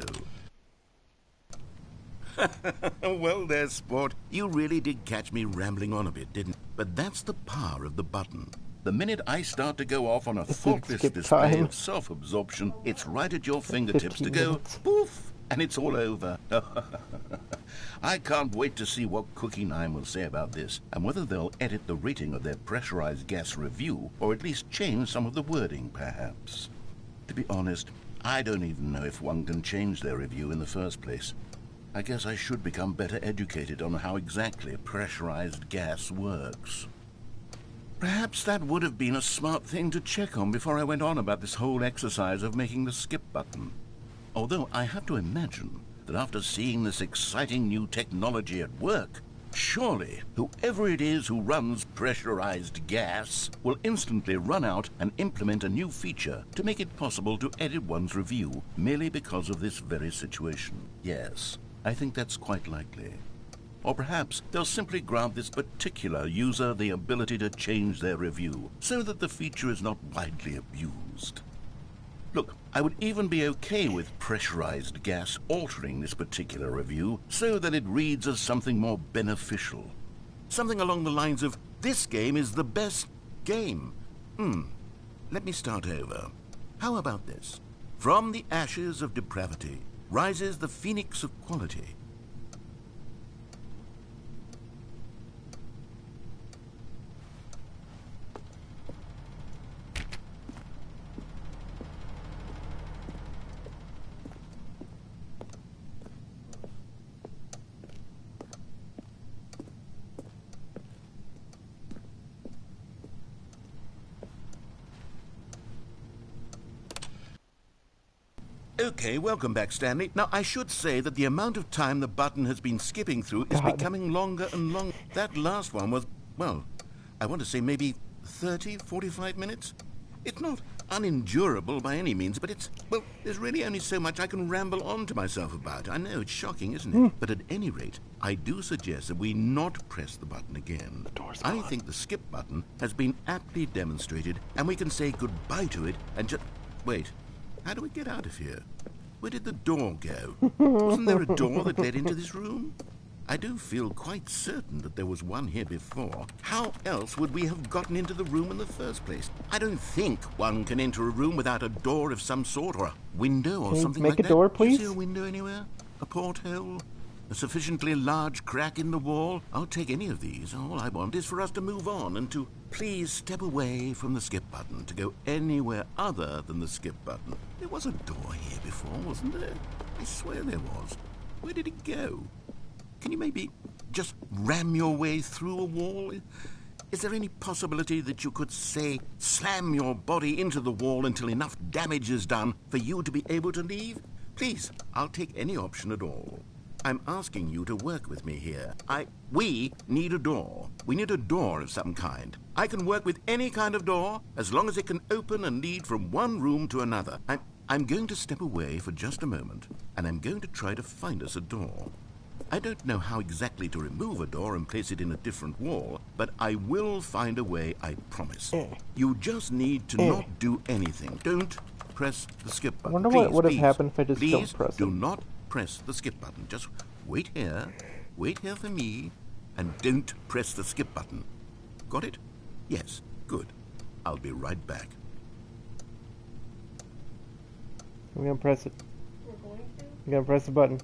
Well there, sport. You really did catch me rambling on a bit, didn't you? But that's the power of the button. The minute I start to go off on a thoughtless skip display time. of self-absorption, it's right at your fingertips to fifteen go, minutes. poof, and it's all over. I can't wait to see what Cookie Nine will say about this, and whether they'll edit the rating of their pressurized gas review, or at least change some of the wording, perhaps. To be honest, I don't even know if one can change their review in the first place. I guess I should become better educated on how exactly pressurized gas works. Perhaps that would have been a smart thing to check on before I went on about this whole exercise of making the skip button. Although I have to imagine that after seeing this exciting new technology at work, surely whoever it is who runs pressurized gas will instantly run out and implement a new feature to make it possible to edit one's review merely because of this very situation. Yes, I think that's quite likely. Or perhaps they'll simply grant this particular user the ability to change their review so that the feature is not widely abused. Look, I would even be okay with pressurized gas altering this particular review so that it reads as something more beneficial. Something along the lines of, this game is the best game. Hmm, let me start over. How about this? From the ashes of depravity rises the phoenix of quality. Okay, welcome back, Stanley. Now, I should say that the amount of time the button has been skipping through is God. becoming longer and longer. That last one was, well, I want to say maybe thirty, forty-five minutes. It's not unendurable by any means, but it's, well, there's really only so much I can ramble on to myself about. I know, it's shocking, isn't it? Mm. But at any rate, I do suggest that we not press the button again. The door's I gone. think the skip button has been aptly demonstrated, and we can say goodbye to it and just... Wait, how do we get out of here? Where did the door go? Wasn't there a door that led into this room? I do feel quite certain that there was one here before. How else would we have gotten into the room in the first place? I don't think one can enter a room without a door of some sort, or a window, or Can you something make like a that. door, Do you see please? a window anywhere? A porthole? A sufficiently large crack in the wall? I'll take any of these. All I want is for us to move on and to please step away from the skip button, to go anywhere other than the skip button. There was a door here before, wasn't there? I swear there was. Where did it go? Can you maybe just ram your way through a wall? Is there any possibility that you could, say, slam your body into the wall until enough damage is done for you to be able to leave? Please, I'll take any option at all. I'm asking you to work with me here. I... We need a door. We need a door of some kind. I can work with any kind of door, as long as it can open and lead from one room to another. I'm, I'm going to step away for just a moment, and I'm going to try to find us a door. I don't know how exactly to remove a door and place it in a different wall, but I will find a way, I promise. Eh. You just need to Eh. not do anything. Don't press the skip button. wonder please, what would have please, happened if I just please don't press do it. not press the skip button. Just wait here, wait here for me, and don't press the skip button. Got it? Yes, good. I'll be right back. I'm gonna press it. We're going to? I'm gonna press the button.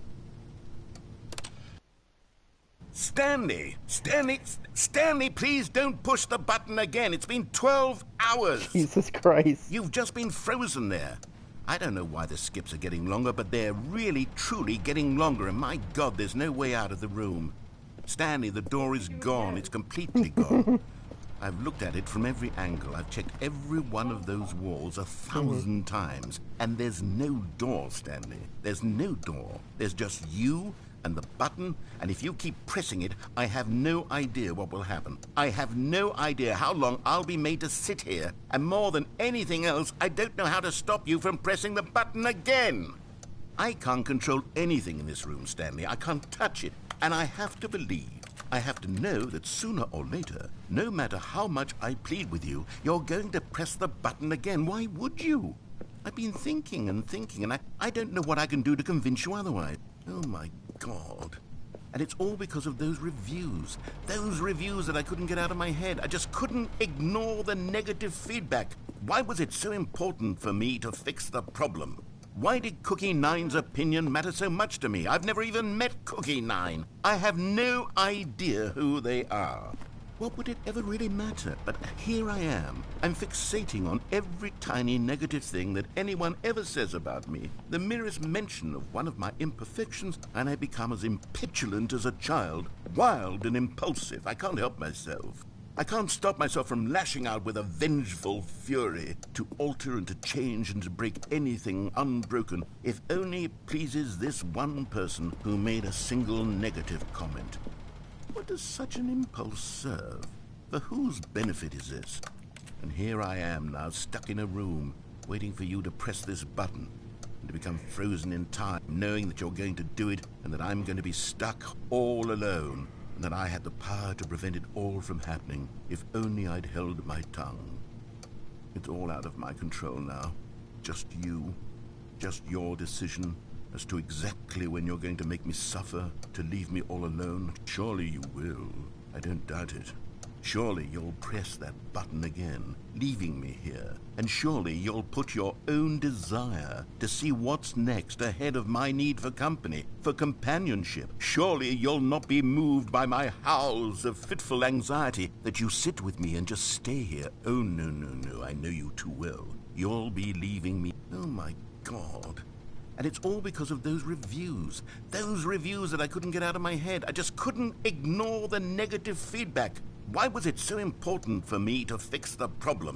Stanley! Stanley! Stanley, please don't push the button again. It's been twelve hours. Jesus Christ. You've just been frozen there. I don't know why the skips are getting longer, but they're really, truly getting longer, and my God, there's no way out of the room. Stanley, the door is gone. It's completely gone. I've looked at it from every angle. I've checked every one of those walls a thousand times, and there's no door, Stanley. There's no door. There's just you and the button, and if you keep pressing it, I have no idea what will happen. I have no idea how long I'll be made to sit here, and more than anything else, I don't know how to stop you from pressing the button again. I can't control anything in this room, Stanley. I can't touch it, and I have to believe, I have to know that sooner or later, no matter how much I plead with you, you're going to press the button again. Why would you? I've been thinking and thinking, and I, I don't know what I can do to convince you otherwise. Oh, my God. And it's all because of those reviews. Those reviews that I couldn't get out of my head. I just couldn't ignore the negative feedback. Why was it so important for me to fix the problem? Why did Cookie Nine's opinion matter so much to me? I've never even met Cookie Nine. I have no idea who they are. What would it ever really matter? But here I am. I'm fixating on every tiny negative thing that anyone ever says about me. The merest mention of one of my imperfections, and I become as impetulant as a child, wild and impulsive. I can't help myself. I can't stop myself from lashing out with a vengeful fury to alter and to change and to break anything unbroken, if only it pleases this one person who made a single negative comment. What does such an impulse serve? For whose benefit is this? And here I am now, stuck in a room, waiting for you to press this button, and to become frozen in time, knowing that you're going to do it, and that I'm going to be stuck all alone, and that I had the power to prevent it all from happening, if only I'd held my tongue. It's all out of my control now. Just you. Just your decision as to exactly when you're going to make me suffer, to leave me all alone. Surely you will. I don't doubt it. Surely you'll press that button again, leaving me here. And surely you'll put your own desire to see what's next ahead of my need for company, for companionship. Surely you'll not be moved by my howls of fitful anxiety that you sit with me and just stay here. Oh, no, no, no, I know you too well. You'll be leaving me. Oh, my God. And it's all because of those reviews. Those reviews that I couldn't get out of my head. I just couldn't ignore the negative feedback. Why was it so important for me to fix the problem?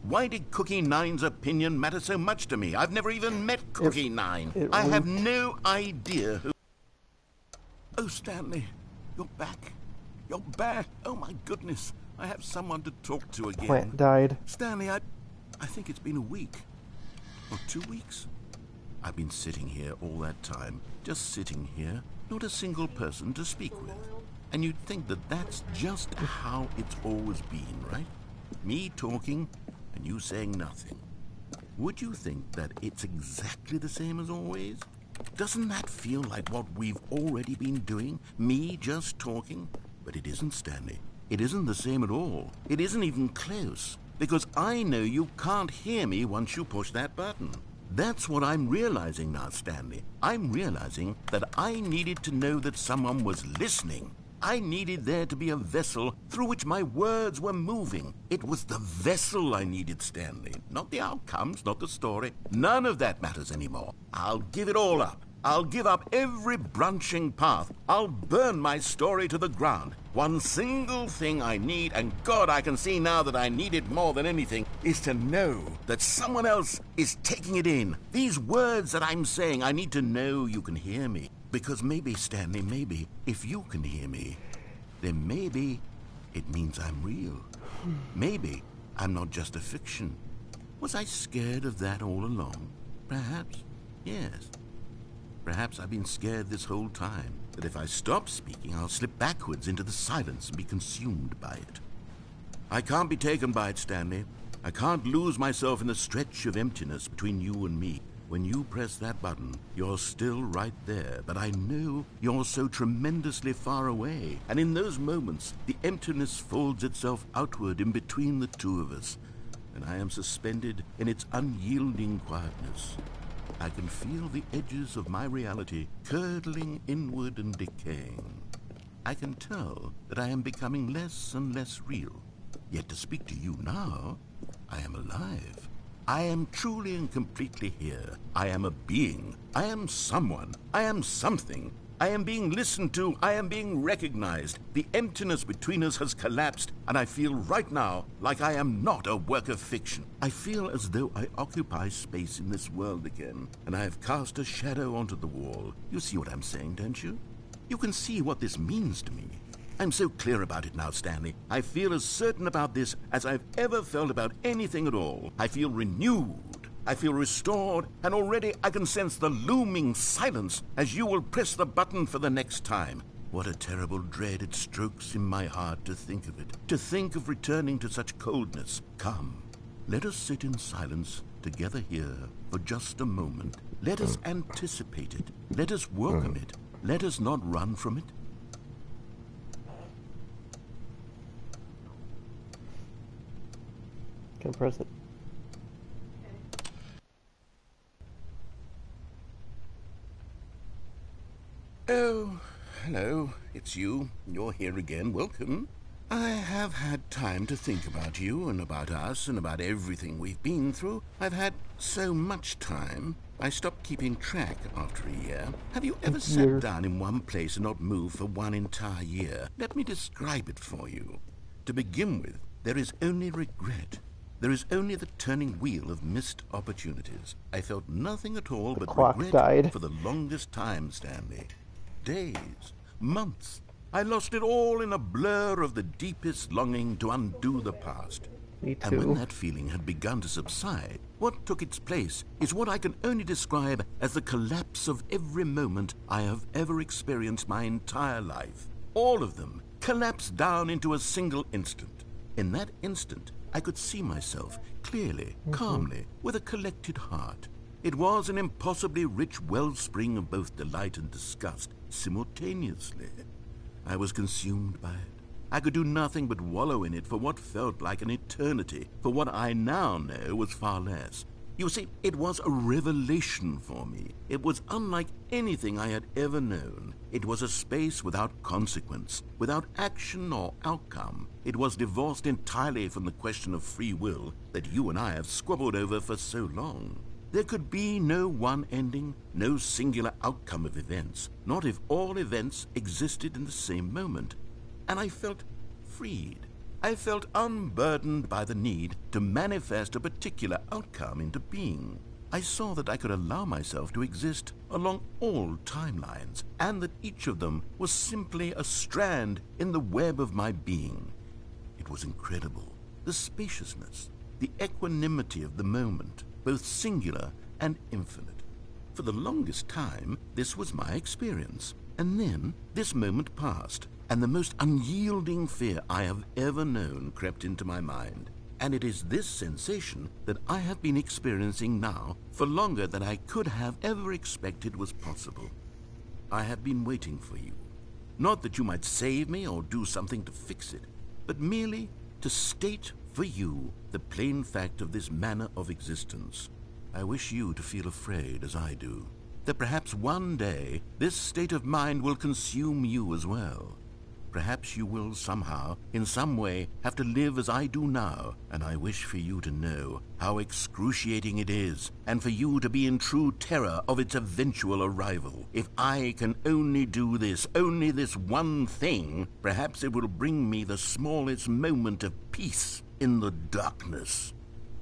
Why did Cookie Nine's opinion matter so much to me? I've never even met Cookie It- Nine. it I have winked. no idea who... Oh, Stanley, you're back. You're back. Oh, my goodness. I have someone to talk to again. Plant died. Stanley, I... I think it's been a week. Or two weeks. I've been sitting here all that time. Just sitting here. Not a single person to speak with. And you'd think that that's just how it's always been, right? Me talking and you saying nothing. Would you think that it's exactly the same as always? Doesn't that feel like what we've already been doing? Me just talking? But it isn't, Stanley. It isn't the same at all. It isn't even close. Because I know you can't hear me once you push that button. That's what I'm realizing now, Stanley. I'm realizing that I needed to know that someone was listening. I needed there to be a vessel through which my words were moving. It was the vessel I needed, Stanley. Not the outcomes, not the story. None of that matters anymore. I'll give it all up. I'll give up every branching path. I'll burn my story to the ground. One single thing I need, and God, I can see now that I need it more than anything, is to know that someone else is taking it in. These words that I'm saying, I need to know you can hear me. Because maybe, Stanley, maybe, if you can hear me, then maybe it means I'm real. Maybe I'm not just a fiction. Was I scared of that all along? Perhaps, yes. Perhaps I've been scared this whole time, that if I stop speaking, I'll slip backwards into the silence and be consumed by it. I can't be taken by it, Stanley. I can't lose myself in the stretch of emptiness between you and me. When you press that button, you're still right there, but I know you're so tremendously far away. And in those moments, the emptiness folds itself outward in between the two of us, and I am suspended in its unyielding quietness. I can feel the edges of my reality curdling inward and decaying. I can tell that I am becoming less and less real. Yet to speak to you now, I am alive. I am truly and completely here. I am a being. I am someone. I am something. I am being listened to. I am being recognized. The emptiness between us has collapsed, and I feel right now like I am not a work of fiction. I feel as though I occupy space in this world again, and I have cast a shadow onto the wall. You see what I'm saying, don't you? You can see what this means to me. I'm so clear about it now, Stanley. I feel as certain about this as I've ever felt about anything at all. I feel renewed. I feel restored, and already I can sense the looming silence as you will press the button for the next time. What a terrible dread it strokes in my heart to think of it, to think of returning to such coldness. Come, let us sit in silence together here for just a moment. Let us anticipate it. Let us welcome it. Let us not run from it. Can press it. Oh, hello. It's you. You're here again. Welcome. I have had time to think about you and about us and about everything we've been through. I've had so much time. I stopped keeping track after a year. Have you ever sat Year. down in one place and not moved for one entire year? Let me describe it for you. To begin with, there is only regret. There is only the turning wheel of missed opportunities. I felt nothing at all but clock regret died. for the longest time, Stanley. Days, months. I lost it all in a blur of the deepest longing to undo the past. Me And when too. that feeling had begun to subside, what took its place is what I can only describe as the collapse of every moment I have ever experienced my entire life. All of them collapsed down into a single instant. In that instant, I could see myself clearly, calmly, with a collected heart. It was an impossibly rich wellspring of both delight and disgust simultaneously. I was consumed by it. I could do nothing but wallow in it for what felt like an eternity, for what I now know was far less. You see, it was a revelation for me. It was unlike anything I had ever known. It was a space without consequence, without action or outcome. It was divorced entirely from the question of free will that you and I have squabbled over for so long. There could be no one ending, no singular outcome of events, not if all events existed in the same moment. And I felt freed. I felt unburdened by the need to manifest a particular outcome into being. I saw that I could allow myself to exist along all timelines, and that each of them was simply a strand in the web of my being. It was incredible. The spaciousness, the equanimity of the moment, both singular and infinite. For the longest time, this was my experience. And then this moment passed, and the most unyielding fear I have ever known crept into my mind. And it is this sensation that I have been experiencing now for longer than I could have ever expected was possible. I have been waiting for you. Not that you might save me or do something to fix it, but merely to state for you the plain fact of this manner of existence. I wish you to feel afraid, as I do, that perhaps one day this state of mind will consume you as well. Perhaps you will somehow, in some way, have to live as I do now, and I wish for you to know how excruciating it is, and for you to be in true terror of its eventual arrival. If I can only do this, only this one thing, perhaps it will bring me the smallest moment of peace in the darkness.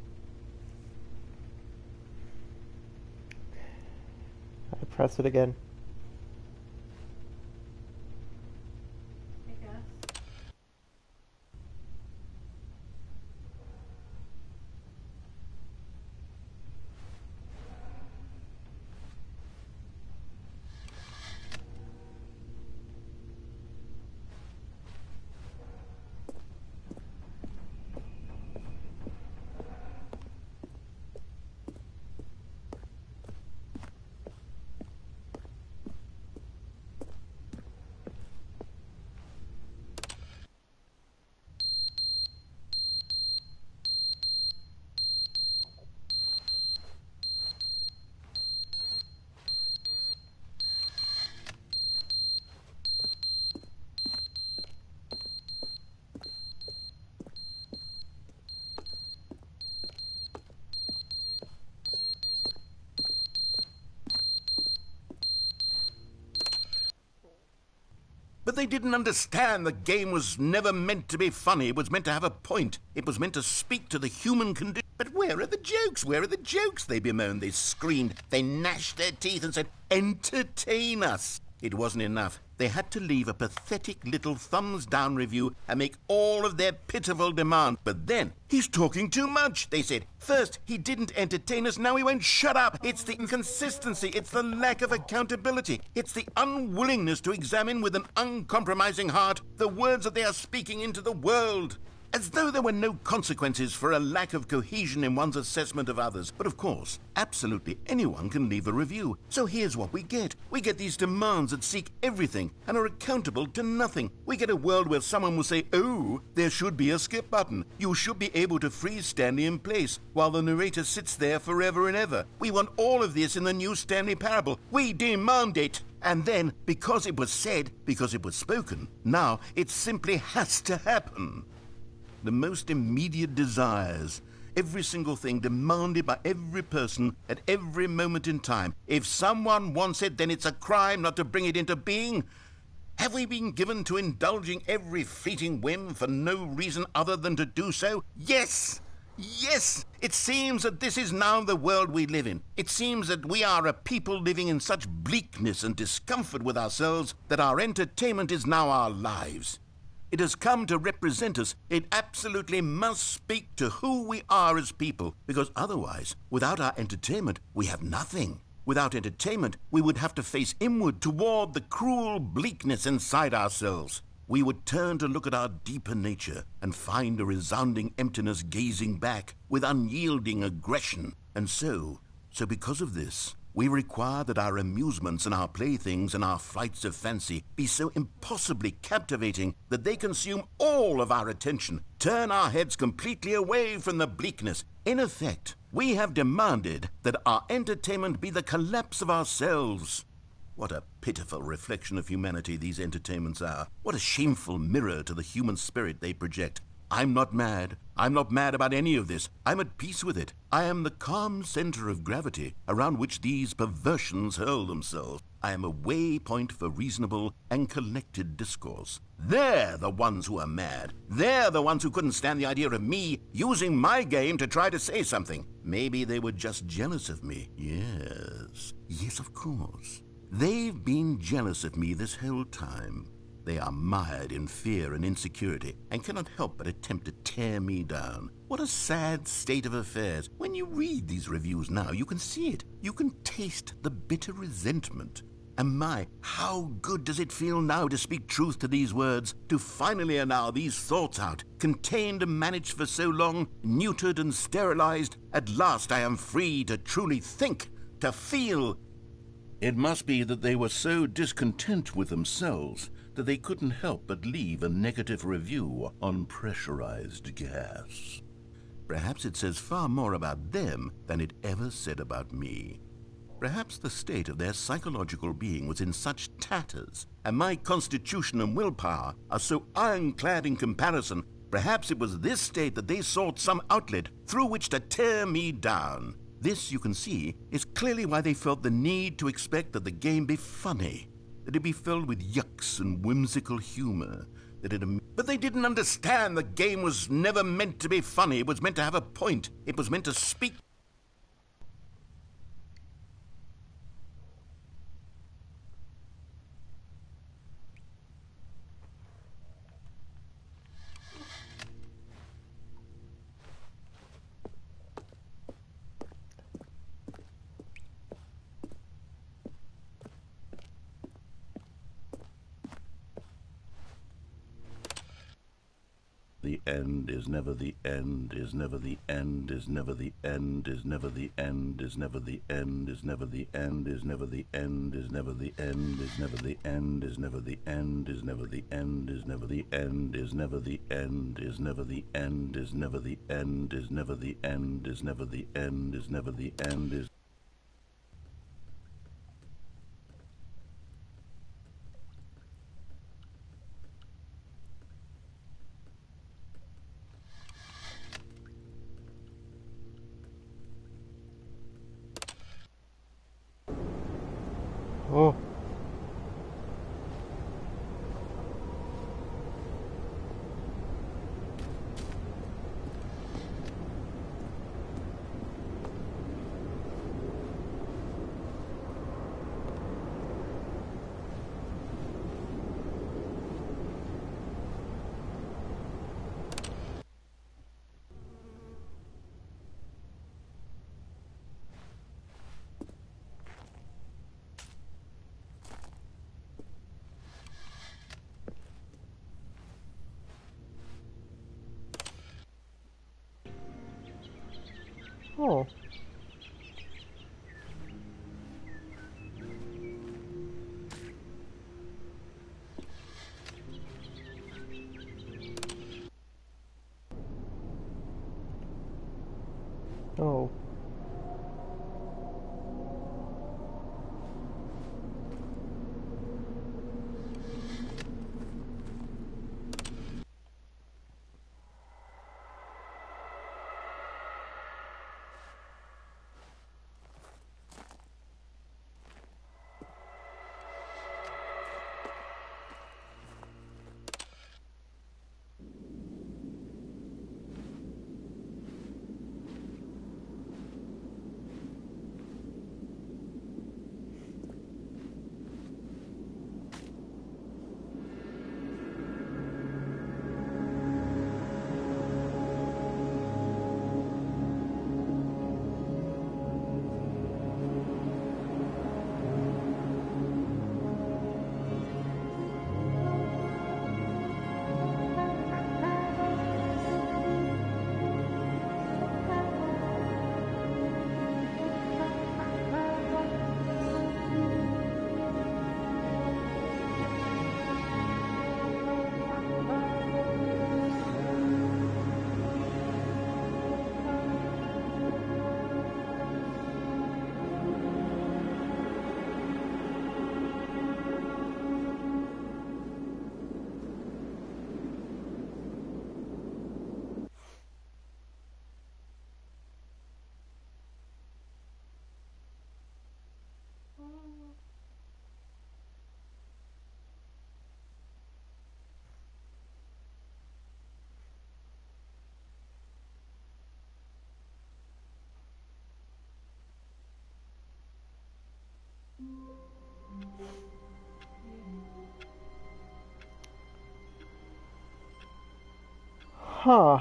I press it again. But they didn't understand the game was never meant to be funny. It was meant to have a point. It was meant to speak to the human condition. But where are the jokes? Where are the jokes? They bemoaned, they screamed, they gnashed their teeth and said, entertain us. It wasn't enough. They had to leave a pathetic little thumbs-down review and make all of their pitiful demands. But then, he's talking too much, they said. First, he didn't entertain us, now he won't shut up. It's the inconsistency, it's the lack of accountability. It's the unwillingness to examine with an uncompromising heart the words that they are speaking into the world. As though there were no consequences for a lack of cohesion in one's assessment of others. But of course, absolutely anyone can leave a review. So here's what we get. We get these demands that seek everything and are accountable to nothing. We get a world where someone will say, oh, there should be a skip button. You should be able to freeze Stanley in place while the narrator sits there forever and ever. We want all of this in the new Stanley Parable. We demand it. And then, because it was said, because it was spoken, now it simply has to happen. The most immediate desires, every single thing demanded by every person at every moment in time. If someone wants it, then it's a crime not to bring it into being. Have we been given to indulging every fleeting whim for no reason other than to do so? Yes! Yes! It seems that this is now the world we live in. It seems that we are a people living in such bleakness and discomfort with ourselves that our entertainment is now our lives. It has come to represent us. It absolutely must speak to who we are as people, because otherwise, without our entertainment, we have nothing. Without entertainment, we would have to face inward toward the cruel bleakness inside ourselves. We would turn to look at our deeper nature and find a resounding emptiness gazing back with unyielding aggression. And so, so because of this, we require that our amusements and our playthings and our flights of fancy be so impossibly captivating that they consume all of our attention, turn our heads completely away from the bleakness. In effect, we have demanded that our entertainment be the collapse of ourselves. What a pitiful reflection of humanity these entertainments are. What a shameful mirror to the human spirit they project. I'm not mad. I'm not mad about any of this. I'm at peace with it. I am the calm center of gravity around which these perversions hurl themselves. I am a waypoint for reasonable and collected discourse. They're the ones who are mad. They're the ones who couldn't stand the idea of me using my game to try to say something. Maybe they were just jealous of me. Yes. Yes, of course. They've been jealous of me this whole time. They are mired in fear and insecurity and cannot help but attempt to tear me down. What a sad state of affairs. When you read these reviews now, you can see it. You can taste the bitter resentment. And my, how good does it feel now to speak truth to these words, to finally allow these thoughts out, contained and managed for so long, neutered and sterilized. At last I am free to truly think, to feel. It must be that they were so discontent with themselves that they couldn't help but leave a negative review on pressurized gas. Perhaps it says far more about them than it ever said about me. Perhaps the state of their psychological being was in such tatters, and my constitution and willpower are so ironclad in comparison. Perhaps it was this state that they sought some outlet through which to tear me down. This, you can see, is clearly why they felt the need to expect that the game be funny, that it be filled with yucks and whimsical humor, that it... But they didn't understand the game was never meant to be funny. It was meant to have a point. It was meant to speak... The end is never the end, is never the end, is never the end, is never the end, is never the end, is never the end, is never the end, is never the end, is never the end, is never the end, is never the end, is never the end, is never the end, is never the end, is never the end, is never the end, is never the end, is never the end, is Oh. Oh. Oh. Huh.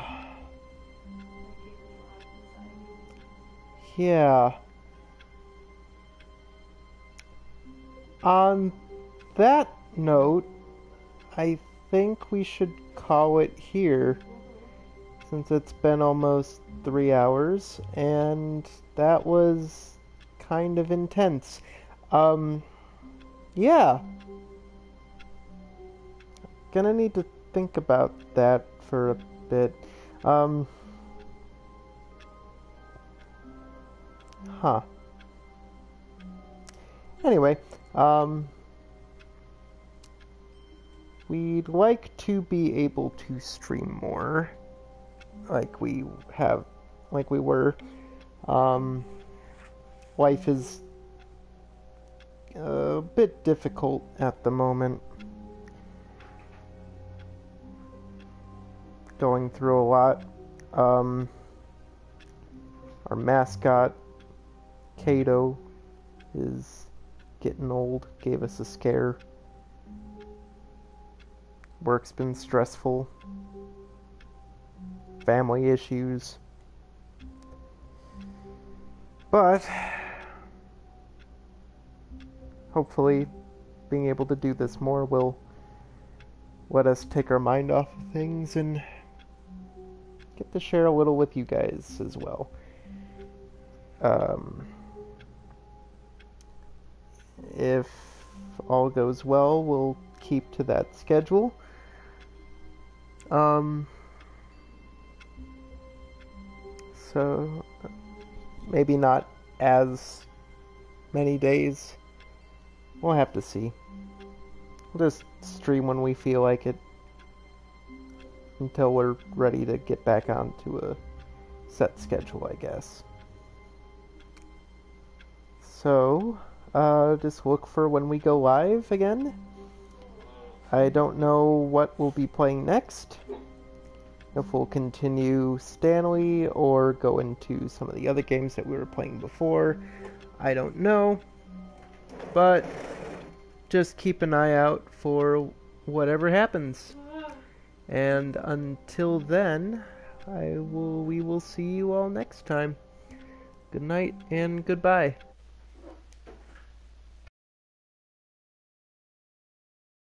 Yeah. On that note, I think we should call it here, since it's been almost three hours, and that was kind of intense. Um, yeah. Gonna need to think about that for a bit. Um, huh. Anyway, um, we'd like to be able to stream more, like we have, like we were. Um, life is a bit difficult at the moment. Going through a lot. Um, our mascot, Kato, is getting old, gave us a scare. Work's been stressful. Family issues. But hopefully being able to do this more will let us take our mind off of things and get to share a little with you guys as well. Um, if all goes well, we'll keep to that schedule. Um, so maybe not as many days. We'll have to see. We'll just stream when we feel like it until we're ready to get back onto a set schedule, I guess. So, uh, just look for when we go live again. I don't know what we'll be playing next. If we'll continue Stanley or go into some of the other games that we were playing before, I don't know. But just keep an eye out for whatever happens. And until then, I will we will see you all next time. Good night and goodbye.